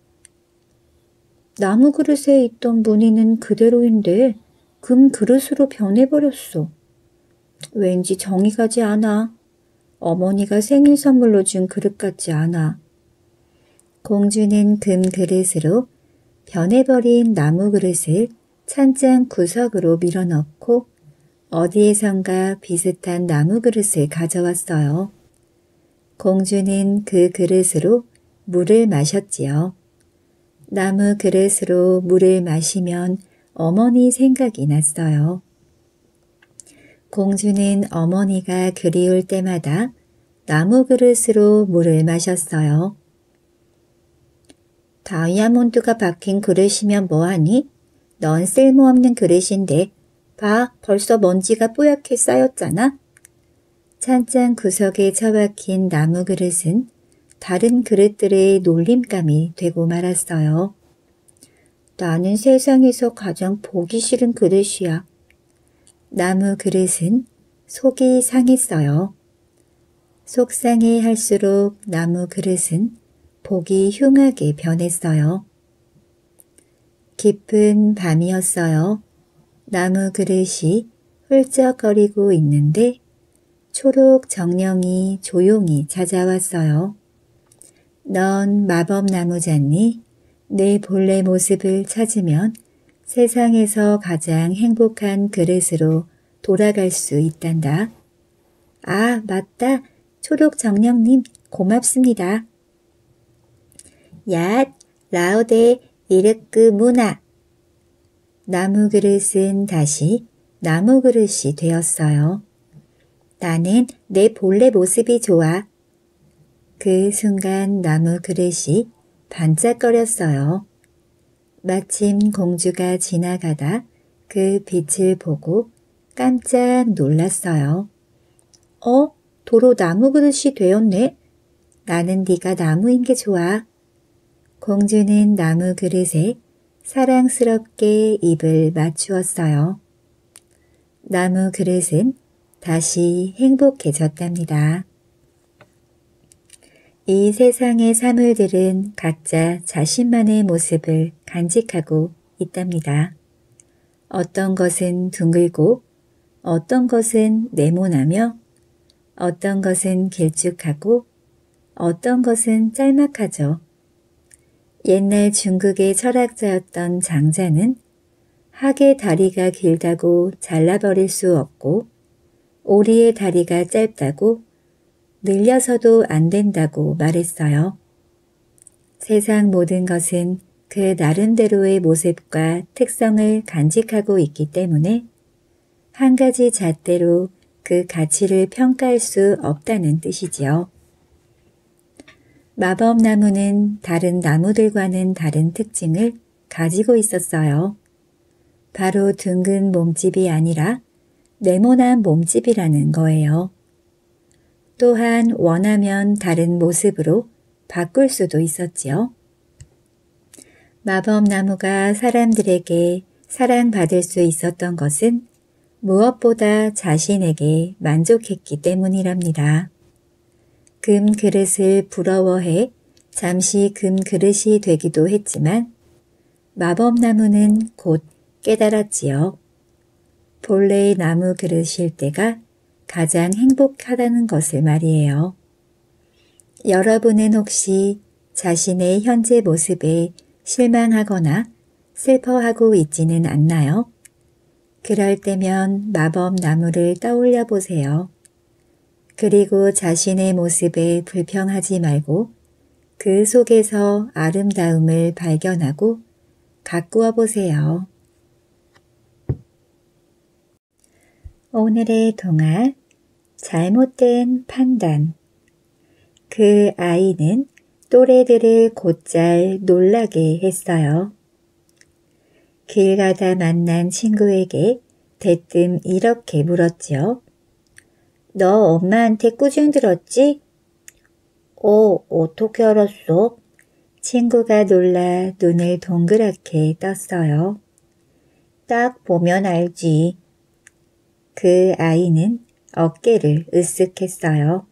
나무 그릇에 있던 무늬는 그대로인데 금 그릇으로 변해버렸어. 왠지 정이 가지 않아. 어머니가 생일 선물로 준 그릇 같지 않아. 공주는 금 그릇으로 변해버린 나무 그릇을 찬장 구석으로 밀어넣고 어디에선가 비슷한 나무 그릇을 가져왔어요. 공주는 그 그릇으로 물을 마셨지요. 나무 그릇으로 물을 마시면 어머니 생각이 났어요. 공주는 어머니가 그리울 때마다 나무 그릇으로 물을 마셨어요. 다이아몬드가 박힌 그릇이면 뭐하니? 넌 쓸모없는 그릇인데 봐, 벌써 먼지가 뽀얗게 쌓였잖아. 찬장 구석에 처박힌 나무 그릇은 다른 그릇들의 놀림감이 되고 말았어요. 나는 세상에서 가장 보기 싫은 그릇이야. 나무 그릇은 속이 상했어요. 속상해 할수록 나무 그릇은 보기 흉하게 변했어요. 깊은 밤이었어요. 나무 그릇이 훌쩍거리고 있는데 초록 정령이 조용히 찾아왔어요. 넌 마법나무잖니? 내 본래 모습을 찾으면 세상에서 가장 행복한 그릇으로 돌아갈 수 있단다. 아, 맞다. 초록 정령님, 고맙습니다. 얏, 라우데, 이르크 무나. 나무 그릇은 다시 나무 그릇이 되었어요. 나는 내 본래 모습이 좋아. 그 순간 나무 그릇이 반짝거렸어요. 마침 공주가 지나가다 그 빛을 보고 깜짝 놀랐어요. 도로 나무 그릇이 되었네. 나는 네가 나무인 게 좋아. 공주는 나무 그릇에 사랑스럽게 입을 맞추었어요. 나무 그릇은 다시 행복해졌답니다. 이 세상의 사물들은 각자 자신만의 모습을 간직하고 있답니다. 어떤 것은 둥글고 어떤 것은 네모나며 어떤 것은 길쭉하고 어떤 것은 짤막하죠. 옛날 중국의 철학자였던 장자는 학의 다리가 길다고 잘라버릴 수 없고 오리의 다리가 짧다고 늘려서도 안 된다고 말했어요. 세상 모든 것은 그 나름대로의 모습과 특성을 간직하고 있기 때문에 한 가지 잣대로 그 가치를 평가할 수 없다는 뜻이지요. 마법나무는 다른 나무들과는 다른 특징을 가지고 있었어요. 바로 둥근 몸집이 아니라 네모난 몸집이라는 거예요. 또한 원하면 다른 모습으로 바꿀 수도 있었지요. 마법나무가 사람들에게 사랑받을 수 있었던 것은 무엇보다 자신에게 만족했기 때문이랍니다. 금 그릇을 부러워해 잠시 금 그릇이 되기도 했지만 마법나무는 곧 깨달았지요. 본래의 나무 그릇일 때가 가장 행복하다는 것을 말이에요. 여러분은 혹시 자신의 현재 모습에 실망하거나 슬퍼하고 있지는 않나요? 그럴 때면 마법나무를 떠올려 보세요. 그리고 자신의 모습에 불평하지 말고 그 속에서 아름다움을 발견하고 가꾸어 보세요. 오늘의 동화, 잘못된 판단. 그 아이는 또래들을 곧잘 놀라게 했어요. 길 가다 만난 친구에게 대뜸 이렇게 물었죠. 너 엄마한테 꾸중 들었지? 어떻게 알았어? 친구가 놀라 눈을 동그랗게 떴어요. 딱 보면 알지. 그 아이는 어깨를 으쓱했어요.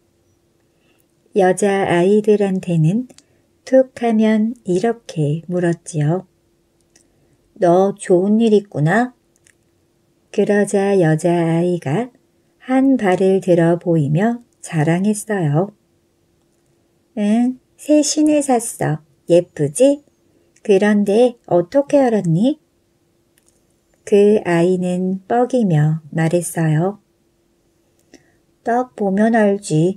여자아이들한테는 툭 하면 이렇게 물었지요. 너 좋은 일 있구나? 그러자 여자아이가 한 발을 들어 보이며 자랑했어요. 응, 새 신을 샀어. 예쁘지? 그런데 어떻게 알았니? 그 아이는 뻐기며 말했어요. 딱 보면 알지.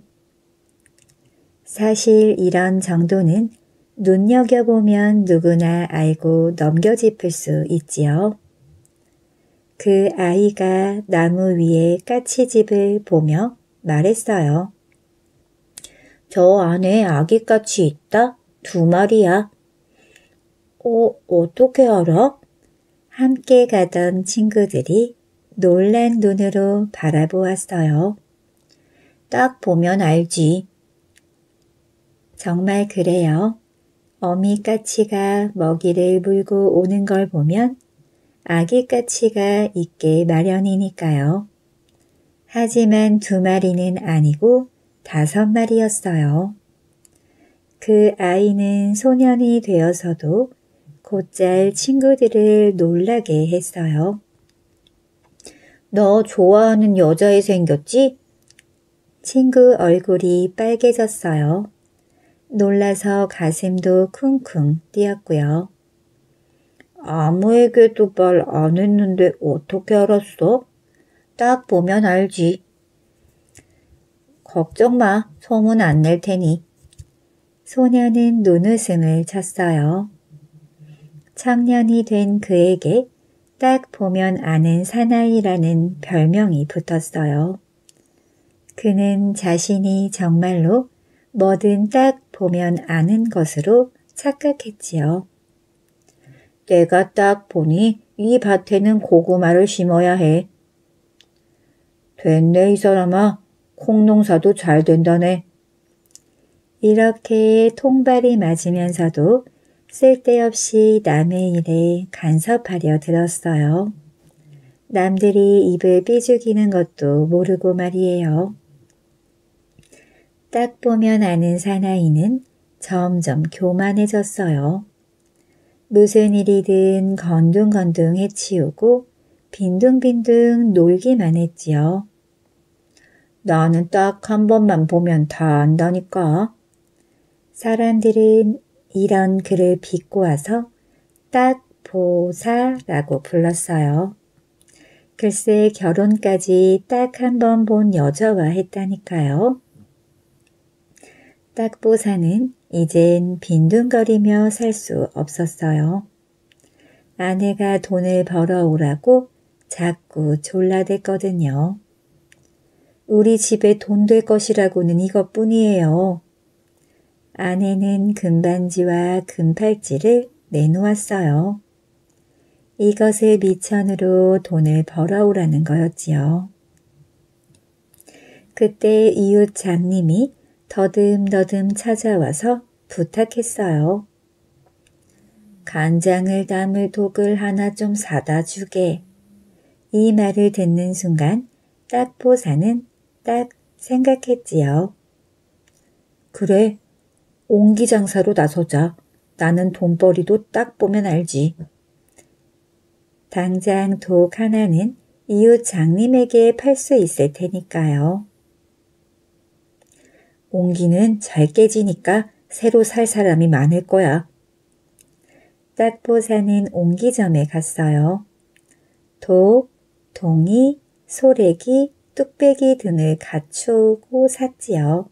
사실 이런 정도는 눈여겨보면 누구나 알고 넘겨짚을 수 있지요. 그 아이가 나무 위에 까치집을 보며 말했어요. 저 안에 아기까치 있다? 2마리야. 어떻게 알아? 함께 가던 친구들이 놀란 눈으로 바라보았어요. 딱 보면 알지. 정말 그래요. 어미까치가 먹이를 물고 오는 걸 보면 아기까치가 있게 마련이니까요. 하지만 2마리는 아니고 5마리였어요. 그 아이는 소년이 되어서도 곧잘 친구들을 놀라게 했어요. 너 좋아하는 여자애 생겼지? 친구 얼굴이 빨개졌어요. 놀라서 가슴도 쿵쿵 뛰었고요. 아무에게도 말 안 했는데 어떻게 알았어? 딱 보면 알지. 걱정 마, 소문 안 낼 테니. 소녀는 눈웃음을 쳤어요. 청년이 된 그에게 딱 보면 아는 사나이라는 별명이 붙었어요. 그는 자신이 정말로 뭐든 딱 보면 아는 것으로 착각했지요. 내가 딱 보니 이 밭에는 고구마를 심어야 해. 됐네, 이 사람아. 콩농사도 잘 된다네. 이렇게 통발이 맞으면서도 쓸데없이 남의 일에 간섭하려 들었어요. 남들이 입을 삐죽이는 것도 모르고 말이에요. 딱 보면 아는 사나이는 점점 교만해졌어요. 무슨 일이든 건둥건둥 해치우고 빈둥빈둥 놀기만 했지요. 나는 딱 한 번만 보면 다 안다니까. 사람들은 이런 그를 비꼬아서 딱보사라고 불렀어요. 글쎄 결혼까지 딱 한 번 본 여자와 했다니까요. 딱보사는 이젠 빈둥거리며 살 수 없었어요. 아내가 돈을 벌어오라고 자꾸 졸라댔거든요. 우리 집에 돈 될 것이라고는 이것뿐이에요. 아내는 금반지와 금팔찌를 내놓았어요. 이것을 미천으로 돈을 벌어오라는 거였지요. 그때 이웃 장님이 더듬더듬 찾아와서 부탁했어요. 간장을 담을 독을 하나 좀 사다 주게. 이 말을 듣는 순간 딱보사는 딱 생각했지요. 그래, 옹기장사로 나서자. 나는 돈벌이도 딱 보면 알지. 당장 독 하나는 이웃 장님에게 팔 수 있을 테니까요. 옹기는 잘 깨지니까 새로 살 사람이 많을 거야. 딱보사는 옹기점에 갔어요. 독, 동이, 소래기, 뚝배기 등을 갖추고 샀지요.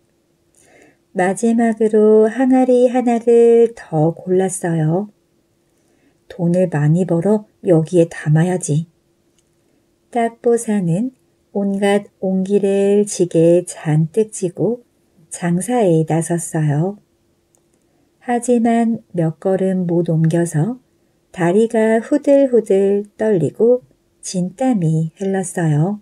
마지막으로 항아리 하나를 더 골랐어요. 돈을 많이 벌어 여기에 담아야지. 딱보사는 온갖 옹기를 지게에 잔뜩 지고 장사에 나섰어요. 하지만 몇 걸음 못 옮겨서 다리가 후들후들 떨리고 진땀이 흘렀어요.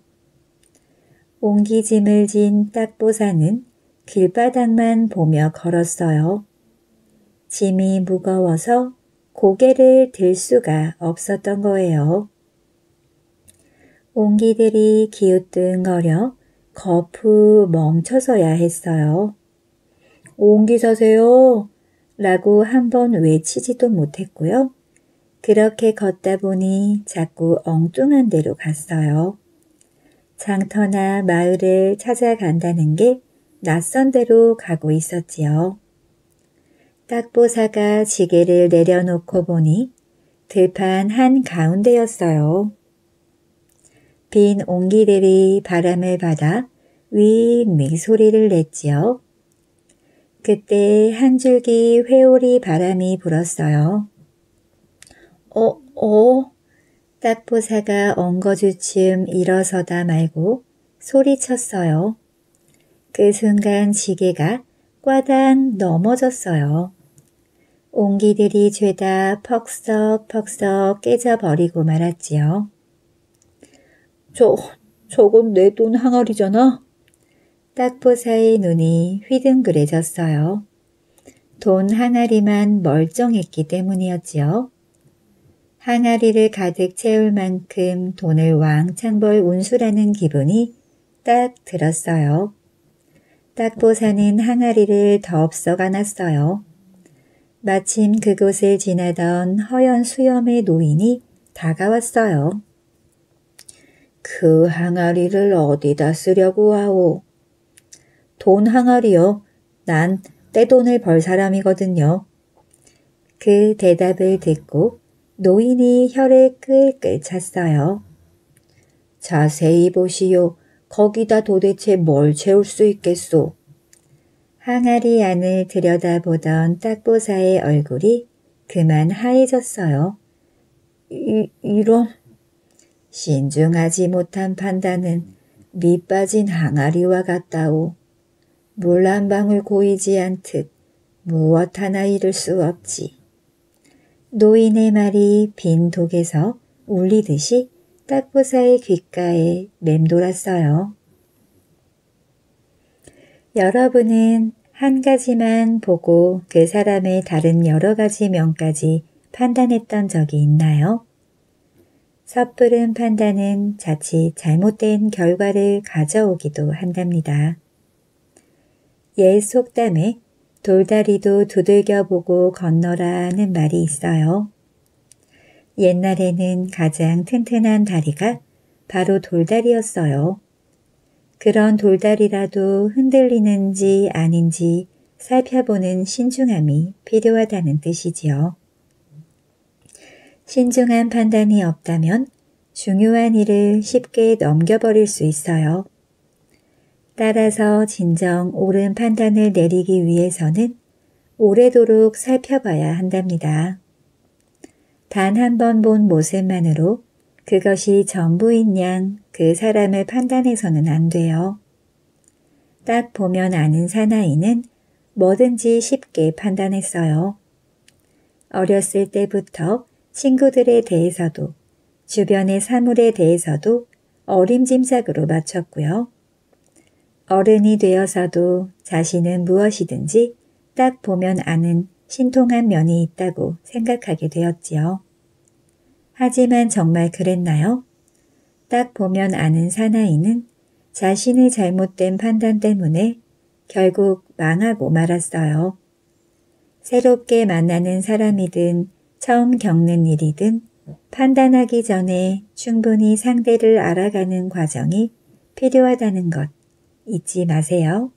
옹기짐을 진 딱보사는 길바닥만 보며 걸었어요. 짐이 무거워서 고개를 들 수가 없었던 거예요. 옹기들이 기웃등거려 거푸 멈춰서야 했어요. 옹기 사세요 라고 한번 외치지도 못했고요. 그렇게 걷다 보니 자꾸 엉뚱한 데로 갔어요. 장터나 마을을 찾아간다는 게 낯선 데로 가고 있었지요. 딱보사가 지게를 내려놓고 보니 들판 한가운데였어요. 빈 옹기들이 바람을 받아 윙윙 소리를 냈지요. 그때 한 줄기 회오리 바람이 불었어요. 딱보사가 엉거주춤 일어서다 말고 소리쳤어요. 그 순간 지게가 꽈당 넘어졌어요. 옹기들이 죄다 퍽썩퍽썩 깨져버리고 말았지요. 저건 내 돈 항아리잖아. 딱보사의 눈이 휘둥그레졌어요. 돈 항아리만 멀쩡했기 때문이었지요. 항아리를 가득 채울 만큼 돈을 왕창 벌 운수라는 기분이 딱 들었어요. 딱보사는 항아리를 덥석 안았어요. 마침 그곳을 지나던 허연 수염의 노인이 다가왔어요. 그 항아리를 어디다 쓰려고 하오? 돈 항아리요. 난 떼돈을 벌 사람이거든요. 그 대답을 듣고 노인이 혀를 끌끌 찼어요. 자세히 보시오. 거기다 도대체 뭘 채울 수 있겠소? 항아리 안을 들여다보던 딱보사의 얼굴이 그만 하얘졌어요. 이런... 신중하지 못한 판단은 밑 빠진 항아리와 같다오. 물 한 방울 고이지 않듯 무엇 하나 잃을 수 없지. 노인의 말이 빈 독에서 울리듯이 딱보사의 귓가에 맴돌았어요. 여러분은 한 가지만 보고 그 사람의 다른 여러 가지 면까지 판단했던 적이 있나요? 섣부른 판단은 자칫 잘못된 결과를 가져오기도 한답니다. 옛 속담에 돌다리도 두들겨보고 건너라는 말이 있어요. 옛날에는 가장 튼튼한 다리가 바로 돌다리였어요. 그런 돌다리라도 흔들리는지 아닌지 살펴보는 신중함이 필요하다는 뜻이지요. 신중한 판단이 없다면 중요한 일을 쉽게 넘겨버릴 수 있어요. 따라서 진정 옳은 판단을 내리기 위해서는 오래도록 살펴봐야 한답니다. 단 한 번 본 모습만으로 그것이 전부인 양 그 사람을 판단해서는 안 돼요. 딱 보면 아는 사나이는 뭐든지 쉽게 판단했어요. 어렸을 때부터 친구들에 대해서도 주변의 사물에 대해서도 어림짐작으로 맞췄고요. 어른이 되어서도 자신은 무엇이든지 딱 보면 아는 신통한 면이 있다고 생각하게 되었지요. 하지만 정말 그랬나요? 딱 보면 아는 사나이는 자신의 잘못된 판단 때문에 결국 망하고 말았어요. 새롭게 만나는 사람이든 처음 겪는 일이든 판단하기 전에 충분히 상대를 알아가는 과정이 필요하다는 것 잊지 마세요.